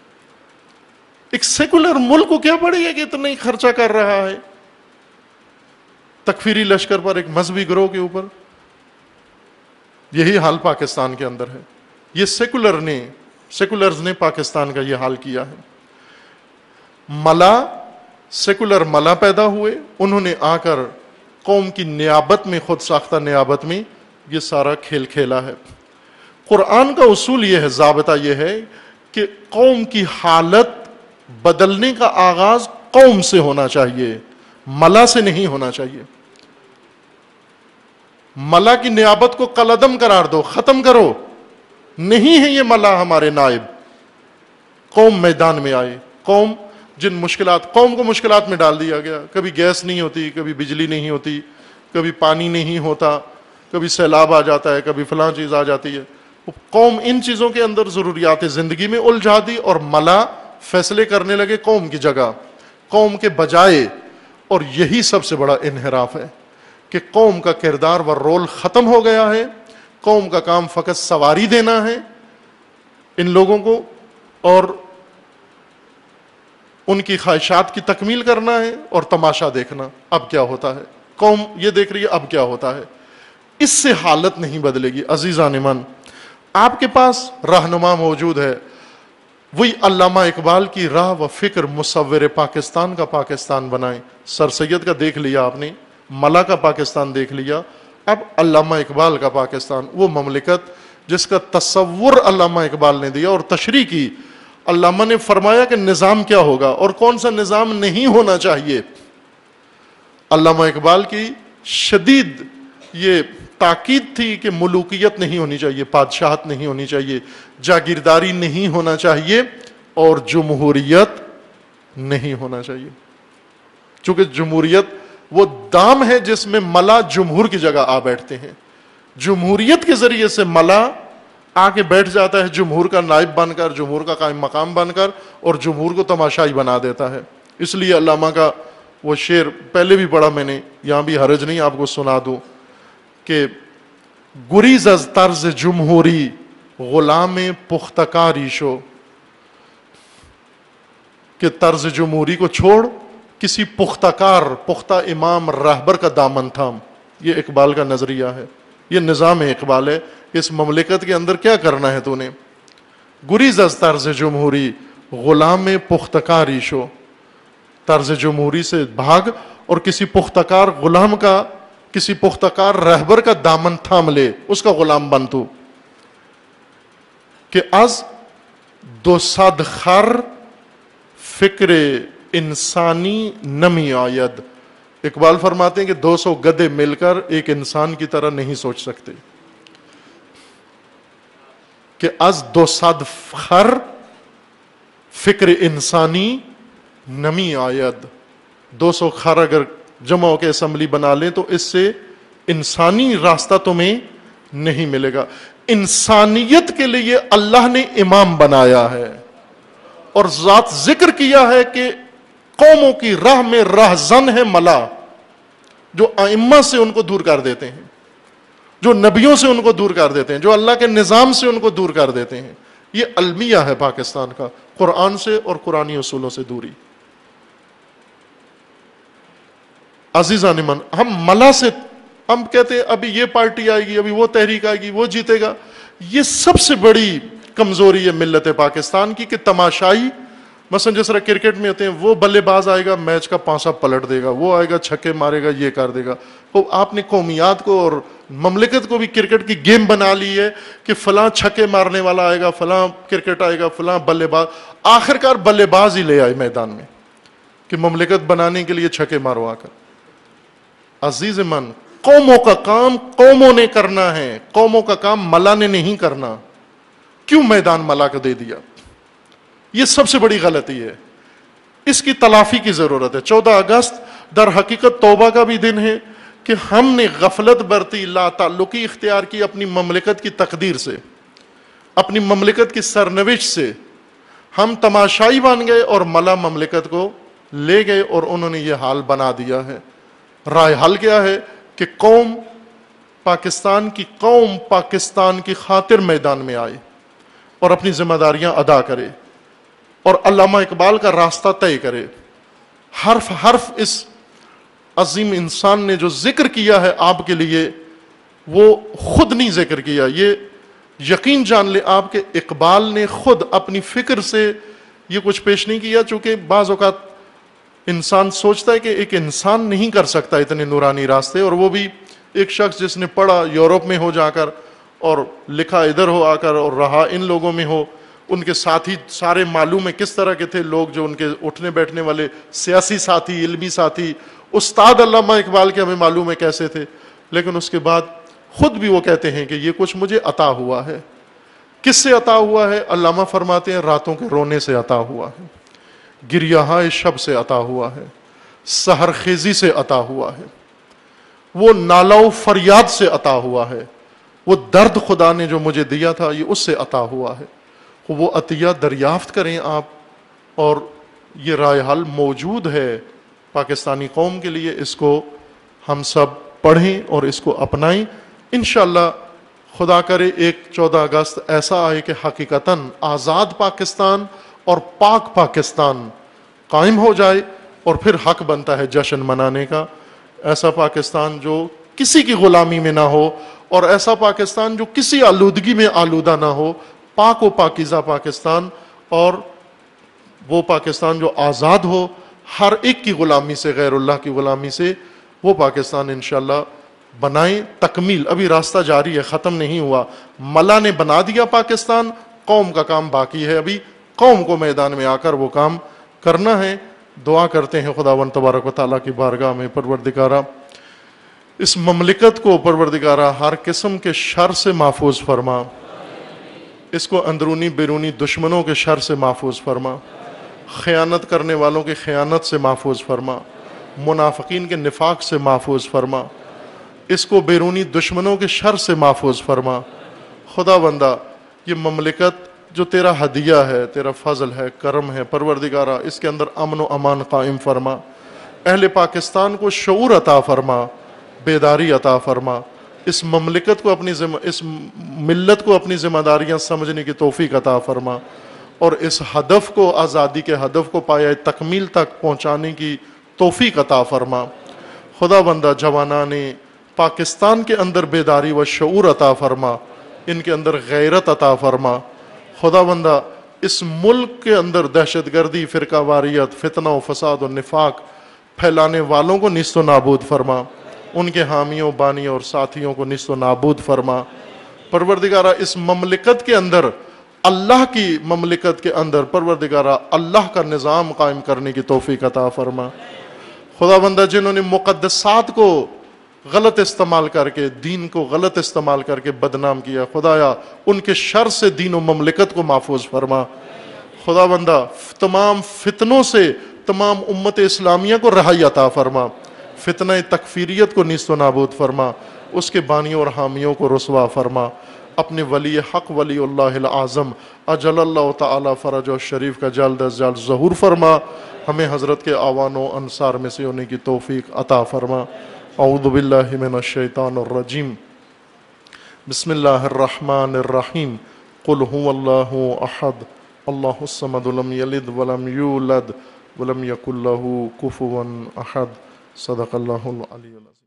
ایک سیکولر ملک کو کیا پڑے گا کہ اتنا ہی خرچہ کر رہا ہے تکفیری لشکر پر، ایک مذہبی گروہ کے اوپر. یہی حال پاکستان کے اندر ہے. یہ سیکولر نے سیکولرز نے پاکستان کا یہ حال کیا ہے. ملا، سیکولر ملا پیدا ہوئے، انہوں نے آ کر قوم کی نیابت میں، خود ساختہ نیابت میں یہ سارا کھیل کھیلا ہے. قرآن کا اصول یہ ہے، ضابطہ یہ ہے کہ قوم کی حالت بدلنے کا آغاز قوم سے ہونا چاہیے، ملا سے نہیں ہونا چاہیے. ملا کی نیابت کو قلعدم قرار دو، ختم کرو. نہیں ہے یہ ملا ہمارے نائب. قوم میدان میں آئے, قوم جن مشکلات, قوم کو مشکلات میں ڈال دیا گیا. کبھی گیس نہیں ہوتی, کبھی بجلی نہیں ہوتی, کبھی پانی نہیں ہوتا, کبھی سیلاب آ جاتا ہے, کبھی فلاں چیز آ جاتی ہے. قوم ان چیزوں کے اندر ضروریات زندگی میں الجھا دی, اور ملا فیصلے کرنے لگے قوم کی جگہ, قوم کے بجائے. اور یہی سب سے بڑا انحراف ہے کہ قوم کا کردار و رول ختم ہو گیا ہے. قوم کا کام فقط سواری دینا ہے ان لوگوں کو, اور ان کی خواہشات کی تکمیل کرنا ہے, اور تماشا دیکھنا اب کیا ہوتا ہے. قوم یہ دیکھ رہی ہے اب کیا ہوتا ہے. اس سے حالت نہیں بدلے گی. عزیزان من, آپ کے پاس رہنما موجود ہے, وہی علامہ اقبال کی راہ و فکر مصور پاکستان کا پاکستان بنائیں. سر سید کا دیکھ لیا آپ نے, ملا کا پاکستان دیکھ لیا, اب علامہ اقبال کا پاکستان, وہ مملکت جس کا تصور علامہ اقبال نے دیا اور تشریح کی. علامہ نے فرمایا کہ نظام کیا ہوگا اور کون سا نظام نہیں ہونا چاہیے. علامہ اقبال کی شدید یہ تاکید تھی کہ ملوکیت نہیں ہونی چاہیے, بادشاہت نہیں ہونی چاہیے, جاگیرداری نہیں ہونا چاہیے, اور جمہوریت نہیں ہونا چاہیے. چونکہ جمہوریت وہ دام ہے جس میں ملا جمہور کی جگہ آ بیٹھتے ہیں. جمہوریت کے ذریعے سے ملا آ کے بیٹھ جاتا ہے جمہور کا نائب بن کر, جمہور کا قائم مقام بن کر, اور جمہور کو تماشائی بنا دیتا ہے. اس لیے علامہ کا وہ شعر پہلے بھی پڑھا میں نے, یہاں بھی حرج نہیں آپ کو سنا دوں, کہ گریز از طرز جمہوری غلام پختکاری شو, کہ طرز جمہوری کو چھوڑ کسی پختکار, پختہ امام رہبر کا دامن تھام. یہ اقبال کا نظریہ ہے, یہ نظام اقبال ہے. اس مملکت کے اندر کیا کرنا ہے تو نے, گریز از طرز جمہوری غلام پختکاری شو, طرز جمہوری سے بھاگ اور کسی پختکار غلام کا, کسی پختکار رہبر کا دامن تھام لے, اس کا غلام بن تو. کہ از دو صد خر فکر انسانی نمی آید. اقبال فرماتے ہیں کہ دو سو گدے مل کر ایک انسان کی طرح نہیں سوچ سکتے. کہ از دو صد خر فکر انسانی نمی آید, دو سو خر اگر جمع ہو کے اسمبلی بنا لیں تو اس سے انسانی راستہ تمہیں نہیں ملے گا. انسانیت کے لیے اللہ نے امام بنایا ہے, اور ذات ذکر کیا ہے کہ قوموں کی راہ میں راہزن ہے ملا, جو ائمہ سے ان کو دور کر دیتے ہیں, جو نبیوں سے ان کو دور کر دیتے ہیں, جو اللہ کے نظام سے ان کو دور کر دیتے ہیں. یہ المیہ ہے پاکستان کا, قرآن سے اور قرآنی اصولوں سے دوری. عزیزان من, ہم ملا سے ہم کہتے ہیں ابھی یہ پارٹی آئے گی, ابھی وہ تحریک آئے گی, وہ جیتے گا. یہ سب سے بڑی کمزوری ہے ملت پاکستان کی, کہ تماشائی, مثلا جس طرح کرکٹ میں ہوتے ہیں, وہ بلے باز آئے گا میچ کا پانسا پلٹ دے گا, وہ آئے گا چھکے مارے گا, یہ کر دے گا. تو آپ نے قومیات کو اور مملکت کو بھی کرکٹ کی گیم بنا لی ہے کہ فلاں چھکے مارنے والا آئے گا, فلاں کرکٹ آئے گا, فلاں بلے باز. آخر کار بلے باز ہی لے آئے میدان میں کہ مملکت بنانے کے لیے چھکے ماروا کر. عزیز من, قوموں کا کام قوموں نے کرنا ہے, قوموں کا کام ملا نے نہیں کرنا. کیوں میدان ملا کو دے دیا؟ یہ سب سے بڑی غلطی ہے, اس کی تلافی کی ضرورت ہے. چودہ اگست در حقیقت توبہ کا بھی دن ہے کہ ہم نے غفلت برتی, لا تعلقی اختیار کی اپنی مملکت کی تقدیر سے, اپنی مملکت کی سرنوشت سے. ہم تماشائی بن گئے اور ملا مملکت کو لے گئے, اور انہوں نے یہ حال بنا دیا ہے. رائے حل کیا ہے کہ قوم, پاکستان کی قوم پاکستان کی خاطر میدان میں آئے اور اپنی ذمہ داریاں ادا کرے, اور علامہ اقبال کا راستہ طے کرے. حرف حرف اس عظیم انسان نے جو ذکر کیا ہے آپ کے لیے, وہ خود نہیں ذکر کیا. یہ یقین جان لے آپ کہ اقبال نے خود اپنی فکر سے یہ کچھ پیش نہیں کیا. چونکہ بعض اوقات انسان سوچتا ہے کہ ایک انسان نہیں کر سکتا اتنے نورانی راستے, اور وہ بھی ایک شخص جس نے پڑھا یورپ میں ہو جا کر اور لکھا ادھر ہو آ کر اور رہا ان لوگوں میں ہو. ان کے ساتھی سارے معلوم ہے کس طرح کے تھے لوگ, جو ان کے اٹھنے بیٹھنے والے سیاسی ساتھی, علمی ساتھی, استاد علامہ اقبال کے ہمیں معلوم ہے کیسے تھے. لیکن اس کے بعد خود بھی وہ کہتے ہیں کہ یہ کچھ مجھے عطا ہوا ہے. کس سے عطا ہوا ہے؟ علامہ فرماتے ہیں راتوں کے رونے سے عطا ہوا ہے، گریہائے شب سے عطا ہوا ہے، سحر خیزی سے عطا ہوا ہے، وہ نالہ و فریاد سے عطا ہوا ہے، وہ درد خدا نے جو مجھے دیا تھا یہ اس سے عطا ہوا ہے۔ وہ عطیہ دریافت کریں آپ، اور یہ رائے حل موجود ہے پاکستانی قوم کے لیے، اس کو ہم سب پڑھیں اور اس کو اپنائیں۔ انشاءاللہ خدا کرے ایک چودہ اگست ایسا آئے کہ حقیقتاً آزاد پاکستان اور پاک پاکستان قائم ہو جائے، اور پھر حق بنتا ہے جشن منانے کا۔ ایسا پاکستان جو کسی کی غلامی میں نہ ہو، اور ایسا پاکستان جو کسی آلودگی میں آلودہ نہ ہو، پاک و پاکیزہ پاکستان، اور وہ پاکستان جو آزاد ہو ہر ایک کی غلامی سے، غیر اللہ کی غلامی سے، وہ پاکستان انشاءاللہ بنائیں۔ تکمیل ابھی راستہ جاری ہے، ختم نہیں ہوا۔ ملا نے بنا دیا پاکستان، قوم کا کام باقی ہے، ابھی قوم کو میدان میں آ کر وہ کام کرنا ہے۔ دعا کرتے ہیں خداوند تبارک و تعالیٰ کی بارگاہ میں، پروردگارہ اس مملکت کو پروردگارہ ہر قسم کے شر سے محفوظ فرما، اس کو اندرونی بیرونی دشمنوں کے شر سے محفوظ فرما، خیانت کرنے والوں کی خیانت سے محفوظ فرما، منافقین کے نفاق سے محفوظ فرما، اس کو بیرونی دشمنوں کے شر سے محفوظ فرما۔ خدا بندہ یہ مملکت جو تیرا ہدیہ ہے، تیرا فضل ہے، کرم ہے، پروردگارہ اس کے اندر امن و امان قائم فرما، اہل پاکستان کو شعور عطا فرما، بیداری عطا فرما، اس مملکت کو اپنی ذمہ اس ملت کو اپنی ذمہ داریاں سمجھنے کی توفیق عطا فرما، اور اس ہدف کو، آزادی کے ہدف کو پایہ تکمیل تک پہنچانے کی توفیق عطا فرما۔ خدا بندہ جوانان پاکستان کے اندر بیداری و شعور عطا فرما، ان کے اندر غیرت عطا فرما۔ خدا بندہ اس ملک کے اندر دہشت گردی، فرقہ واریت، فتنہ و فساد و نفاق پھیلانے والوں کو نیست و نابود فرما، ان کے حامیوں، بانیوں اور ساتھیوں کو نیست و نابود فرما۔ پروردگارہ اس مملکت کے اندر، اللہ کی مملکت کے اندر پروردگارہ اللہ کا نظام قائم کرنے کی توفیق عطا فرما۔ خدا بندہ جنہوں نے مقدسات کو غلط استعمال کر کے، دین کو غلط استعمال کر کے بدنام کیا، خدایا ان کے شر سے دین و مملکت کو محفوظ فرما۔ خدا بندہ تمام فتنوں سے تمام امت اسلامیہ کو رہائی عطا فرما، فتنہ تکفیریت کو نیست و نابود فرما، اس کے بانیوں اور حامیوں کو رسوا فرما۔ اپنے ولی حق ولی اللہ العظم اجل اللہ تعالی فرج و شریف کا جلد از جلد ظہور فرما، ہمیں حضرت کے اعوان و انصار میں سے ہونے کی توفیق عطا فرما۔ اعوذ باللہ من الشیطان الرجیم، بسم اللہ الرحمن الرحیم، قل هو اللہ احد اللہ الصمد لم یلد ولم یولد ولم یکن له کفوا احد۔ صدق اللہ العلی العظیم۔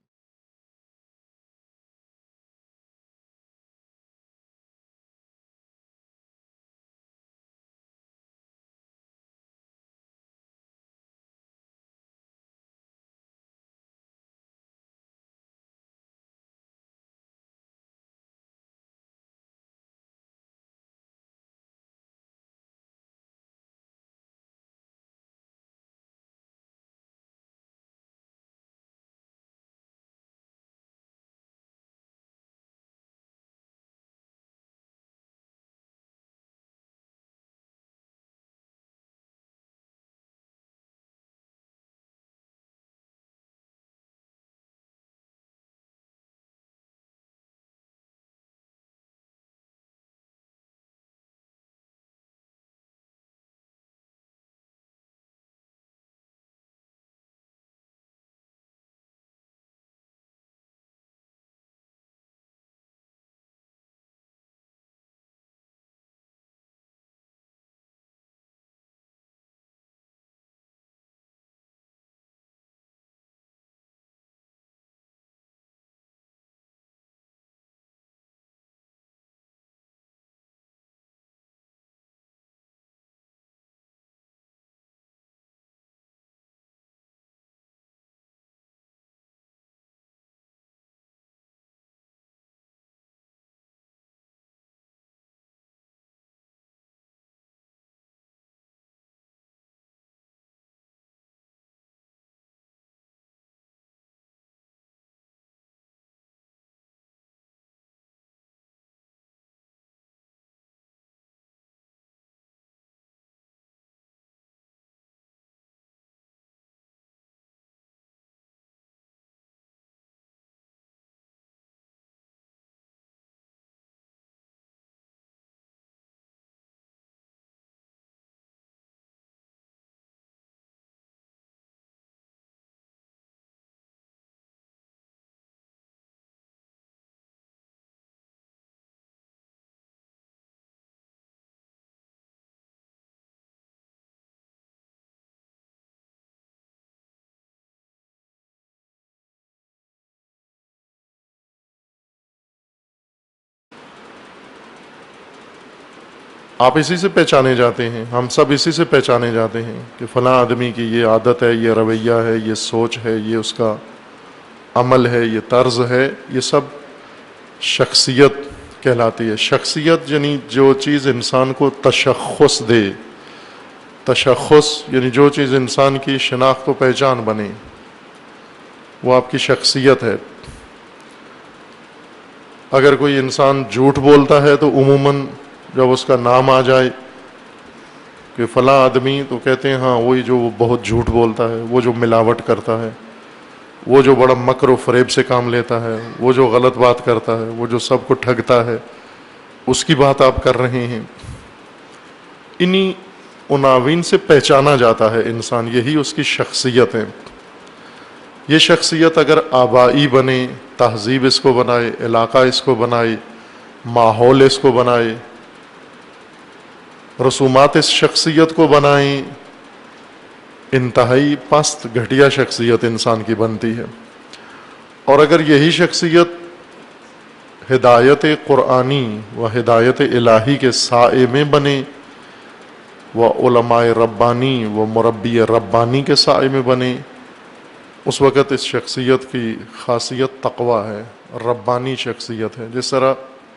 آپ اسی سے پہچانے جاتے ہیں، ہم سب اسی سے پہچانے جاتے ہیں کہ فلاں آدمی کی یہ عادت ہے، یہ رویہ ہے، یہ سوچ ہے، یہ اس کا عمل ہے، یہ طرز ہے، یہ سب شخصیت کہلاتی ہے۔ شخصیت یعنی جو چیز انسان کو تشخص دے، تشخص یعنی جو چیز انسان کی شناخت و پہچان بنے، وہ آپ کی شخصیت ہے۔ اگر کوئی انسان جھوٹ بولتا ہے تو عموماً جب اس کا نام آ جائے کہ فلاں آدمی، تو کہتے ہیں ہاں وہی جو وہ بہت جھوٹ بولتا ہے، وہ جو ملاوٹ کرتا ہے، وہ جو بڑا مکر و فریب سے کام لیتا ہے، وہ جو غلط بات کرتا ہے، وہ جو سب کو ٹھگتا ہے، اس کی بات آپ کر رہے ہیں۔ انہی عناوین سے پہچانا جاتا ہے انسان، یہی اس کی شخصیت ہے۔ یہ شخصیت اگر آبائی بنے، تہذیب اس کو بنائے، علاقہ اس کو بنائے، ماحول اس کو بنائے، رسومات اس شخصیت کو بنائیں، انتہائی پست گھٹیا شخصیت انسان کی بنتی ہے۔ اور اگر یہی شخصیت ہدایت قرآنی و ہدایت الہی کے سائے میں بنے، و علماء ربانی و مربی ربانی کے سائے میں بنے، اس وقت اس شخصیت کی خاصیت تقویٰ ہے، ربانی شخصیت ہے۔ جس طرح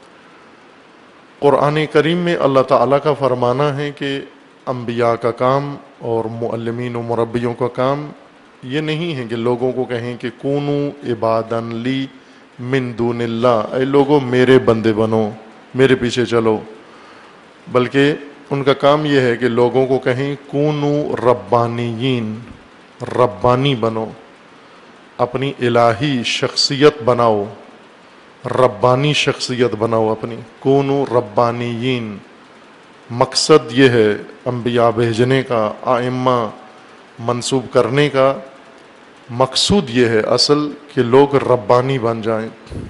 قرآن کریم میں اللہ تعالیٰ کا فرمانا ہے کہ انبیاء کا کام اور معلمین و مربیوں کا کام یہ نہیں ہے کہ لوگوں کو کہیں کہ کونو عبادن لی من دون اللہ، اے لوگوں میرے بندے بنو، میرے پیچھے چلو، بلکہ ان کا کام یہ ہے کہ لوگوں کو کہیں کونو ربانیین، ربانی بنو، اپنی الہی شخصیت بناؤ، ربانی شخصیت بناؤ اپنی، کونو ربانیین۔ مقصد یہ ہے انبیاء بھیجنے کا، ائمہ منصوب کرنے کا مقصود یہ ہے اصل کہ لوگ ربانی بن جائیں،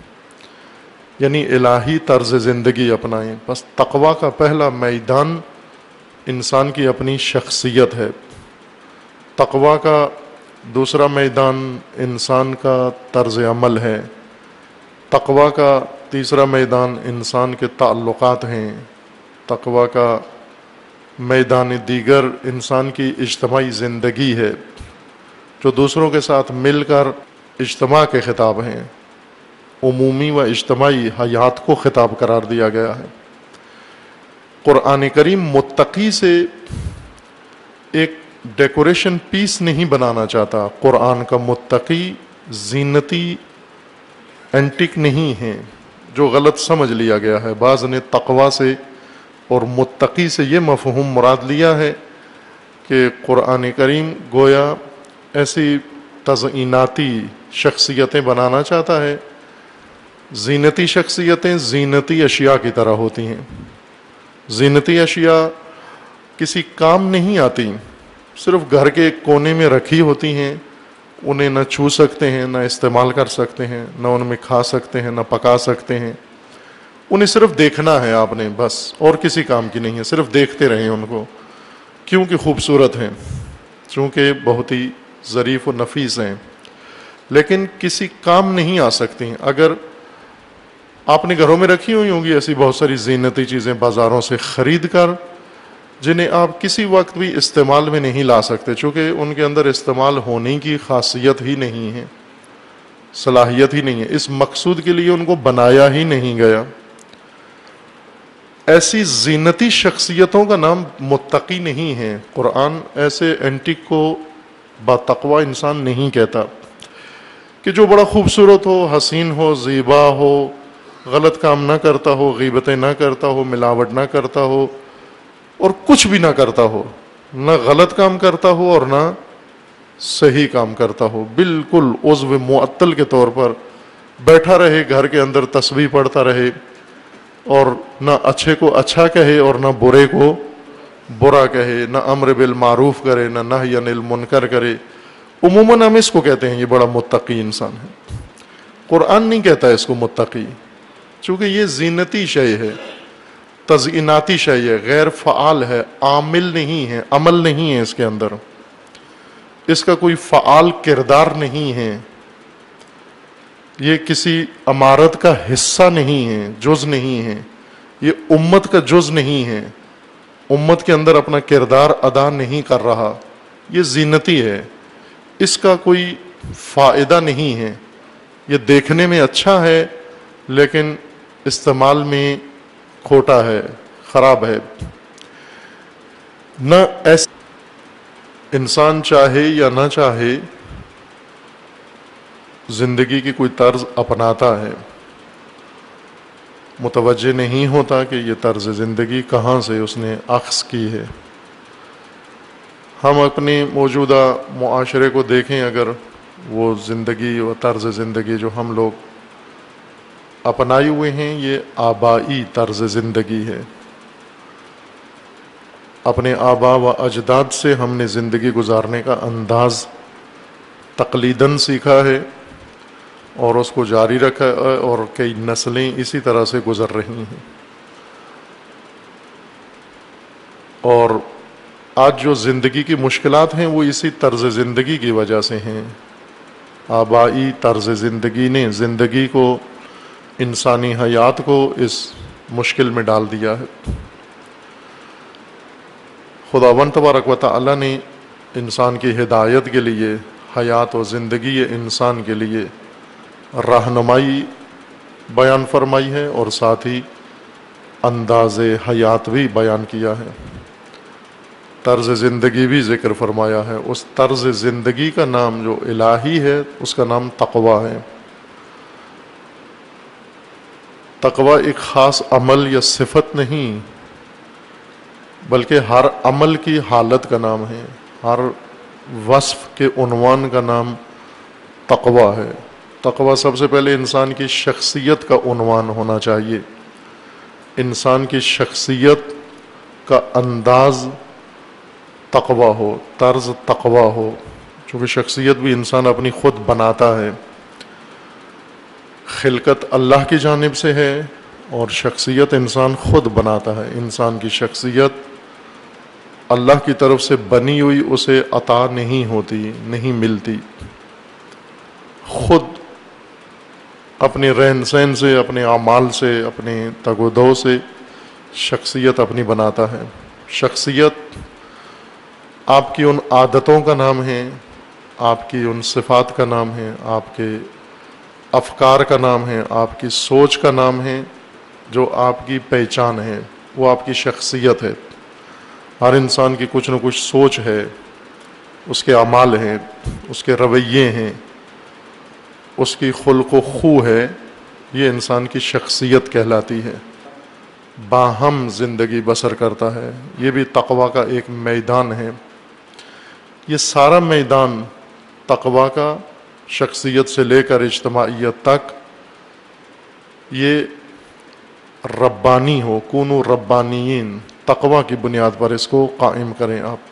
یعنی الہی طرز زندگی اپنائیں۔ بس تقویٰ کا پہلا میدان انسان کی اپنی شخصیت ہے، تقویٰ کا دوسرا میدان انسان کا طرز عمل ہے، تقویٰ کا تیسرا میدان انسان کے تعلقات ہیں، تقویٰ کا میدان دیگر انسان کی اجتماعی زندگی ہے، جو دوسروں کے ساتھ مل کر اجتماع کے خطاب ہیں، عمومی و اجتماعی حیات کو خطاب قرار دیا گیا ہے۔ قرآن کریم متقی سے ایک ڈیکوریشن پیس نہیں بنانا چاہتا۔ قرآن کا متقی زینتی اینٹک نہیں ہے، جو غلط سمجھ لیا گیا ہے۔ بعض نے تقویٰ سے اور متقی سے یہ مفہوم مراد لیا ہے کہ قرآن کریم گویا ایسی تزئیناتی شخصیتیں بنانا چاہتا ہے۔ زینتی شخصیتیں زینتی اشیاء کی طرح ہوتی ہیں، زینتی اشیاء کسی کام نہیں آتی، صرف گھر کے ایک کونے میں رکھی ہوتی ہیں، انہیں نہ چھو سکتے ہیں، نہ استعمال کر سکتے ہیں، نہ ان میں کھا سکتے ہیں، نہ پکا سکتے ہیں، انہیں صرف دیکھنا ہے آپ نے، بس، اور کسی کام کی نہیں ہے، صرف دیکھتے رہیں ان کو، کیونکہ خوبصورت ہیں، چونکہ بہت ہی ظریف و نفیس ہیں، لیکن کسی کام نہیں آ سکتی ہیں۔ اگر آپ نے گھروں میں رکھی ہوئی ہوں گی ایسی بہت ساری زینتی چیزیں بازاروں سے خرید کر، جنہیں آپ کسی وقت بھی استعمال میں نہیں لا سکتے، چونکہ ان کے اندر استعمال ہونے کی خاصیت ہی نہیں ہے، صلاحیت ہی نہیں ہے، اس مقصود کے لیے ان کو بنایا ہی نہیں گیا۔ ایسی زینتی شخصیتوں کا نام متقی نہیں ہے۔ قرآن ایسے اینٹک کو باتقوی انسان نہیں کہتا کہ جو بڑا خوبصورت ہو، حسین ہو، زیبا ہو، غلط کام نہ کرتا ہو، غیبتیں نہ کرتا ہو، ملاوٹ نہ کرتا ہو، اور کچھ بھی نہ کرتا ہو، نہ غلط کام کرتا ہو اور نہ صحیح کام کرتا ہو، بالکل عضو معطل کے طور پر بیٹھا رہے گھر کے اندر، تسبیح پڑھتا رہے، اور نہ اچھے کو اچھا کہے اور نہ برے کو برا کہے، نہ امر بالمعروف کرے، نہ نہی عن المنکر کرے۔ عموماً ہم اس کو کہتے ہیں یہ بڑا متقی انسان ہے۔ قرآن نہیں کہتا اس کو متقی، چونکہ یہ زینتی شے ہے، تزئیناتی شے ہے، غیر فعال ہے، عامل نہیں ہے، عمل نہیں ہے اس کے اندر، اس کا کوئی فعال کردار نہیں ہے، یہ کسی عمارت کا حصہ نہیں ہے، جز نہیں ہے، یہ امت کا جز نہیں ہے، امت کے اندر اپنا کردار ادا نہیں کر رہا، یہ زینتی ہے، اس کا کوئی فائدہ نہیں ہے، یہ دیکھنے میں اچھا ہے لیکن استعمال میں کھوٹا ہے، خراب ہے۔ نہ ایسا انسان چاہے یا نہ چاہے زندگی کی کوئی طرز اپناتا ہے، متوجہ نہیں ہوتا کہ یہ طرز زندگی کہاں سے اس نے اخذ کی ہے۔ ہم اپنے موجودہ معاشرے کو دیکھیں، اگر وہ زندگی و طرز زندگی جو ہم لوگ اپنائے ہوئے ہیں یہ آبائی طرز زندگی ہے، اپنے آبا و اجداد سے ہم نے زندگی گزارنے کا انداز تقلیداً سیکھا ہے اور اس کو جاری رکھا ہے، اور کئی نسلیں اسی طرح سے گزر رہی ہیں۔ اور آج جو زندگی کی مشکلات ہیں وہ اسی طرز زندگی کی وجہ سے ہیں۔ آبائی طرز زندگی نے زندگی کو، انسانی حیات کو اس مشکل میں ڈال دیا ہے۔ خداوند تبارک و تعالی نے انسان کی ہدایت کے لیے، حیات و زندگی انسان کے لیے رہنمائی بیان فرمائی ہے اور ساتھ ہی انداز حیات بھی بیان کیا ہے، طرز زندگی بھی ذکر فرمایا ہے۔ اس طرز زندگی کا نام جو الہی ہے اس کا نام تقویٰ ہے۔ تقویٰ ایک خاص عمل یا صفت نہیں بلکہ ہر عمل کی حالت کا نام ہے، ہر وصف کے عنوان کا نام تقویٰ ہے۔ تقویٰ سب سے پہلے انسان کی شخصیت کا عنوان ہونا چاہیے، انسان کی شخصیت کا انداز تقویٰ ہو، طرز تقویٰ ہو، چونکہ شخصیت بھی انسان اپنی خود بناتا ہے، خلقت اللہ کی جانب سے ہے اور شخصیت انسان خود بناتا ہے۔ انسان کی شخصیت اللہ کی طرف سے بنی ہوئی اسے عطا نہیں ہوتی، نہیں ملتی، خود اپنے رہن سہن سے، اپنے اعمال سے، اپنے تگ و دو سے شخصیت اپنی بناتا ہے۔ شخصیت آپ کی ان عادتوں کا نام ہے، آپ کی ان صفات کا نام ہے، آپ کے افکار کا نام ہے، آپ کی سوچ کا نام ہے، جو آپ کی پہچان ہے، وہ آپ کی شخصیت ہے۔ ہر انسان کی کچھ نہ کچھ سوچ ہے، اس کے اعمال ہیں، اس کے رویے ہیں، اس کی خلق و خو ہے، یہ انسان کی شخصیت کہلاتی ہے۔ باہم زندگی بسر کرتا ہے، یہ بھی تقویٰ کا ایک میدان ہے۔ یہ سارا میدان تقویٰ کا، شخصیت سے لے کر اجتماعیت تک، یہ ربانی ہو، کونو ربانیین، تقویٰ کی بنیاد پر اس کو قائم کریں آپ۔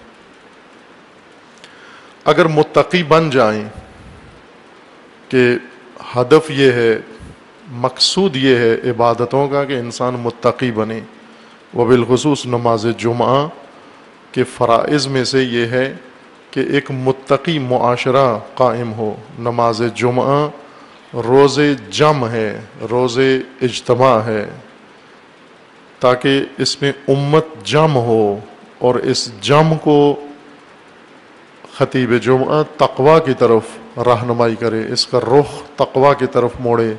اگر متقی بن جائیں کہ ہدف یہ ہے، مقصود یہ ہے عبادتوں کا کہ انسان متقی بنے، وبالخصوص نماز جمعہ کے فرائض میں سے یہ ہے کہ ایک متقی معاشرہ قائم ہو۔ نماز جمعہ روز جمع ہے، روز اجتماع ہے، تاکہ اس میں امت جمع ہو اور اس جمع کو خطیب جمعہ تقویٰ کی طرف رہنمائی کرے، اس کا رخ تقویٰ کی طرف موڑے۔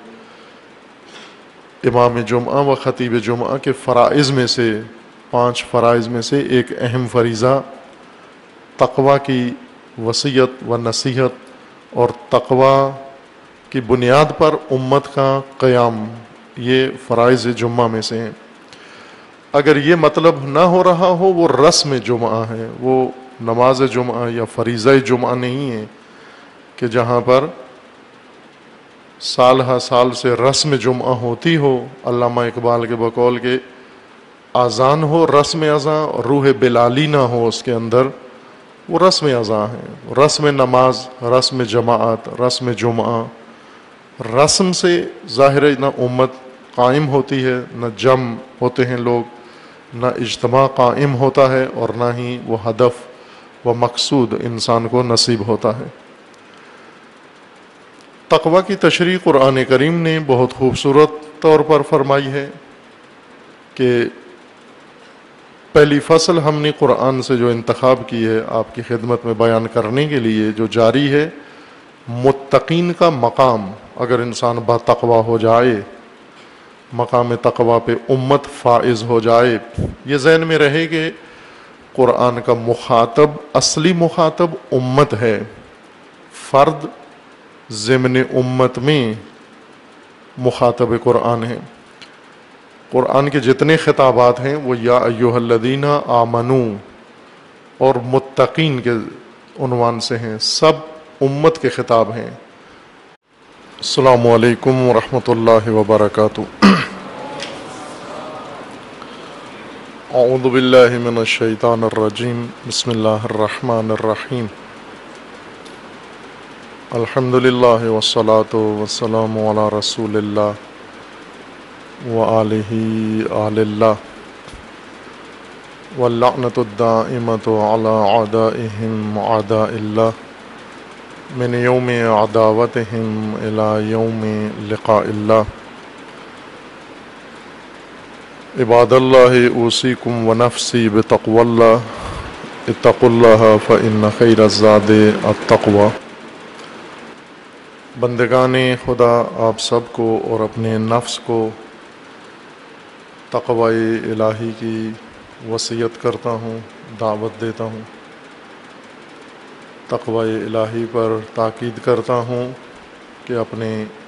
امام جمعہ و خطیب جمعہ کے فرائض میں سے، پانچ فرائض میں سے ایک اہم فریضہ تقویٰ کی وصیت و نصیحت اور تقویٰ کی بنیاد پر امت کا قیام، یہ فرائض جمعہ میں سے ہیں۔ اگر یہ مطلب نہ ہو رہا ہو، وہ رسم جمعہ ہے، وہ نماز جمعہ یا فریضہ جمعہ نہیں ہے کہ جہاں پر سال ہا سال سے رسم جمعہ ہوتی ہو۔ علامہ اقبال کے بقول کے اذان ہو رسم اذان، روح بلالی نہ ہو اس کے اندر، وہ رسم اذان ہے۔ رسم نماز، رسم جماعت، رسم جمعہ، رسم سے ظاہر نہ امت قائم ہوتی ہے، نہ جم ہوتے ہیں لوگ، نہ اجتماع قائم ہوتا ہے، اور نہ ہی وہ ہدف و مقصود انسان کو نصیب ہوتا ہے۔ تقویٰ کی تشریح قرآن کریم نے بہت خوبصورت طور پر فرمائی ہے کہ پہلی فصل ہم نے قرآن سے جو انتخاب کی ہے آپ کی خدمت میں بیان کرنے کے لیے جو جاری ہے، متقین کا مقام اگر انسان با تقوی ہو جائے، مقام تقوی پہ امت فائز ہو جائے، یہ ذہن میں رہے کہ قرآن کا مخاطب، اصلی مخاطب امت ہے، فرد ضمن امت میں مخاطب قرآن ہے۔ قرآن کے جتنے خطابات ہیں وہ یا ایھا الذین آمنو اور متقین کے عنوان سے ہیں، سب امت کے خطاب ہیں۔ السلام علیکم ورحمۃ اللہ وبرکاتہ۔ اعوذ باللہ من الشیطان الرجیم، بسم اللہ الرحمن الرحیم۔ الحمد للہ والصلاة والسلام علی رسول اللہ وآلہ آل اللہ واللعنۃ الدائمۃ علی اعدائہم اعداء اللہ من یوم عداوتہم الی یوم لقاء اللہ۔ عباد اللہ اوصیکم ونفسی بتقوی اللہ، اتقوا اللہ فإن خیر الزاد التقوی۔ بندگان خدا، آپ سب کو اور اپنے نفس کو تقوی الہی کی وصیت کرتا ہوں، دعوت دیتا ہوں۔ تقوی الہی پر تاکید کرتا ہوں کہ اپنے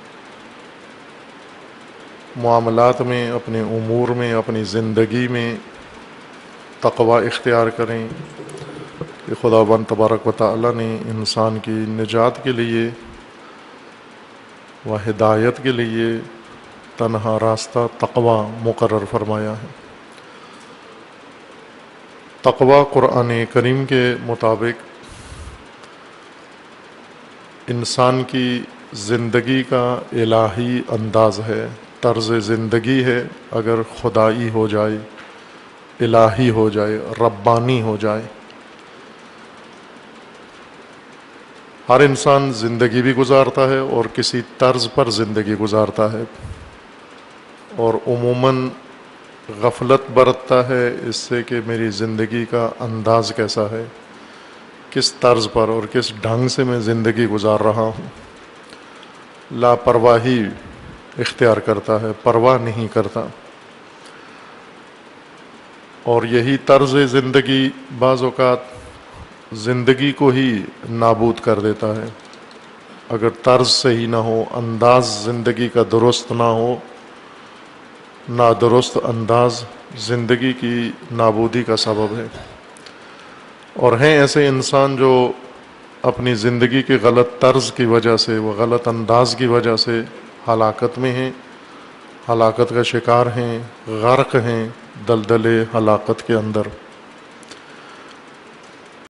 معاملات میں، اپنے امور میں، اپنی زندگی میں تقوی اختیار کریں کہ خداوند تبارک و تعالی نے انسان کی نجات کے لیے و ہدایت کے لیے تنہا راستہ تقوی مقرر فرمایا ہے۔ تقوی قرآن کریم کے مطابق انسان کی زندگی کا الہی انداز ہے، طرز زندگی ہے۔ اگر خدائی ہو جائے، الہی ہو جائے، ربانی ہو جائے، ہر انسان زندگی بھی گزارتا ہے اور کسی طرز پر زندگی گزارتا ہے، اور عموماً غفلت برتتا ہے اس سے کہ میری زندگی کا انداز کیسا ہے، کس طرز پر اور کس ڈھنگ سے میں زندگی گزار رہا ہوں۔ لاپرواہی اختیار کرتا ہے، پرواہ نہیں کرتا، اور یہی طرز زندگی بعض اوقات زندگی کو ہی نابود کر دیتا ہے۔ اگر طرز صحیح نہ ہو، انداز زندگی کا درست نہ ہو، نادرست انداز زندگی کی نابودی کا سبب ہے۔ اور ہیں ایسے انسان جو اپنی زندگی کے غلط طرز کی وجہ سے، وہ غلط انداز کی وجہ سے ہلاکت میں ہیں، ہلاکت کا شکار ہیں، غرق ہیں دلدل ہلاکت کے اندر۔